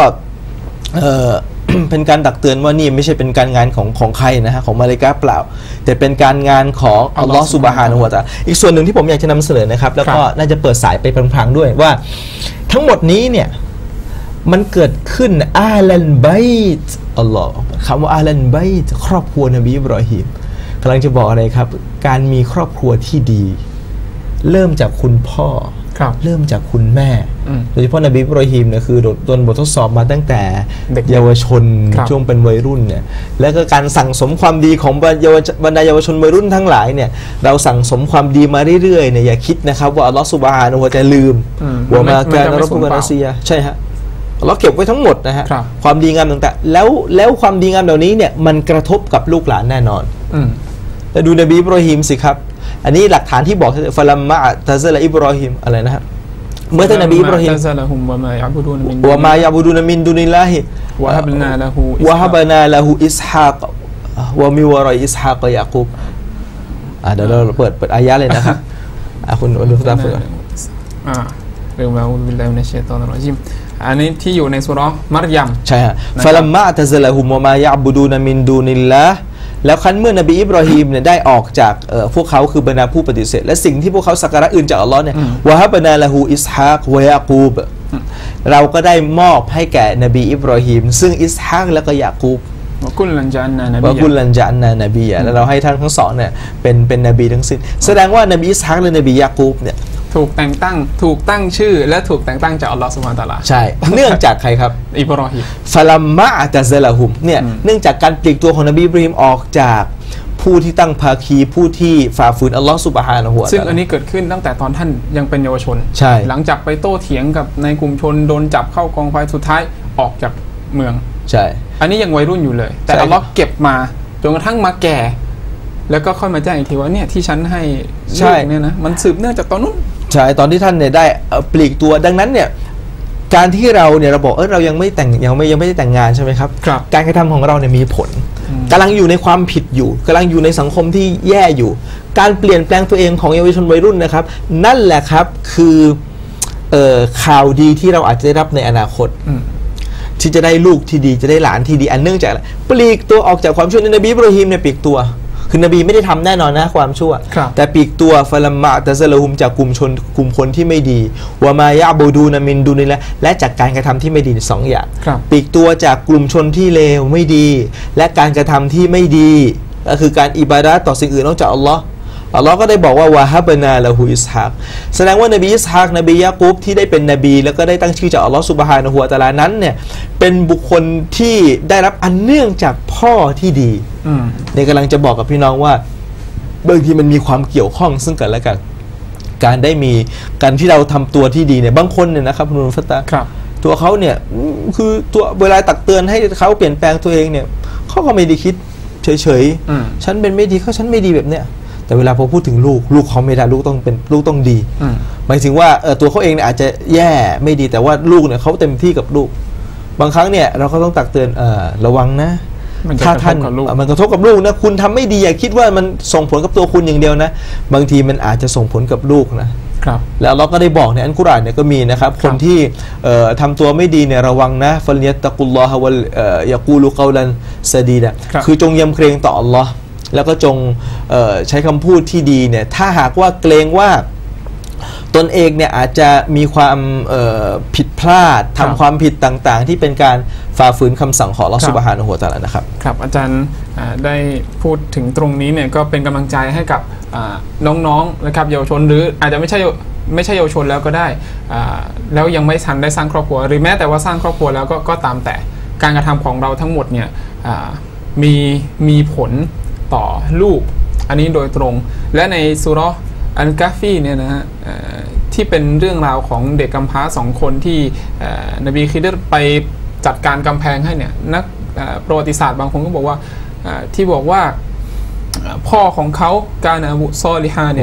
เป็นการตักเตือนว่านี่ไม่ใช่เป็นการงานของใครนะฮะของมาเลกาเปล่าแต่เป็นการงานของอัลลอฮฺซุบฮานะฮูวะตะอาลาอีกส่วนหนึ่งที่ผมอยากจะนำเสนอนะครับแล้วก็น่าจะเปิดสายไปพลางๆด้วยว่าทั้งหมดนี้เนี่ยมันเกิดขึ้นอาลันไบต์อัลลอฮ์คำว่าอาลันไบต์ครอบครัวนบีอิบรอฮีมกำลังจะบอกอะไรครับการมีครอบครัวที่ดีเริ่มจากคุณพ่อเริ่มจากคุณแม่โดยเฉพาะนบีอิบรอฮีมเนี่ยคือโดนบททดสอบมาตั้งแต่เยาวชนช่วงเป็นวัยรุ่นเนี่ยแล้วก็การสั่งสมความดีของบรรดาเยาวชนวัยรุ่นทั้งหลายเนี่ยเราสั่งสมความดีมาเรื่อยๆเนี่ยอย่าคิดนะครับว่าอัลลอฮฺซุบฮานะฮูวะตะอาลาลืมว่ามาการรบกวนอาเซียใช่ฮะเราเก็บไว้ทั้งหมดนะฮะความดีงามต่างๆแล้วความดีงามเหล่านี้เนี่ยมันกระทบกับลูกหลานแน่นอนแต่ดูนบีอิบรอฮีมสิครับอันนี้หลักฐานที่บอกฟะลัมมะตะซะละอิบรอฮีมอะไรนะครับเมื่อท่านนบีอิบรอฮีมวะมายะบูดูนมินดุนิลลาฮิวะฮับนาละฮูอิสฮากวะมิวะรออิสฮากยะกูบเดี๋ยวเราเปิดอายะเลยนะครับคุณอนุสตาฟเรื่องราวบิลลาฮิมินัชชัยฏอนิรเราะญีมอันนี้ที่อยู่ในซูเราะห์มัรยมใช่ฮะฟะลัมมะตะซะละฮุมวะมายะบูดูนมินดุนิลลาฮแล้วครั้นเมื่อนบีอิบรอฮีมเนี่ยได้ออกจากพวกเขาคือบรรดาผู้ปฏิเสธและสิ่งที่พวกเขาสักการะอื่นจากอัลลอฮ์เนี่ยวะฮับนาละฮูอิสฮากวะยะกูบเราก็ได้มอบให้แก่นบีอิบรอฮีมซึ่งอิสฮากและก็ยะกูบวะกุลลันจาอันนานบีวะกุลลันจาอันนบีแล้วเราให้ทั้งสองเนี่ยเป็นนบีทั้งสิ้นแสดงว่านบีอิสฮากและนบียะกูบเนี่ยถูกแต่งตั้งชื่อและถูกแต่งตั้งจากอัลลอฮฺซุบฮานะฮูวะตะอาลาใช่เนื่องจากใครครับอิบรอฮีมฟะลัมมะตะซะละฮุมเนี่ยเนื่องจากการปลีกตัวของนบีอิบรอฮีมออกจากผู้ที่ตั้งภาคีผู้ที่ฝ่าฝืนอัลลอฮฺซุบฮานะฮูวะตะอาลาซึ่งอันนี้เกิดขึ้นตั้งแต่ตอนท่านยังเป็นเยาวชนใช่หลังจากไปโต้เถียงกับในกลุ่มชนโดนจับเข้ากองไฟสุดท้ายออกจากเมืองใช่อันนี้ยังวัยรุ่นอยู่เลยแต่อัลลอฮ์เก็บมาจนกระทั่งมาแก่แล้วก็ค่อยมาแจ้งอีกทีว่าเนี่ยที่ฉันให้ลูกเนี่ยนะมันสืบเนื่องจากตอนนู้นใช่ตอนที่ท่านเนี่ยได้ปลีกตัวดังนั้นเนี่ยการที่เราเนี่ยเราบอกเรายังไม่แต่งยังไม่ได้แต่งงานใช่ไหมครับการกระทำของเราเนี่ยมีผลกำลังอยู่ในความผิดอยู่กำลังอยู่ในสังคมที่แย่อยู่การเปลี่ยนแปลงตัวเองของเยาวชนวัยรุ่นนะครับนั่นแหละครับคือข่าวดีที่เราอาจจะได้รับในอนาคตที่จะได้ลูกที่ดีจะได้หลานที่ดีอันเนื่องจากปลีกตัวออกจากความชั่วนบีอิบรอฮีมเนี่ยปลีกตัวคือนบีไม่ได้ทำแน่นอนนะความชั่วแต่ปลีกตัวฟะลัมมะตะซะละฮุมจากกลุ่มคนที่ไม่ดีวะมายะบูดูนมินดุนิลลาฮ์และจากการกระทำที่ไม่ดีสองอย่างปลีกตัวจากกลุ่มชนที่เลวไม่ดีและการกระทำที่ไม่ดีก็คือการอิบาดะห์ต่อสิ่งอื่นนอกจากอัลลอฮ์อัลลอฮ์ก็ได้บอกว่าวะฮับนาละฮูอิสฮากแสดงว่านบีอิสฮากนบียะกูบที่ได้เป็นนบีแล้วก็ได้ตั้งชื่อจากอัลลอฮ์ซุบฮานะฮูวะตะอาลานั้นเนี่ยเป็นบุคคลที่ได้รับอันเนื่องจากพ่อที่ดีเนี่ยกำลังจะบอกกับพี่น้องว่าบางทีมันมีความเกี่ยวข้องซึ่งกันและกันการได้มีการที่เราทำตัวที่ดีเนี่ยบางคนเนี่ยนะครับคุณนุฟัตตาตัวเขาเนี่ยคือตัวเวลาตักเตือนให้เขาเปลี่ยนแปลงตัวเองเนี่ยเขาก็ไม่ได้คิดเฉยๆฉันเป็นไม่ดีเขาฉันไม่ดีแบบเนี้ยแต่เวลาพอพูดถึงลูกเขาไม่ได้ลูกต้องดีหมายถึงว่าตัวเขาเองเนี่ยอาจจะแย่ไม่ดีแต่ว่าลูกเนี่ยเขาเต็มที่กับลูกบางครั้งเนี่ยเราก็ต้องตักเตือนระวังนะถ้าท่านมันกระทบกับลูกนะคุณทำไม่ดีอย่าคิดว่ามันส่งผลกับตัวคุณอย่างเดียวนะบางทีมันอาจจะส่งผลกับลูกนะครับแล้วเราก็ได้บอกในอัลกุรอานเนี่ยก็มีนะครับคนที่ทำตัวไม่ดีเนี่ยระวังนะฟัลยัตตักุลลอฮะวัลยะกูลุกอลันซะดีดะคือจงยำเกรงต่ออัลลอฮ์แล้วก็จงใช้คำพูดที่ดีเนี่ยถ้าหากว่าเกรงว่าตนเองเนี่ยอาจจะมีความผิดพลาดทำความผิดต่างๆที่เป็นการฝ่าฝืนคำสั่งของอัลเลาะห์ซุบฮานะฮูวะตะอาลานะครับครับอาจารย์ได้พูดถึงตรงนี้เนี่ยก็เป็นกำลังใจให้กับน้องๆนะครับเยาวชนหรืออาจจะไม่ใช่เยาวชนแล้วก็ได้แล้วยังไม่ทันได้สร้างครอบครัวหรือแม้แต่ว่าสร้างครอบครัวแล้วก็ตามแต่การกระทำของเราทั้งหมดเนี่ยมีผลต่อลูกอันนี้โดยตรงและในซูเราะห์อัลกะฟีเนี่ยนะฮะที่เป็นเรื่องราวของเด็กกำพร้า2 คนที่นบีคิดไปจัดการกำแพงให้เนี่ยนักประวัติศาสตร์บางคนก็บอกว่าที่บอกว่าพ่อของเขากานะบุซอลิฮาเนี่ย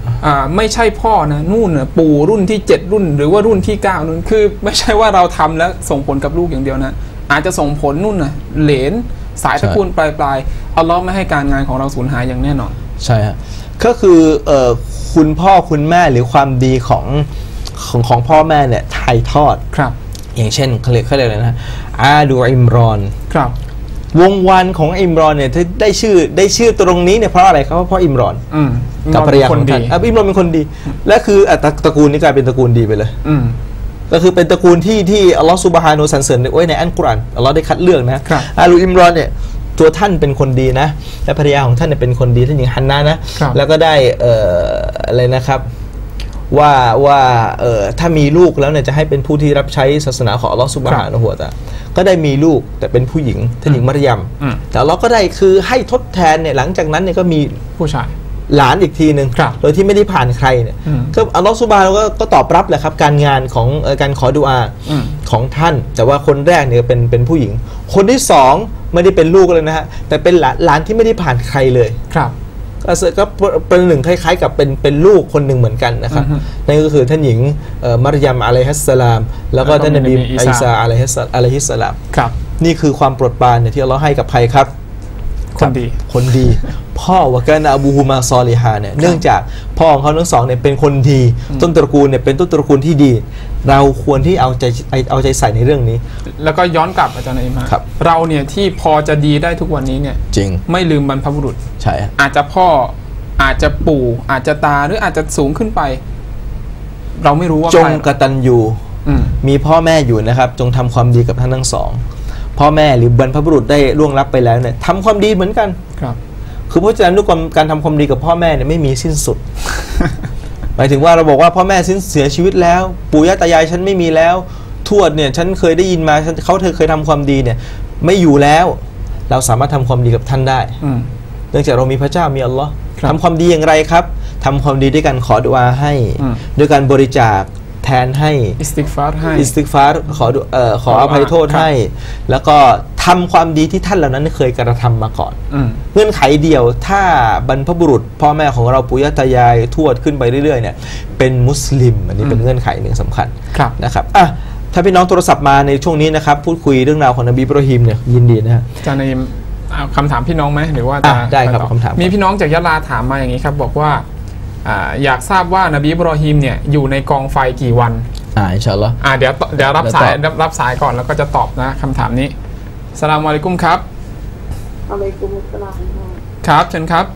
ไม่ใช่พ่อนะนู่นน่ะปู่รุ่นที่7รุ่นหรือว่ารุ่นที่9นู่นคือไม่ใช่ว่าเราทำแล้วส่งผลกับลูกอย่างเดียวนะอาจจะส่งผลนู่นน่ะเหลนสายตระกูลปลายอัลลอฮ์ไม่ให้การงานของเราสูญหายอย่างแน่นอนใช่ฮะก็คือคุณพ่อคุณแม่หรือความดีของพ่อแม่เนี่ยถ่ายทอดครับอย่างเช่นเขาเรียกอะไรนะอาดูอิมรอนครับวงวันของอิมรอนเนี่ยได้ชื่อตรงนี้เนี่ยเพราะอะไรครับเพราะอิมรอนกับภรรยาของท่านอิมรอนเป็นคนดีและคือตระกูลนี้กลายเป็นตระกูลดีไปเลยก็คือเป็นตระกูลที่อัลลอฮฺซุบฮานะฮูวะตะอาลาสรรเสริญไว้ในอัลกุรอานอัลลอฮฺได้คัดเลือกนะอาลูอิมรอนเนี่ยตัวท่านเป็นคนดีนะและภรรยาของท่านเนี่ยเป็นคนดีท่านหญิงฮันนานะแล้วก็ได้อะไรนะครับว่าถ้ามีลูกแล้วเนี่ยจะให้เป็นผู้ที่รับใช้ศาสนาของอัลลอฮฺซุบฮานะฮูวะตะอาลาก็ได้มีลูกแต่เป็นผู้หญิงท่านหญิงมารยมแต่เราก็ได้คือให้ทดแทนเนี่ยหลังจากนั้นเนี่ยก็มีผู้ชายหลานอีกทีหนึ่งโดยที่ไม่ได้ผ่านใครเนี่ยก็อัลลอฮฺซุบฮานะฮูวะตะอาลาก็ตอบรับแหละครับการงานของการขอดุอาของท่านแต่ว่าคนแรกเนี่ยเป็นผู้หญิงคนที่สองไม่ได้เป็นลูกเลยนะฮะแต่เป็นหลานที่ไม่ได้ผ่านใครเลยครับก็เป็นหนึ่งคล้ายๆกับเป็นลูกคนหนึ่งเหมือนกันนะครับนั่นก็คือท่านหญิงมารยมอะลัยฮิสสลามแล้วก็ท่านนบีอีสาอะลัยฮิสสลามครับนี่คือความโปรดปรานเนี่ยที่อัลเลาะห์ให้กับใครครับคนดีพ่อวะกานะอบูฮุมาซอลิฮาเนี่ยเนื่องจากพ่อของเขาทั้งสองเนี่ยเป็นคนดีต้นตระกูลเนี่ยเป็นต้นตระกูลที่ดีเราควรที่เอาใจใส่ในเรื่องนี้แล้วก็ย้อนกลับอาจารย์อิมามเราเนี่ยที่พอจะดีได้ทุกวันนี้เนี่ยจริงไม่ลืมบรรพบุรุษใช่อาจจะพ่ออาจจะปู่อาจจะตาหรืออาจจะสูงขึ้นไปเราไม่รู้ว่าจงกตัญญูมีพ่อแม่อยู่นะครับจงทำความดีกับท่านทั้งสองพ่อแม่หรือบรรพบุรุษได้ล่วงลับไปแล้วเนี่ยทำความดีเหมือนกันครับคือเพราะฉะนั้นด้วยการทำความดีกับพ่อแม่เนี่ยไม่มีสิ้นสุด หมายถึงว่าเราบอกว่าพ่อแม่เสียชีวิตแล้วปู่ย่าตายายฉันไม่มีแล้วทวดเนี่ยฉันเคยได้ยินมาเขาเคยทำความดีเนี่ยไม่อยู่แล้วเราสามารถทำความดีกับท่านได้เนื่องจากเรามีพระเจ้ามีอัลลอฮ์ทำความดีอย่างไรครับทำความดีด้วยการขอดุอาให้ด้วยการบริจาคแทนให้อิสติกฟาร์ให้อิสติกฟาร์ขออภัยโทษให้แล้วก็ทำความดีที่ท่านเหล่านั้นเคยกระทำมาก่อนเงื่อนไขเดียวถ้าบรรพบุรุษพ่อแม่ของเราปู่ย่าตายายทวดขึ้นไปเรื่อยๆเนี่ยเป็นมุสลิมอันนี้เป็นเงื่อนไขหนึ่งสำคัญนะครับถ้าพี่น้องโทรศัพท์มาในช่วงนี้นะครับพูดคุยเรื่องราวของนบีอิบราฮิมเนี่ยยินดีนะฮะอาจารย์อิมคำถามพี่น้องไหมหรือว่าได้ครับคำถามมีพี่น้องจากยะลาถามมาอย่างนี้ครับบอกว่าอยากทราบว่านบีอิบราฮิมเนี่ยอยู่ในกองไฟกี่วันอินชาอัลลอฮ์เดี๋ยวรับสายก่อนแล้วก็จะตอบนะคำถามนี้สลามอะลัยกุมครับอะลัยกุมุสสลามครับเชิญครับ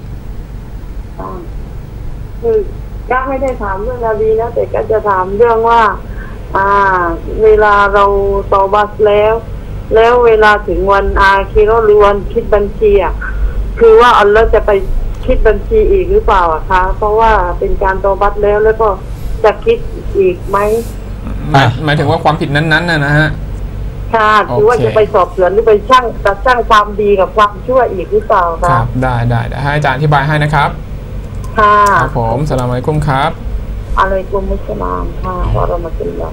คือก็ไม่ได้ถามเรื่องนบีนะแต่ก็จะถามเรื่องว่าเวลาเราตอบัตแล้วเวลาถึงวันอาคิเราะห์หรือวันคิดบัญชีคือว่าอัลเลาะห์จะไปคิดบัญชีอีกหรือเปล่าคะเพราะว่าเป็นการตอบัตแล้วก็จะคิดอีกไหมหมายถึงว่าความผิดนั้นๆนะฮะค่ะคือว่าจะไปสอบสวนหรือไปช่างความดีกับความชั่วอีกหรือเปล่าครับได้ให้อาจารย์อธิบายให้นะครับค่ะครับผมสลามอะลัยกุมครับอะลัยกุมุสสลามค่ะวะเราะมะตุลลอฮ์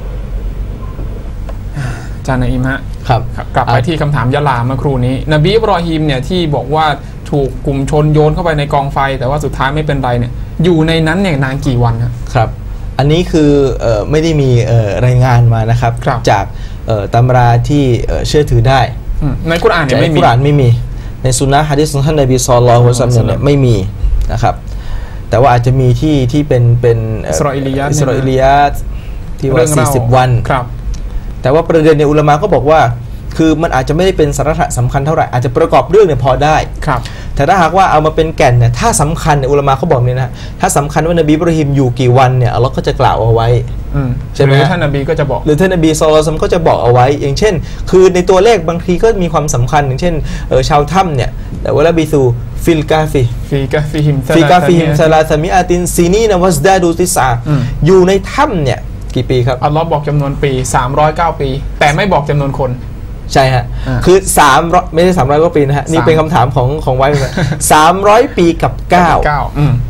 อาจารย์อิมฮะครับกลับไปที่คำถามยะลาเมื่อครู่นี้นบีอิบราฮิมเนี่ยที่บอกว่าถูกกลุ่มชนโยนเข้าไปในกองไฟแต่ว่าสุดท้ายไม่เป็นไรเนี่ยอยู่ในนั้นเนี่ยนานกี่วันครับอันนี้คือไม่ได้มีรายงานมานะครับจากตำราที่เชื่อถือได้ในกุรอานเนี่ยไม่มีในสุนนะฮะดีษของท่านนบีศ็อลลัลลอฮุอะลัยฮิวะซัลลัมเนี่ยไม่มีนะครับแต่ว่าอาจจะมีที่เป็นอิสราเอลียะที่ว่า40 วันแต่ว่าประเด็นในอุลามะก็บอกว่าคือมันอาจจะไม่ได้เป็นสาระสำคัญเท่าไหร่อาจจะประกอบเรื่องเนี่ยพอได้แต่ถ้าหากว่าเอามาเป็นแก่นเนี่ยถ้าสำคัญเนี่ยอุลามะเขาบอกเนี่ยนะถ้าสำคัญว่านบีอิบราฮิมอยู่กี่วันเนี่ยอัลเลาะห์ก็จะกล่าวเอาไว้ใช่ไหมท่านนบีก็จะบอกหรือท่านนบีศ็อลลัลลอฮุอะลัยฮิวะซัลลัมก็จะบอกเอาไว้อย่างเช่นคือในตัวเลขบางทีก็มีความสำคัญอย่างเช่นชาวถ้ำเนี่ยแต่ว่าละบิซูฟิลกาฟิฮิมซาลาซามิอาตินซีนีนวัสดาดูติสาอยู่ในถ้ำเนี่ยกี่ปีครับอัลเลาะห์บอกจำนวนปี309ปีแต่ไม่บอกจำนวนคนใช่ฮะคือ300ไม่ใช่300 กว่าปีนะฮะนี่เป็นคำถามของไว้300 ปีกับ9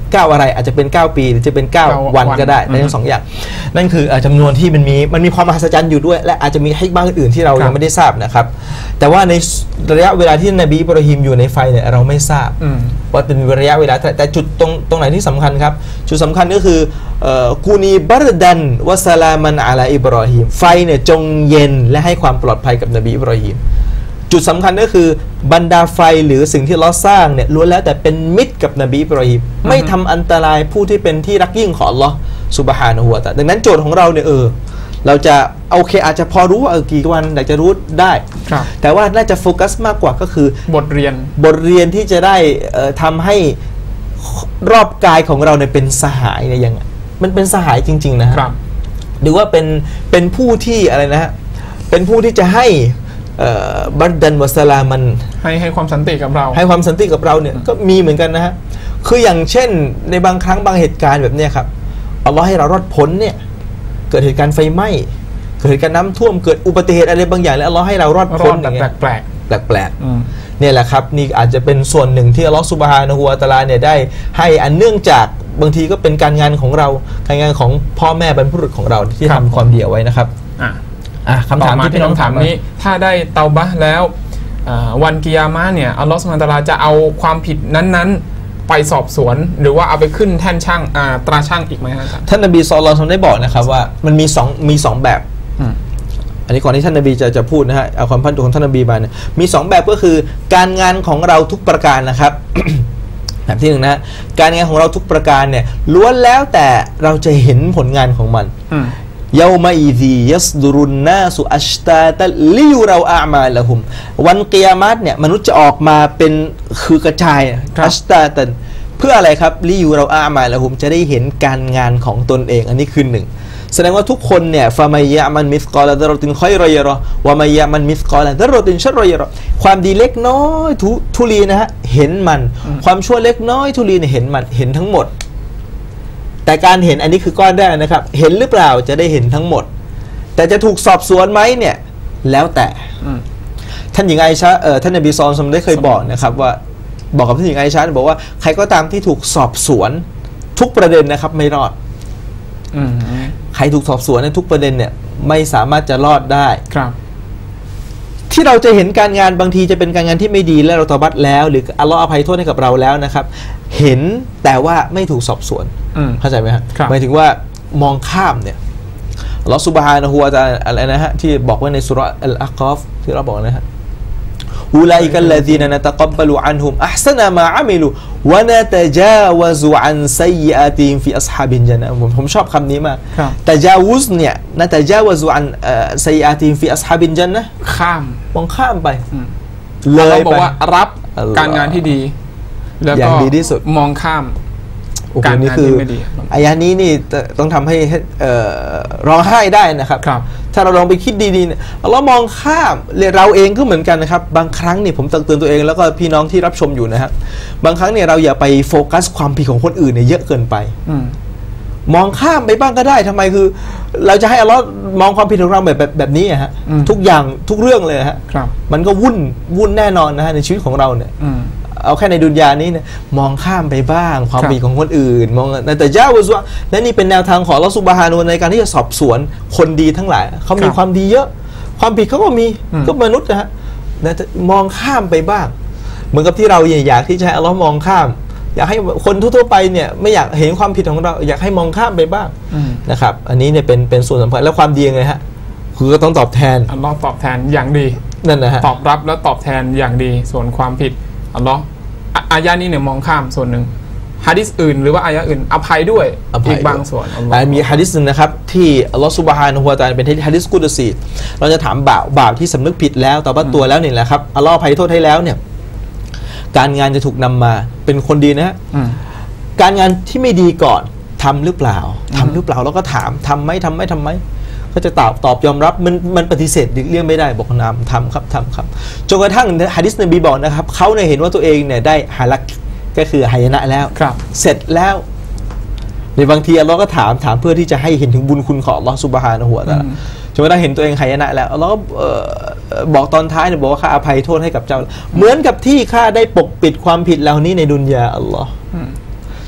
9อะไรอาจจะเป็น9ปีหรือจะเป็น9วันก็ได้ในทั้ง2อย่างนั่นคือจำนวนที่มันมีความมหัศจรรย์อยู่ด้วยและอาจจะมีฮิกมะห์อื่นที่เรายังไม่ได้ทราบนะครับแต่ว่าในระยะเวลาที่นบีอิบราฮิมอยู่ในไฟเนี่ยเราไม่ทราบว่าเป็นระยะเวลาแต่จุดตรงไหนที่สำคัญครับจุดสำคัญก็คือกูนีบารดันวะซาลามันอะลาอิบราฮิมไฟเนี่ยจงเย็นและให้ความปลอดภัยกับนบีอิบราฮิมจุดสำคัญก็คือบรรดาไฟหรือสิ่งที่อัลเลาะห์สร้างเนี่ยล้วนแล้วแต่เป็นมิตรกับนบีอิบราฮิมไม่ทำอันตรายผู้ที่เป็นที่รักยิ่งของอัลเลาะห์ซุบฮานะฮูวะตะอาลาดังนั้นโจทย์ของเราเนี่ยเราจะโอเคอาจจะพอรู้ว่ากี่วันอยากจะรู้ได้แต่ว่าน่าจะโฟกัสมากกว่าก็คือบทเรียนที่จะได้ทำให้รอบกายของเราเนี่ยเป็นสหายเนี่ยยังมันเป็นสหายจริงๆนะครับหรือว่าเป็นผู้ที่อะไรนะฮะเป็นผู้ที่จะให้บัดดันวะซาลามันให้ความสันติกับเราให้ความสันติกับเราเนี่ยก็มีเหมือนกันนะฮะคืออย่างเช่นในบางครั้งบางเหตุการณ์แบบนี้ครับอัลลอฮ์ให้เรารอดพ้นเนี่ยเกิดเหตุการณ์ไฟไหม้เกิดเหตุการณ์น้ำท่วมเกิดอุบัติเหตุอะไรบางอย่างแล้วอัลลอฮ์ให้เรารอดพ้นอย่างเงี้ยแปลกเนี่ยแหละครับนี่อาจจะเป็นส่วนหนึ่งที่อัลลอฮ์ซุบฮานะฮูวะตะอาลาเนี่ยได้ให้อันเนื่องจากบางทีก็เป็นการงานของเราการงานของพ่อแม่บรรพบุรุษของเราที่ทำความดีเอาไว้นะครับคำถามที่พี่น้องถามนี้ถ้าได้เตาบะห์แล้ววันกิยามะห์เนี่ยอัลลอฮฺซุบฮานะฮูวะตะอาลาจะเอาความผิดนั้นๆไปสอบสวนหรือว่าเอาไปขึ้นแท่นช่างตราช่างอีกไหมครับท่านนบีศ็อลลัลลอฮุอะลัยฮิวะซัลลัมได้บอกนะครับว่ามันมี2แบบอันนี้ก่อนที่ท่านนบีจะพูดนะฮะเอาความพันธุ์ของท่านนบีมาเนี่ยมี2แบบก็คือการงานของเราทุกประการนะครับ แบบที่1นะการงานของเราทุกประการเนี่ยล้วนแล้วแต่เราจะเห็นผลงานของมันยามาอีซียัสดุรุนนาสุอัชตาตะลิยูเราอามาละฮุมวันกิยามะห์เนี่ยมนุษย์จะออกมาเป็นคือกระจายอัชตาตันเพื่ออะไรครับลิยูเราอามาละฮุมจะได้เห็นการงานของตนเองอันนี้คือ1แสดงว่าทุกคนเนี่ยฟะมัยยะมันมิสกอลดะรอตินค็อยรอยะรอวะมัยยะมันมิสกอลดะรอตินชัรรอยะรอความดีเล็กน้อยทุลีนะฮะเห็นมันความชั่วเล็กน้อยทุลีเนี่ยเห็นมันเห็นทั้งหมดแต่การเห็นอันนี้คือก้อนแรกนะครับเห็นหรือเปล่าจะได้เห็นทั้งหมดแต่จะถูกสอบสวนไหมเนี่ยแล้วแต่ท่านหญิงไอชะท่านนบีศ็อลลัลลอฮุอะลัยฮิวะซัลลัมได้เคยบอกนะครับว่าบอกกับท่านหญิงไอชะบอกว่าใครก็ตามที่ถูกสอบสวนทุกประเด็นนะครับไม่รอดใครถูกสอบสวนในทุกประเด็นเนี่ยไม่สามารถจะรอดได้ครับที่เราจะเห็นการงานบางทีจะเป็นการงานที่ไม่ดีและเราตอบัตแล้วหรืออัลลอฮ์อภัยโทษให้กับเราแล้วนะครับเห็นแต่ว่าไม่ถูกสอบสวนเข้าใจไหมครับหมายถึงว่ามองข้ามเนี่ยอัลลอฮ์ซุบฮานะฮูวะตะอาลาอะไรนะฮะที่บอกไว้ในสุเราะห์อัลอะกอฟที่เราบอกนะฮะอูลัยกัลลซีนะนะตะกับบะลูอันฮุมอัห์ซะนะมาอะมิลูวะนะตะจาวะซุอันซัยอาติฮิมฟิอัศฮาบิลญันนะห์ผมชอบคำนี้มากตะจาวุซเนี่ยนะตะจาวะซุอันซัยอาติฮิมฟิอัศฮาบิลญันนะห์ข้ามมองข้ามไปเลยบอกว่ารับการงานที่ดีแล้วก็ดีที่สุดมองข้ามการงานที่ไม่ดีอายะนี้นี่ต้องทำให้ร้องไห้ได้นะครับถ้าเราลองไปคิดดีๆเนี่ยเรามองข้ามเราเองก็เหมือนกันนะครับบางครั้งเนี่ยผมตักเตือนตัวเองแล้วก็พี่น้องที่รับชมอยู่นะครับบางครั้งเนี่ยเราอย่าไปโฟกัสความผิดของคนอื่นเนี่ยเยอะเกินไปมองข้ามไปบ้างก็ได้ทำไมคือเราจะให้อัลเลาะห์มองความผิดของเราแบบนี้ฮะทุกอย่างทุกเรื่องเลยฮะมันก็วุ่นแน่นอนนะฮะในชีวิตของเราเนี่ยเอาแค่ในดุนยานี้เนี่ยมองข้ามไปบ้างความผิดของคนอื่นมองแต่เจ้าวะซุะและนี่เป็นแนวทางของอัลเลาะห์ซุบฮานะฮูวะตะอาลาในการที่จะสอบสวนคนดีทั้งหลายเขามีความดีเยอะความผิดเขาก็มีก็มนุษย์นะฮะมองข้ามไปบ้างเหมือนกับที่เราอยากที่จะให้อัลเลาะห์มองข้ามอยากให้คนทั่วไปเนี่ยไม่อยากเห็นความผิดของเราอยากให้มองข้ามไปบ้างนะครับอันนี้เนี่ยเป็นส่วนสำคัญแล้วความดียังไงฮะคือก็ต้องตอบแทนอัลเลาะห์ตอบแทนอย่างดีนั่นนะฮะตอบรับแล้วตอบแทนอย่างดีส่วนความผิดอัลเลาะห์อายะนี้เนี่ยมองข้ามส่วนหนึ่งหะดีษอื่นหรือว่าอายะอื่นอภัยด้วยอีกบางส่วนมีหะดีษนึงนะครับที่อัลเลาะห์ซุบฮานะฮูวะตะอาลาเป็นหะดีษกุดซีเราจะถามบ่าวที่สำนึกผิดแล้วตอบัตตัวแล้วนี่แหละครับอัลเลาะห์อภัยโทษให้แล้วเนี่ยการงานจะถูกนำมาเป็นคนดีนะฮะการงานที่ไม่ดีก่อนทำหรือเปล่าแล้วก็ถามทำไหมก็จะตอบยอมรับมันปฏิเสธเลี่ยงไม่ได้บอกนำทำครับจนกระทั่งหะดีษนบีบอกนะครับเขาเนี่ยเห็นว่าตัวเองเนี่ยได้ฮาลักก็คือหายนะแล้วเสร็จแล้วในบางทีเราก็ถามเพื่อที่จะให้เห็นถึงบุญคุณของอัลเลาะห์ซุบฮานะฮูวะตะอาลาจนกระทั่งเห็นตัวเองหายนะแล้วเราก็บอกตอนท้ายเนี่ยบอกว่าข้าอภัยโทษให้กับเจ้าเหมือนกับที่ข้าได้ปกปิดความผิดเหล่านี้ในดุนยาอัลลอฮ์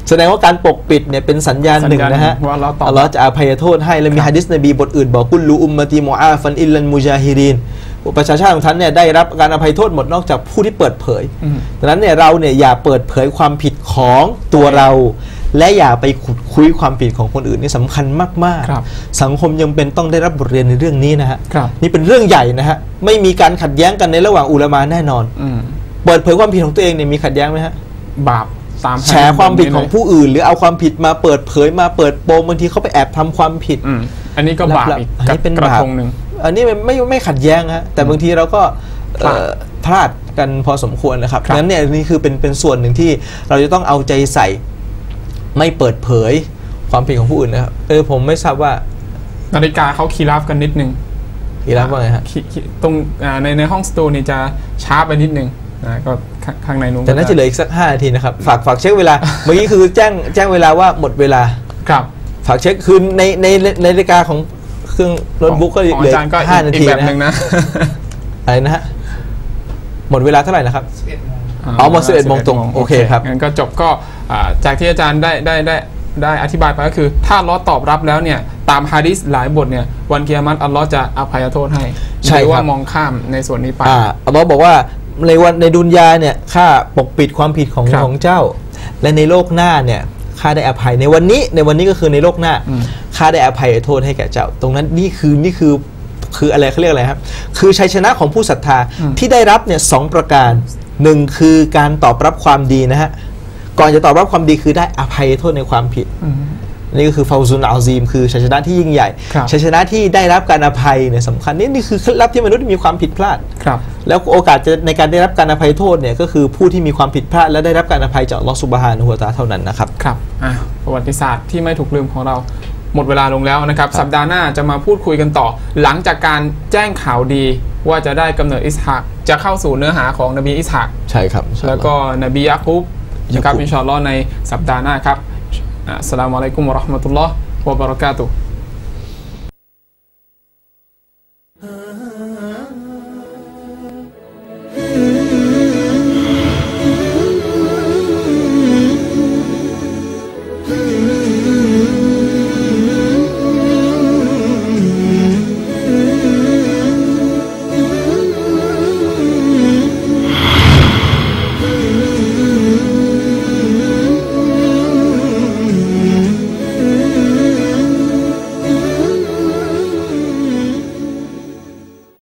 แสดงว่าการปกปิดเนี่ยเป็นสัญญาณหนึ่งนะฮะว่าอัลลอฮ์จะอภัยโทษให้และมีหะดีษนบีบทอื่นบอกกุลลูอุมมะตีมุอาฟันอิลลันมุจาฮิรีนประชาชาติของท่านเนี่ยได้รับการอภัยโทษหมดนอกจากผู้ที่เปิดเผยดังนั้นเนี่ยเราเนี่ยอย่าเปิดเผยความผิดของตัวเราและอย่าไปขุดคุยความผิดของคนอื่นนี่สำคัญมากๆสังคมยังเป็นต้องได้รับบทเรียนในเรื่องนี้นะฮะนี่เป็นเรื่องใหญ่นะฮะไม่มีการขัดแย้งกันในระหว่างอุลามะแน่นอนเปิดเผยความผิดของตัวเองเนี่ยมีขัดแย้งไหมฮะบาปแฉความผิดของผู้อื่นหรือเอาความผิดมาเปิดเผยมาเปิดโปงบางทีเขาไปแอบทำความผิดอันนี้ก็บาปอีกอันนี้เป็นบาปอันนี้ไม่ขัดแย้งฮะแต่บางทีเราก็พลาดกันพอสมควรนะครับงั้นเนี่ยนี่คือเป็นส่วนหนึ่งที่เราจะต้องเอาใจใส่ไม่เปิดเผยความผิดของผู้อื่นนะครับผมไม่ทราบว่านาฬิกาเขาคีราฟกันนิดนึงคีราฟว่าไงฮะตรงในห้องสตูนี่จะช้าไปนิดนึงก็ข้างในนู้นแต่น่าจะเหลืออีกสัก5 นาทีนะครับฝากเช็คเวลาเมื่อกี้คือแจ้งเวลาว่าหมดเวลาครับฝากเช็คคือในนาฬิกาของเครื่องโน้ตบุ๊กก็เหลือ5 นาทีนะอะไรนะฮะหมดเวลาเท่าไหร่นะครับหมด 11 โมงตรงโอเคครับงั้นก็จบก็จากที่อาจารย์ได้อธิบายไปก็คือถ้าอัลเลาะห์ตอบรับแล้วเนี่ยตามฮะดีษหลายบทเนี่ยวันกิยามะฮ์อัลเลาะห์จะอภัยโทษให้หรือว่ามองข้ามในส่วนนี้ไปอัลเลาะห์บอกว่าในดุนยาเนี่ยข้าปกปิดความผิดของเจ้าและในโลกหน้าเนี่ยข้าได้อภัยในวันนี้ก็คือในโลกหน้าข้าได้อภัยโทษให้แก่เจ้าตรงนั้นนี่คืออะไรเขาเรียกอะไรครับคือชัยชนะของผู้ศรัทธาที่ได้รับเนี่ย2 ประการ1คือการตอบรับความดีนะฮะก่อนจะตอบรับความดีคือได้อภัยโทษในความผิดนี่ก็คือฟาวซุนอัลซีมคือชัยชนะที่ยิ่งใหญ่ชัยชนะที่ได้รับการอภัยเนี่ยสำคัญนี่คือเคล็ดลับที่มนุษย์มีความผิดพลาดแล้วโอกาสในการได้รับการอภัยโทษเนี่ยก็คือผู้ที่มีความผิดพลาดและได้รับการอภัยจากอัลเลาะห์ซุบฮานะฮูวะตะอาลาเท่านั้นนะครับครับประวัติศาสตร์ที่ไม่ถูกลืมของเราหมดเวลาลงแล้วนะครับสัปดาห์หน้าจะมาพูดคุยกันต่อหลังจากการแจ้งข่าวดีว่าจะได้กำเนิดอิสฮากจะเข้าสู่เนื้อหาของนบีอิสฮากใช่ครับแล้วก็นบียะกูบนะครับอินชาอัลลอฮ์ในสัปดาห์หน้าครับอัสสลามุอะลัยกุมวะเราะห์มะตุลลอฮ์วะบะเราะกาตุฮ์